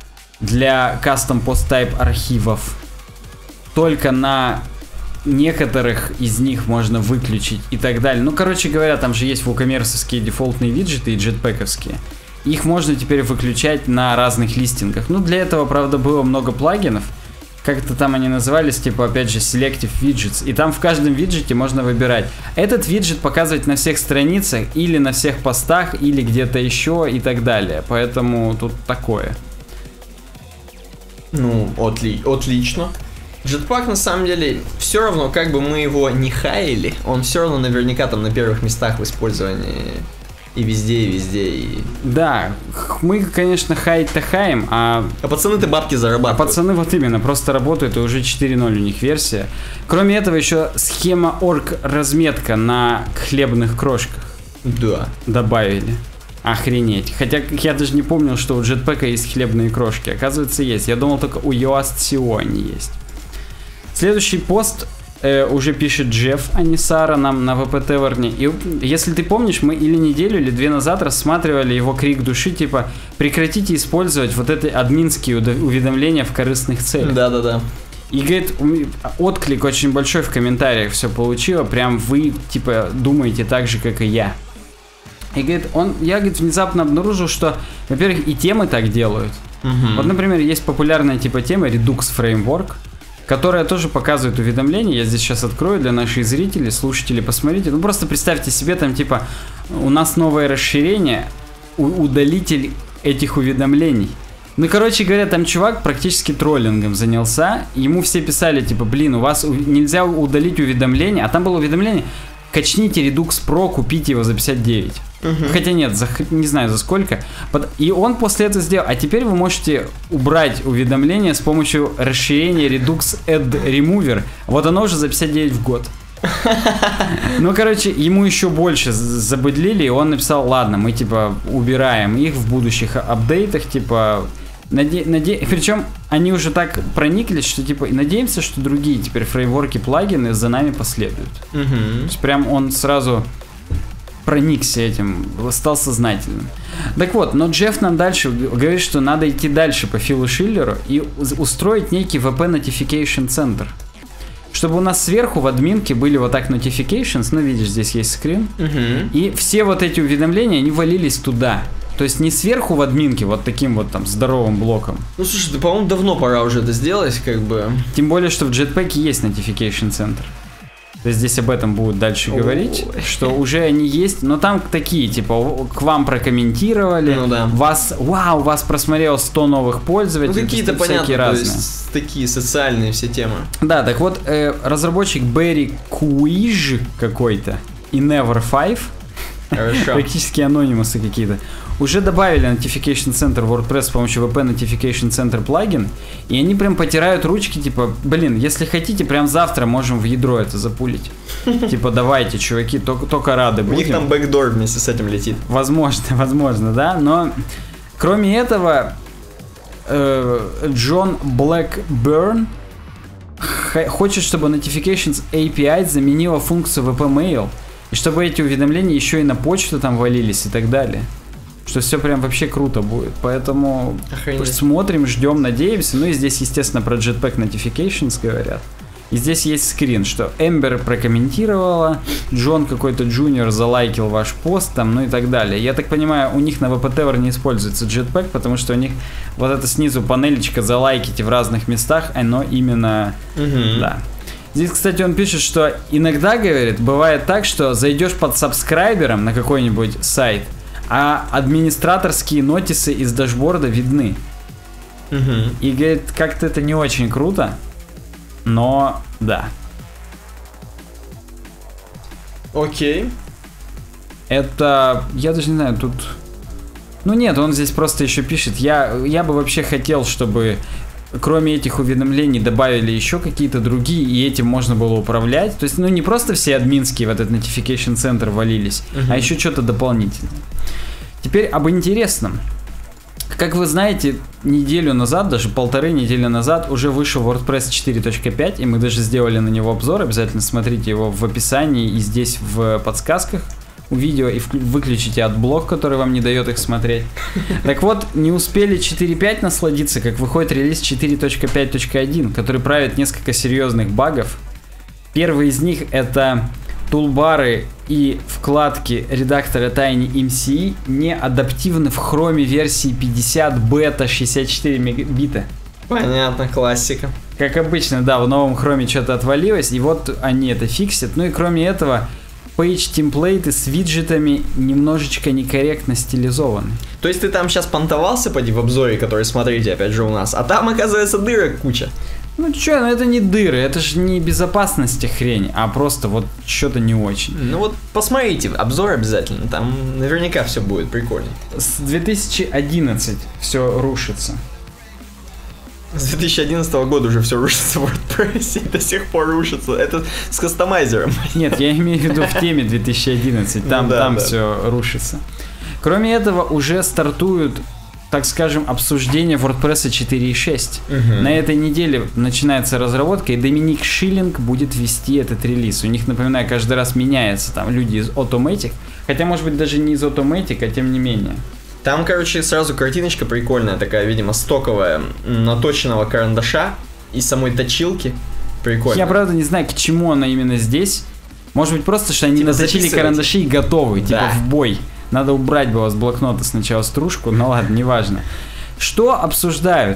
для Custom Post Type архивов. Только на некоторых из них можно выключить и так далее. Ну, короче говоря, там же есть WooCommerce-овские дефолтные виджеты и Jetpack-овские. Их можно теперь выключать на разных листингах. Ну, для этого, правда, было много плагинов. Как-то там они назывались, типа, опять же, Selective Widgets. И там в каждом виджете можно выбирать. Этот виджет показывать на всех страницах, или на всех постах, или где-то еще, и так далее. Поэтому тут такое. Ну, отли... отлично. Jetpack, на самом деле, все равно, как бы мы его не хаяли, он все равно наверняка там на первых местах в использовании и везде, и везде. И... Да, мы, конечно, хаять-то хаем, а... А пацаны-то бабки А зарабатывают. пацаны вот именно, просто работают, и уже четыре ноль у них версия. Кроме этого, еще схема орг разметка на хлебных крошках Да. добавили. Охренеть. Хотя я даже не помнил, что у Jetpack есть хлебные крошки. Оказывается, есть. Я думал, только у Yoast си о они есть. Следующий пост э, уже пишет Джефф, а не Сара, нам на ви пи Таверне. И если ты помнишь, мы или неделю, или две назад рассматривали его крик души, типа, прекратите использовать вот эти админские уведомления в корыстных целях. Да-да-да. И, говорит, отклик очень большой в комментариях все получило, прям вы, типа, думаете так же, как и я. И, говорит, он, я, говорит, внезапно обнаружил, что, во-первых, и темы так делают. Угу. Вот, например, есть популярная типа тема Redux Framework, которая тоже показывает уведомления. Я здесь сейчас открою для наших зрителей, слушателей, посмотрите. Ну, просто представьте себе, там, типа, у нас новое расширение, удалитель этих уведомлений. Ну, короче говоря, там чувак практически троллингом занялся. Ему все писали, типа, блин, у вас нельзя удалить уведомления. А там было уведомление, качните Redux Pro, купите его за пятьдесят девять. Uh-huh. Хотя нет, за, не знаю за сколько. И он после этого сделал. А теперь вы можете убрать уведомления с помощью расширения Redux Ad Remover. Вот оно уже за пятьдесят девять в год. Ну, короче, ему еще больше забыдлили, и он написал, ладно, мы, типа, убираем их в будущих апдейтах, типа... Наде... Наде... Причем они уже так прониклись, что, типа, надеемся, что другие теперь фреймворки, плагины за нами последуют. Угу. То есть прям он сразу проникся этим, стал сознательным. Так вот, но Джефф нам дальше говорит, что надо идти дальше по Филу Шиллеру и устроить некий ви пи Notification Center. Чтобы у нас сверху в админке были вот так notifications, ну видишь, здесь есть скрин, Угу. и все вот эти уведомления, они валились туда. То есть не сверху в админке, вот таким вот там здоровым блоком. Ну слушай, да, по-моему, давно пора уже это сделать, как бы. Тем более, что в Jetpack есть Notification Center. То есть здесь об этом будут дальше Ой. говорить, что уже они есть, но там такие, типа, к вам прокомментировали, Ну да. вас, вау, вас просмотрело сто новых Ну пользователей, какие-то всякие понятные, то разные. есть такие социальные все темы. Да, так вот, э, разработчик Берри Куиж какой-то и Never Five, Хорошо. практически анонимусы какие-то, уже добавили Notification Center в WordPress с помощью ви пи Notification Center плагин, и они прям потирают ручки, типа, блин, если хотите, прям завтра можем в ядро это запулить. Типа, давайте, чуваки, только, только рады У будем. них там бэкдор вместе с этим летит. Возможно, возможно, да, но кроме этого, э, Джон Блэкберн х- хочет, чтобы Notifications эй пи ай заменила функцию ви пи Mail, и чтобы эти уведомления еще и на почту там валились и так далее. Что все прям вообще круто будет. Поэтому Охренеть. смотрим, ждем, надеемся. Ну и здесь, естественно, про Jetpack Notifications говорят. И здесь есть скрин, что Эмбер прокомментировала, Джон какой-то джуниор залайкил ваш пост, там, ну и так далее. Я так понимаю, у них на ви пи Tower не используется Jetpack, потому что у них вот эта снизу панелечка залайките в разных местах, оно именно... Угу. Да. Здесь, кстати, он пишет, что иногда, говорит, бывает так, что зайдешь под сабскрайбером на какой-нибудь сайт, а администраторские нотисы из дашборда видны. Угу. И, говорит, как-то это не очень круто, но да. Окей. Это, я даже не знаю, тут... Ну нет, он здесь просто еще пишет, я, я бы вообще хотел, чтобы кроме этих уведомлений добавили еще какие-то другие, и этим можно было управлять. То есть, ну не просто все админские в этот Notification Center валились, Мгм. а еще что-то дополнительное. Теперь об интересном. Как вы знаете, неделю назад, даже полторы недели назад, уже вышел WordPress четыре точка пять, и мы даже сделали на него обзор. Обязательно смотрите его в описании и здесь в подсказках у видео, и вклю- выключите отблок, который вам не дает их смотреть. Так вот, не успели четыре точка пять насладиться, как выходит релиз четыре точка пять точка один, который правит несколько серьезных багов. Первый из них — это тулбары и вкладки редактора Tiny эм си и не адаптивны в Chrome версии пятьдесят бета шестьдесят четыре мегабита. Понятно, классика. Как обычно, да, в новом Chrome что-то отвалилось, и вот они это фиксят. Ну и кроме этого, пейдж-темплейты с виджетами немножечко некорректно стилизованы. То есть ты там сейчас понтовался, поди, в обзоре, который смотрите, опять же, у нас, а там, оказывается, дырок куча. Ну чё, ну это не дыры, это же не безопасности хрень, а просто вот что-то не очень. Ну вот посмотрите, обзор обязательно, там наверняка все будет прикольно. С две тысячи одиннадцатого все рушится. С две тысячи одиннадцатого года уже все рушится в WordPress и до сих пор рушится. Это с кастомайзером. Нет, я имею в виду в теме две тысячи одиннадцать, там, Ну да, там да. все рушится. Кроме этого, уже стартуют, так скажем, обсуждение WordPress четыре и шесть. Мгм. На этой неделе начинается разработка, и Доминик Шиллинг будет вести этот релиз. У них, напоминаю, каждый раз меняется там люди из Automatic, хотя, может быть, даже не из Automatic, а тем не менее. Там, короче, сразу картиночка прикольная такая, видимо, стоковая, м, наточенного карандаша и самой точилки. Прикольно. Я, правда, не знаю, к чему она именно здесь. Может быть, просто, что они Типа наточили записывать. карандаши и готовы, типа Да. в бой. Надо убрать было с блокнота сначала стружку, но ладно, неважно. Что обсуждают?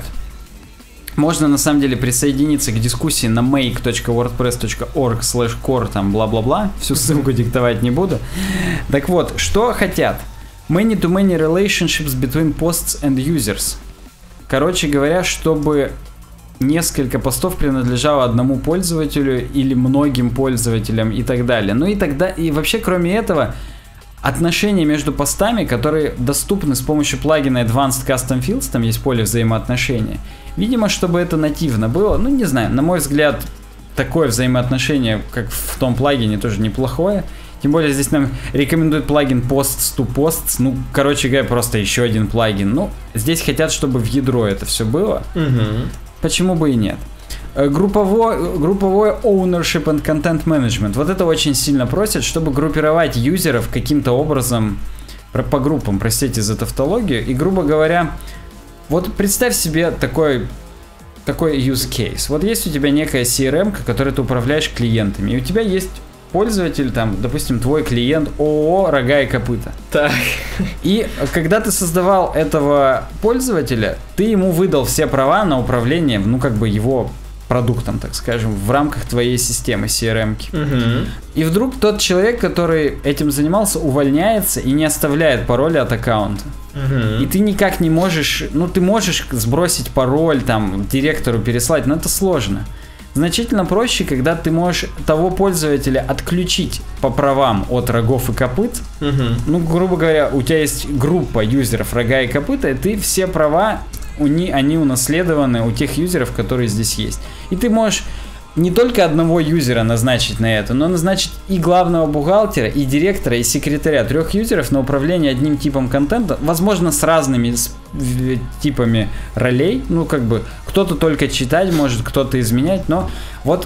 Можно, на самом деле, присоединиться к дискуссии на make точка wordpress точка org слэш core, там, бла-бла-бла. Всю ссылку диктовать не буду. Так вот, что хотят? Many-to-many relationships between posts and users. Короче говоря, чтобы несколько постов принадлежало одному пользователю или многим пользователям и так далее. Ну и тогда, и вообще, кроме этого, отношения между постами, которые доступны с помощью плагина Advanced Custom Fields, там есть поле взаимоотношения. Видимо, чтобы это нативно было, ну не знаю, на мой взгляд, такое взаимоотношение, как в том плагине, тоже неплохое. Тем более здесь нам рекомендует плагин Posts to Posts, ну, короче говоря, просто еще один плагин. Ну, здесь хотят, чтобы в ядро это все было. Мгм. Почему бы и нет? Э, Групповой, групповой ownership and content management. Вот это очень сильно просят, чтобы группировать юзеров каким-то образом про- по группам, простите за тавтологию. И, грубо говоря, вот представь себе такой, такой use case. Вот есть у тебя некая си эр эм, которой ты управляешь клиентами, и у тебя есть пользователь, там, допустим, твой клиент ООО «Рога и копыта». Так. И когда ты создавал этого пользователя, ты ему выдал все права на управление, ну, как бы его продуктом, так скажем, в рамках твоей системы си эр эм-ки. Мгм. И вдруг тот человек, который этим занимался, увольняется и не оставляет пароля от аккаунта. Мгм. И ты никак не можешь, ну, ты можешь сбросить пароль, там, директору переслать, но это сложно. Значительно проще, когда ты можешь того пользователя отключить по правам от рогов и копыт. Мгм. Ну, грубо говоря, у тебя есть группа юзеров рога и копыта, и ты все права, у ни- они унаследованы у тех юзеров, которые здесь есть. И ты можешь не только одного юзера назначить на это, но назначить и главного бухгалтера, и директора, и секретаря, трех юзеров на управление одним типом контента, возможно, с разными с- в- типами ролей. Ну, как бы, кто-то только читать может, кто-то изменять, но вот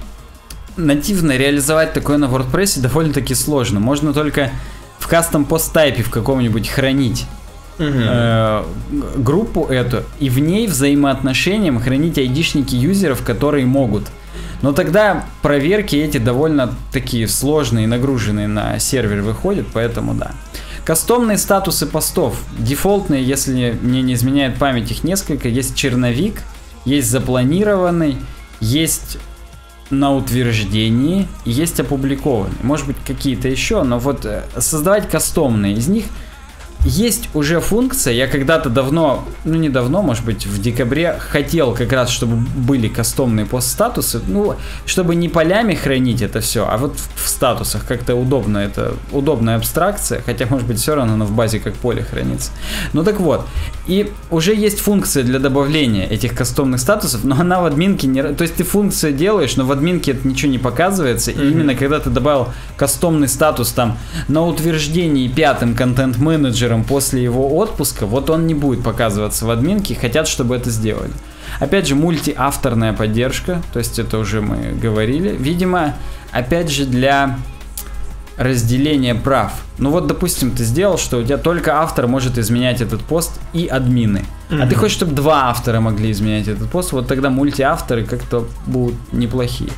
нативно реализовать такое на WordPress довольно-таки сложно. Можно только в кастом пост-тайпе в каком-нибудь хранить Мгм. э, группу эту, и в ней взаимоотношениям хранить айдишники юзеров, которые могут. Но тогда проверки эти довольно такие сложные, нагруженные на сервер выходят, поэтому да. Кастомные статусы постов. Дефолтные, если мне не изменяет память, их несколько. Есть черновик, есть запланированный, есть на утверждении, и есть опубликованный. Может быть, какие-то еще, но вот э, создавать кастомные из них есть уже функция. Я когда-то давно, ну не давно, может быть, в декабре хотел как раз, чтобы были кастомные пост-статусы, ну, чтобы не полями хранить это все, а вот в, в статусах как-то удобно, это удобная абстракция, хотя, может быть, все равно она в базе как поле хранится. Ну так вот, и уже есть функция для добавления этих кастомных статусов, но она в админке не... То есть ты функцию делаешь, но в админке это ничего не показывается, и именно когда ты добавил кастомный статус там на утверждении пятым контент-менеджером после его отпуска, вот он не будет показываться в админке, хотят, чтобы это сделали. Опять же, мультиавторная поддержка, то есть это уже мы говорили. Видимо, опять же, для разделения прав. Ну вот, допустим, ты сделал, что у тебя только автор может изменять этот пост и админы. А ты хочешь, чтобы два автора могли изменять этот пост, вот тогда мультиавторы как-то будут неплохие.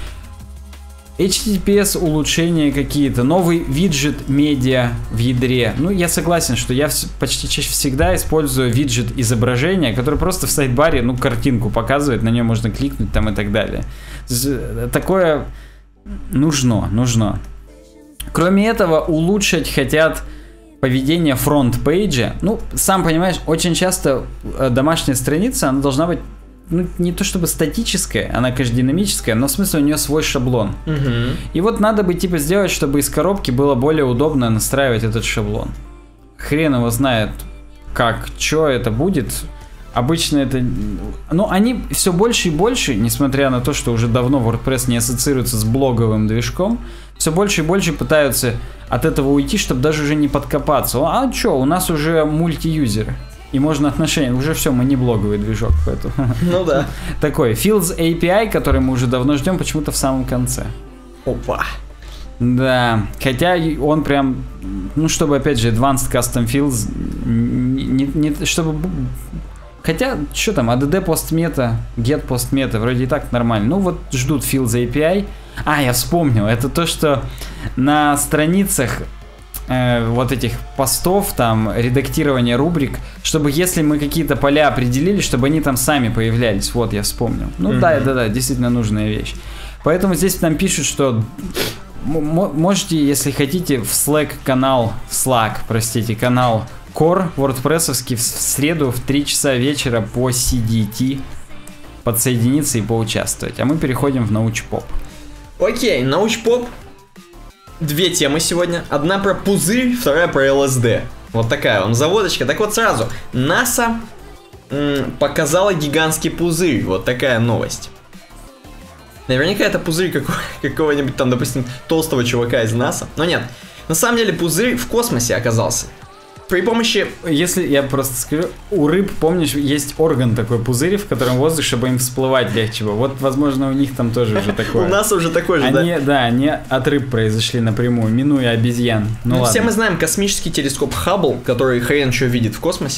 эйч ти ти пи эс улучшения какие-то, новый виджет медиа в ядре. Ну, я согласен, что я вс- почти чаще всегда использую виджет изображения, который просто в сайдбаре, ну, картинку показывает, на нее можно кликнуть там и так далее. З- Такое нужно, нужно. Кроме этого, улучшить хотят поведение фронт-пейджа. Ну, сам понимаешь, очень часто домашняя страница, она должна быть, ну, не то чтобы статическая, она, конечно, динамическая, но в смысле у нее свой шаблон. Угу. И вот надо бы, типа, сделать, чтобы из коробки было более удобно настраивать этот шаблон. Хрен его знает, как, что это будет. Обычно это... Ну, они все больше и больше, несмотря на то, что уже давно WordPress не ассоциируется с блоговым движком, все больше и больше пытаются от этого уйти, чтобы даже уже не подкопаться. А что, у нас уже мульти-юзеры. И можно отношения, уже все, мы не блоговый движок, поэтому... Ну да. Такой, Fields эй пи ай, который мы уже давно ждем, почему-то в самом конце. Опа. Да, хотя он прям, ну, чтобы, опять же, Advanced Custom Fields, не, не, не, чтобы... Хотя, что там, эй ди ди постмета, get постмета, вроде и так нормально. Ну вот ждут Fields эй пи ай. А, я вспомнил, это то, что на страницах э, вот этих постов, там, редактирования рубрик, чтобы если мы какие-то поля определили, чтобы они там сами появлялись. Вот, я вспомнил. Ну mm-hmm. да, да, да, действительно нужная вещь. Поэтому здесь там пишут, что можете, если хотите, в Slack канал, Slack, простите, канал Core WordPress-овский в среду в три часа вечера по си ди ти подсоединиться и поучаствовать. А мы переходим в научпоп. Окей, научпоп. Две темы сегодня. Одна про пузырь, вторая про эл эс ди. Вот такая вам заводочка. Так вот сразу. НАСА м- показала гигантский пузырь. Вот такая новость. Наверняка это пузырь какого- какого-нибудь там, допустим, толстого чувака из НАСА. Но нет. На самом деле пузырь в космосе оказался. При помощи... Если я просто скажу, у рыб, помнишь, есть орган такой, пузырь, в котором воздух, чтобы им всплывать легче было. Вот, возможно, у них там тоже уже такое. У нас уже такой же, да? Да, они от рыб произошли напрямую, минуя обезьян. Ну ладно. Все мы знаем космический телескоп Хаббл, который хрен что видит в космосе.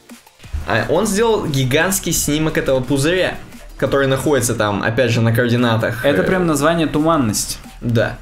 Он сделал гигантский снимок этого пузыря, который находится там, опять же, на координатах. Это прям название туманность. Да.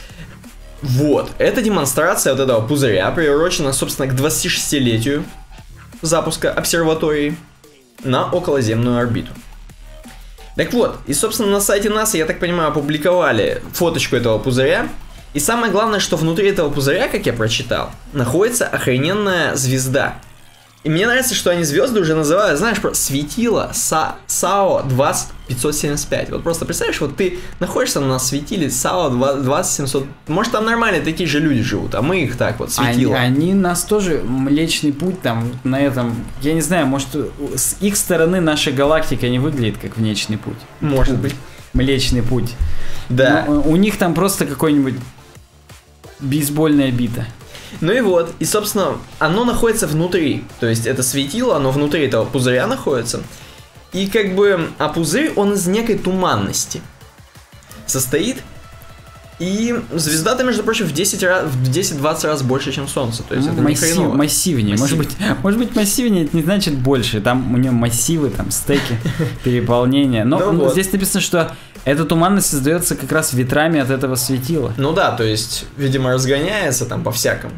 Вот, эта демонстрация вот этого пузыря приурочена, собственно, к двадцатишестилетию запуска обсерватории на околоземную орбиту. Так вот, и, собственно, на сайте НАСА, я так понимаю, опубликовали фоточку этого пузыря. И самое главное, что внутри этого пузыря, как я прочитал, находится охрененная звезда. И мне нравится, что они звезды уже называют, знаешь, светило САО двадцать пятьсот семьдесят пять. Вот просто представляешь, вот ты находишься на светиле САО двадцать семьсот. Может, там нормальные такие же люди живут, а мы их так вот, светило. Они, они нас тоже, Млечный Путь там на этом, я не знаю, может, с их стороны наша галактика не выглядит как Млечный Путь. Может быть. Млечный Путь. Да. Но у них там просто какой-нибудь бейсбольная бита. Ну и вот, и, собственно, оно находится внутри. То есть это светило, оно внутри этого пузыря находится. И как бы, а пузырь, он из некой туманности состоит. И звезда-то, между прочим, в десять-двадцать раз больше, чем Солнце. То есть ну, это массив, не хреново. Массивнее. Массив. Может быть, может быть, массивнее, это не значит больше. Там у него массивы, там стеки, переполнения. Но ну, ну, вот. Здесь написано, что эта туманность создается как раз ветрами от этого светила. Ну да, то есть, видимо, разгоняется там по-всякому.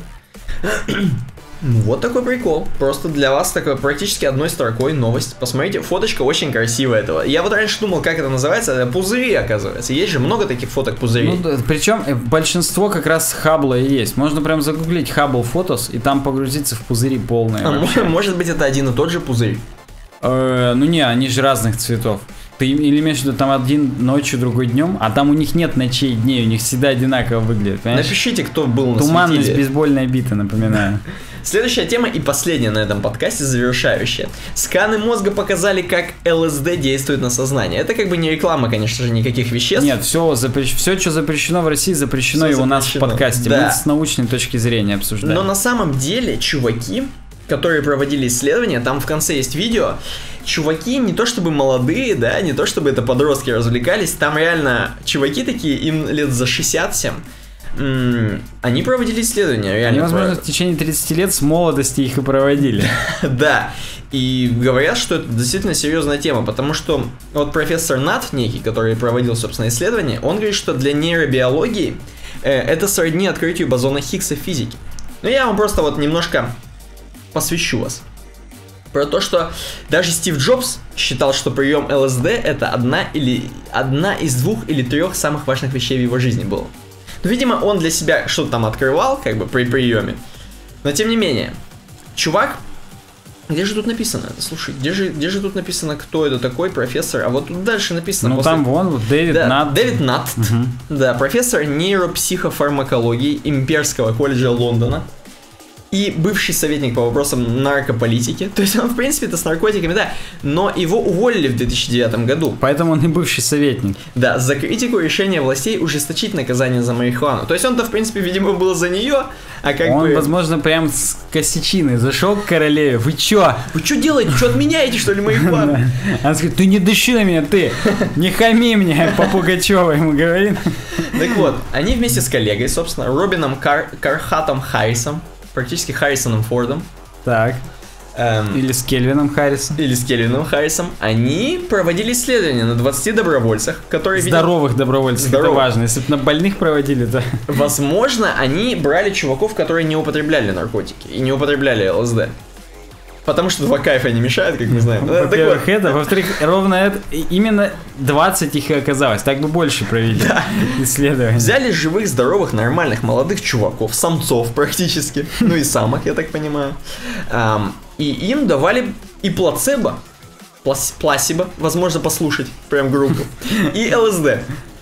Ну вот такой прикол. Просто для вас такой практически одной строкой новость. Посмотрите, фоточка очень красивая этого. Я вот раньше думал, как это называется. Это пузыри, оказывается. Есть же много таких фоток пузырей. Ну, да, причем большинство как раз Хаббла и есть. Можно прям загуглить Hubble Photos и там погрузиться в пузыри полные. А может быть, это один и тот же пузырь? Э, ну не, они же разных цветов. Ты или имеешь в виду там один ночью, другой днем, а там у них нет ночей и дней, у них всегда одинаково выглядит, понимаешь? Напишите, кто был на Туманность, светиле. бейсбольная бита, напоминаю. Следующая тема и последняя на этом подкасте, завершающая. Сканы мозга показали, как эл эс ди действует на сознание. Это как бы не реклама, конечно же, никаких веществ. Нет, все, запрещ... все что запрещено в России, запрещено Всё и у нас запрещено. в подкасте. Да. Мы с научной точки зрения обсуждаем. Но на самом деле, чуваки, которые проводили исследования, там в конце есть видео, чуваки не то чтобы молодые, да, не то чтобы это подростки развлекались, там реально чуваки такие, им лет за шестьдесят-семь, м- они проводили исследования, реально. Они, возможно, в течение тридцати лет с молодости их и проводили. Да, и говорят, что это действительно серьезная тема, потому что вот профессор Нат некий, который проводил, собственно, исследование, он говорит, что для нейробиологии э, это сродни открытию бозона Хиггса в физике. Ну, я вам просто вот немножко посвящу вас. Про то, что даже Стив Джобс считал, что прием эл эс ди это одна, или, одна из двух или трех самых важных вещей в его жизни было. Ну, видимо, он для себя что-то там открывал, как бы, при приеме. Но, тем не менее, чувак... Где же тут написано это? Слушай, где же, где же тут написано, кто это такой, профессор? А вот тут дальше написано... Ну, после... там вон, вот Дэвид да, Натт. Дэвид Натт, Угу. да, профессор нейропсихофармакологии Имперского колледжа Лондона и бывший советник по вопросам наркополитики. То есть он, в принципе-то, с наркотиками, да, но его уволили в две тысячи девятом году. Поэтому он и бывший советник. Да, за критику решения властей ужесточить наказание за марихуану. То есть он-то, в принципе, видимо, был за нее, а как он, бы... возможно, прям с косячиной зашел к королеве. Вы чё? Вы что делаете? Что отменяете, что ли, марихуану? Она говорит, ты не дыши на меня, ты! Не хами мне, по Пугачёва ему говорит. Так вот, они вместе с коллегой, собственно, Робином Кар... Кархатом Харрисом, практически Харрисоном Фордом, Так. эм, Или с Кельвином Харрисом. или с Кельвином Харрисом, они проводили исследования на двадцати добровольцах, которые... видимо, Здоровых добровольцев, Здоровых. это важно. Если бы на больных проводили, то... возможно, они брали чуваков, которые не употребляли наркотики и не употребляли ЛСД. Потому что два кайфа не мешают, как мы знаем. Так Во-первых, вот, это, во-вторых, ровно это, и- именно двадцать их и оказалось. Так бы больше провели исследования. взяли живых, здоровых, нормальных, молодых чуваков, самцов практически, ну и самок, я так понимаю, Ам, и им давали и плацебо, плас- пласибо, возможно, послушать прям группу, и ЛСД.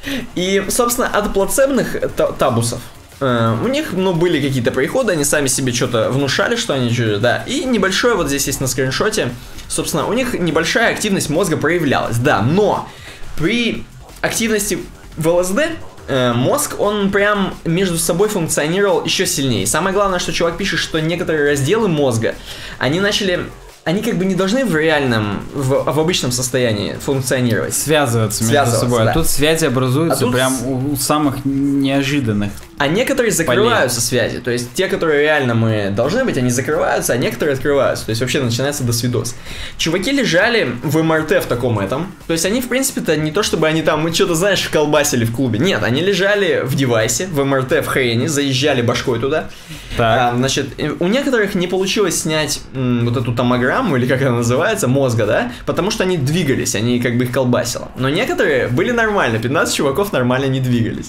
И, собственно, от плацебных та- табусов э, у них, ну, были какие-то приходы, они сами себе что-то внушали, что они чувствуют, да, и небольшое, вот здесь есть на скриншоте, собственно, у них небольшая активность мозга проявлялась, да, но при активности в ЛСД э, мозг, он прям между собой функционировал еще сильнее. Самое главное, что чувак пишет, что некоторые разделы мозга, они начали... Они как бы не должны в реальном, в, в обычном состоянии функционировать. Связываться между Связываться, собой. да. А тут связи образуются А тут прям с- у, у самых неожиданных. А некоторые закрываются связи. То есть те, которые реально мы должны быть, они закрываются, а некоторые открываются. То есть вообще начинается досвидос. Чуваки лежали в МРТ в таком этом. То есть они, в принципе-то, не то чтобы они там, мы что-то, знаешь, колбасили в клубе. Нет, они лежали в девайсе, в МРТ, в хрене, заезжали башкой туда. Так. А, значит, у некоторых не получилось снять м, вот эту томограмму, или как она называется, мозга, да, потому что они двигались, они как бы их колбасило. Но некоторые были нормально, пятнадцать чуваков нормально не двигались.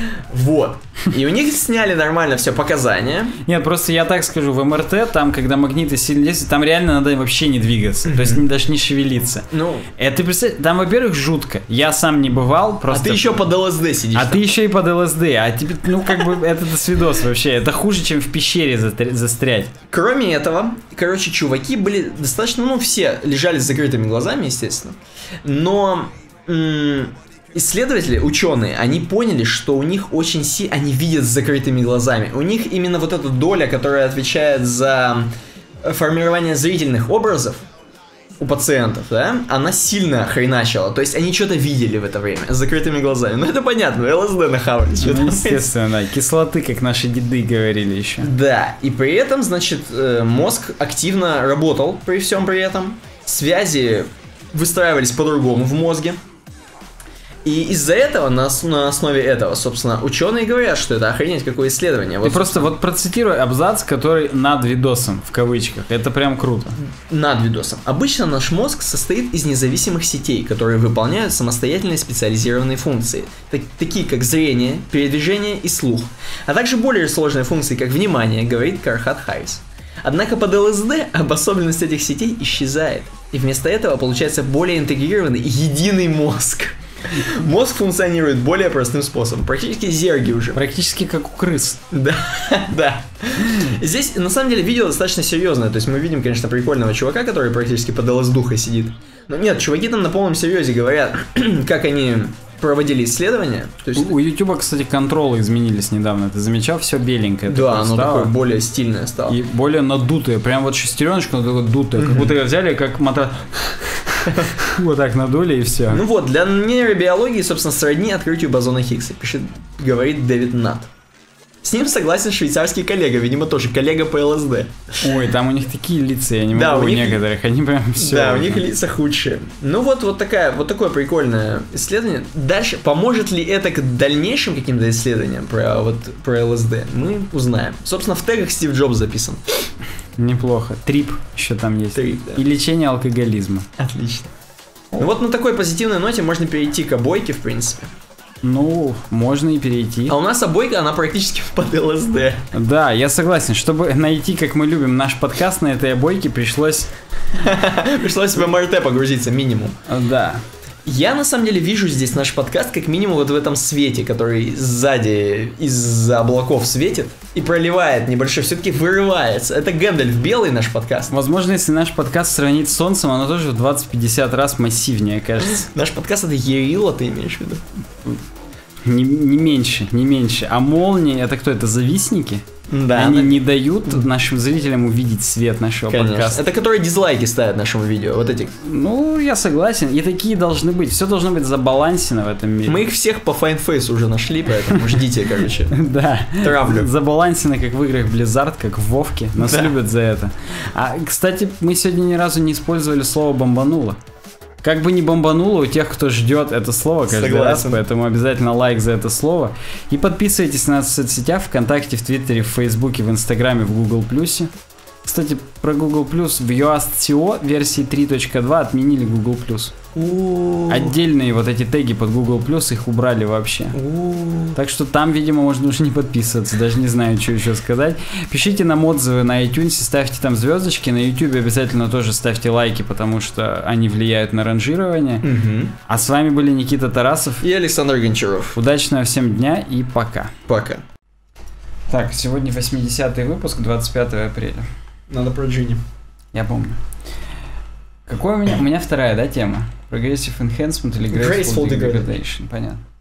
Вот. И у них сняли нормально все показания. Нет, просто я так скажу, в МРТ, там, когда магниты сильно действуют, там реально надо вообще не двигаться, то есть даже не шевелиться. Ну, Это, ты представь, там, во-первых, жутко. Я сам не бывал, а просто... ты еще под ЛСД сидишь. А там. ты еще и под ЛСД, а тебе, ну, как бы, это досвидос вообще. Это хуже, чем в пещере затр- застрять. Кроме этого, короче, чуваки были достаточно, ну, все лежали с закрытыми глазами, естественно. Но м- исследователи, ученые, они поняли, что у них очень сильно, они видят с закрытыми глазами. У них именно вот эта доля, которая отвечает за формирование зрительных образов у пациентов, да, она сильно хреначила. То есть они что-то видели в это время с закрытыми глазами. Ну это понятно, ЛСД нахавались. что-то. Ну, естественно, да. Кислоты, как наши деды говорили еще. Да, и при этом, значит, э, мозг активно работал при всем при этом. Связи выстраивались по-другому в мозге. И из-за этого, на, ос- на основе этого, собственно, ученые говорят, что это охренеть какое исследование. Ты Вот, просто вот процитируй абзац, который над видосом, в кавычках. Это прям круто. над видосом. Обычно наш мозг состоит из независимых сетей, которые выполняют самостоятельные специализированные функции, так- такие как зрение, передвижение и слух, а также более сложные функции, как внимание, говорит Кархат Харрис. Однако под ЛСД обособленность этих сетей исчезает, и вместо этого получается более интегрированный единый мозг. Мозг функционирует более простым способом, практически зерги уже. Практически как у крыс. Да, да. Здесь, на самом деле, видео достаточно серьезное. То есть мы видим, конечно, прикольного чувака, который практически под ЛСДухой сидит. Но нет, чуваки там на полном серьезе говорят, как они проводили исследования. То есть, У, у Ютуба, кстати, контролы изменились недавно. Ты замечал? Все беленькое. да, такое оно стало. такое более стильное стало. И более надутое. Прям вот шестереночка, но такое дутое. Как будто ее взяли, как мотор... Вот так надули и все. Ну вот, для нейробиологии, собственно, сродни открытию бозона Хиггса, пишет, говорит Дэвид Натт. С ним согласен швейцарский коллега, видимо, тоже коллега по ЛСД. Ой, там у них такие лица, я не могу, Да, у у них- некоторых, они прям все. Да, у них лица худшие. Ну вот, вот, такая, вот такое прикольное исследование. Дальше, поможет ли это к дальнейшим каким-то исследованиям про, вот, про ЛСД, мы узнаем. Собственно, в тегах Стив Джобс записан. Неплохо. Трип еще там есть. Трип, да. И лечение алкоголизма. Отлично. Ну вот на такой позитивной ноте можно перейти к обойке, в принципе. Ну, можно и перейти. А у нас обойка, она практически под эл эс ди. Да, я согласен. Чтобы найти, как мы любим, наш подкаст на этой обойке, пришлось... Пришлось в эм эр тэ погрузиться, минимум. Да. Я, на самом деле, вижу здесь наш подкаст как минимум вот в этом свете, который сзади из-за облаков светит и проливает небольшой, все-таки вырывается. Это Гэндальф белый наш подкаст. Возможно, если наш подкаст сравнить с Солнцем, оно тоже в двадцать-пятьдесят раз массивнее, кажется. Наш подкаст — это Ярила, ты имеешь в виду? Не, не меньше, не меньше. А молнии, это кто? Это завистники? Да. Они она... не дают нашим зрителям увидеть свет нашего Конечно. подкаста. Это которые дизлайки ставят нашему видео, вот эти. Ну, я согласен. И такие должны быть. Все должно быть забалансено в этом мире. Мы их всех по Файнфейсу уже нашли, поэтому ждите, короче. Да. Травлю. Забалансено, как в играх Blizzard, как в Вовке. Нас любят за это. А, кстати, мы сегодня ни разу не использовали слово «бомбануло». Как бы ни бомбануло у тех, кто ждет это слово каждый Согласен. раз, поэтому обязательно лайк за это слово. И подписывайтесь на нас в соцсетях, ВКонтакте, в Твиттере, в Фейсбуке, в Инстаграме, в Google Плюсе. Кстати, про Google Плюс в Yoast точка си о версии три точка два отменили Google Плюс. Отдельные вот эти теги под Google Плюс их убрали вообще. Так что там, видимо, можно уже не подписываться. Даже не знаю, что еще сказать. Пишите нам отзывы на iTunes, ставьте там звездочки. На YouTube обязательно тоже ставьте лайки, потому что они влияют на ранжирование. Угу. А с вами были Никита Тарасов И Александр Гончаров. Удачного всем дня и пока. Пока. Так, сегодня восьмидесятый выпуск, двадцать пятого апреля. Надо про Джинни. Я помню. Какой у меня? У меня вторая, да, тема? Progressive Enhancement или Graceful, Graceful Degradation. Понятно.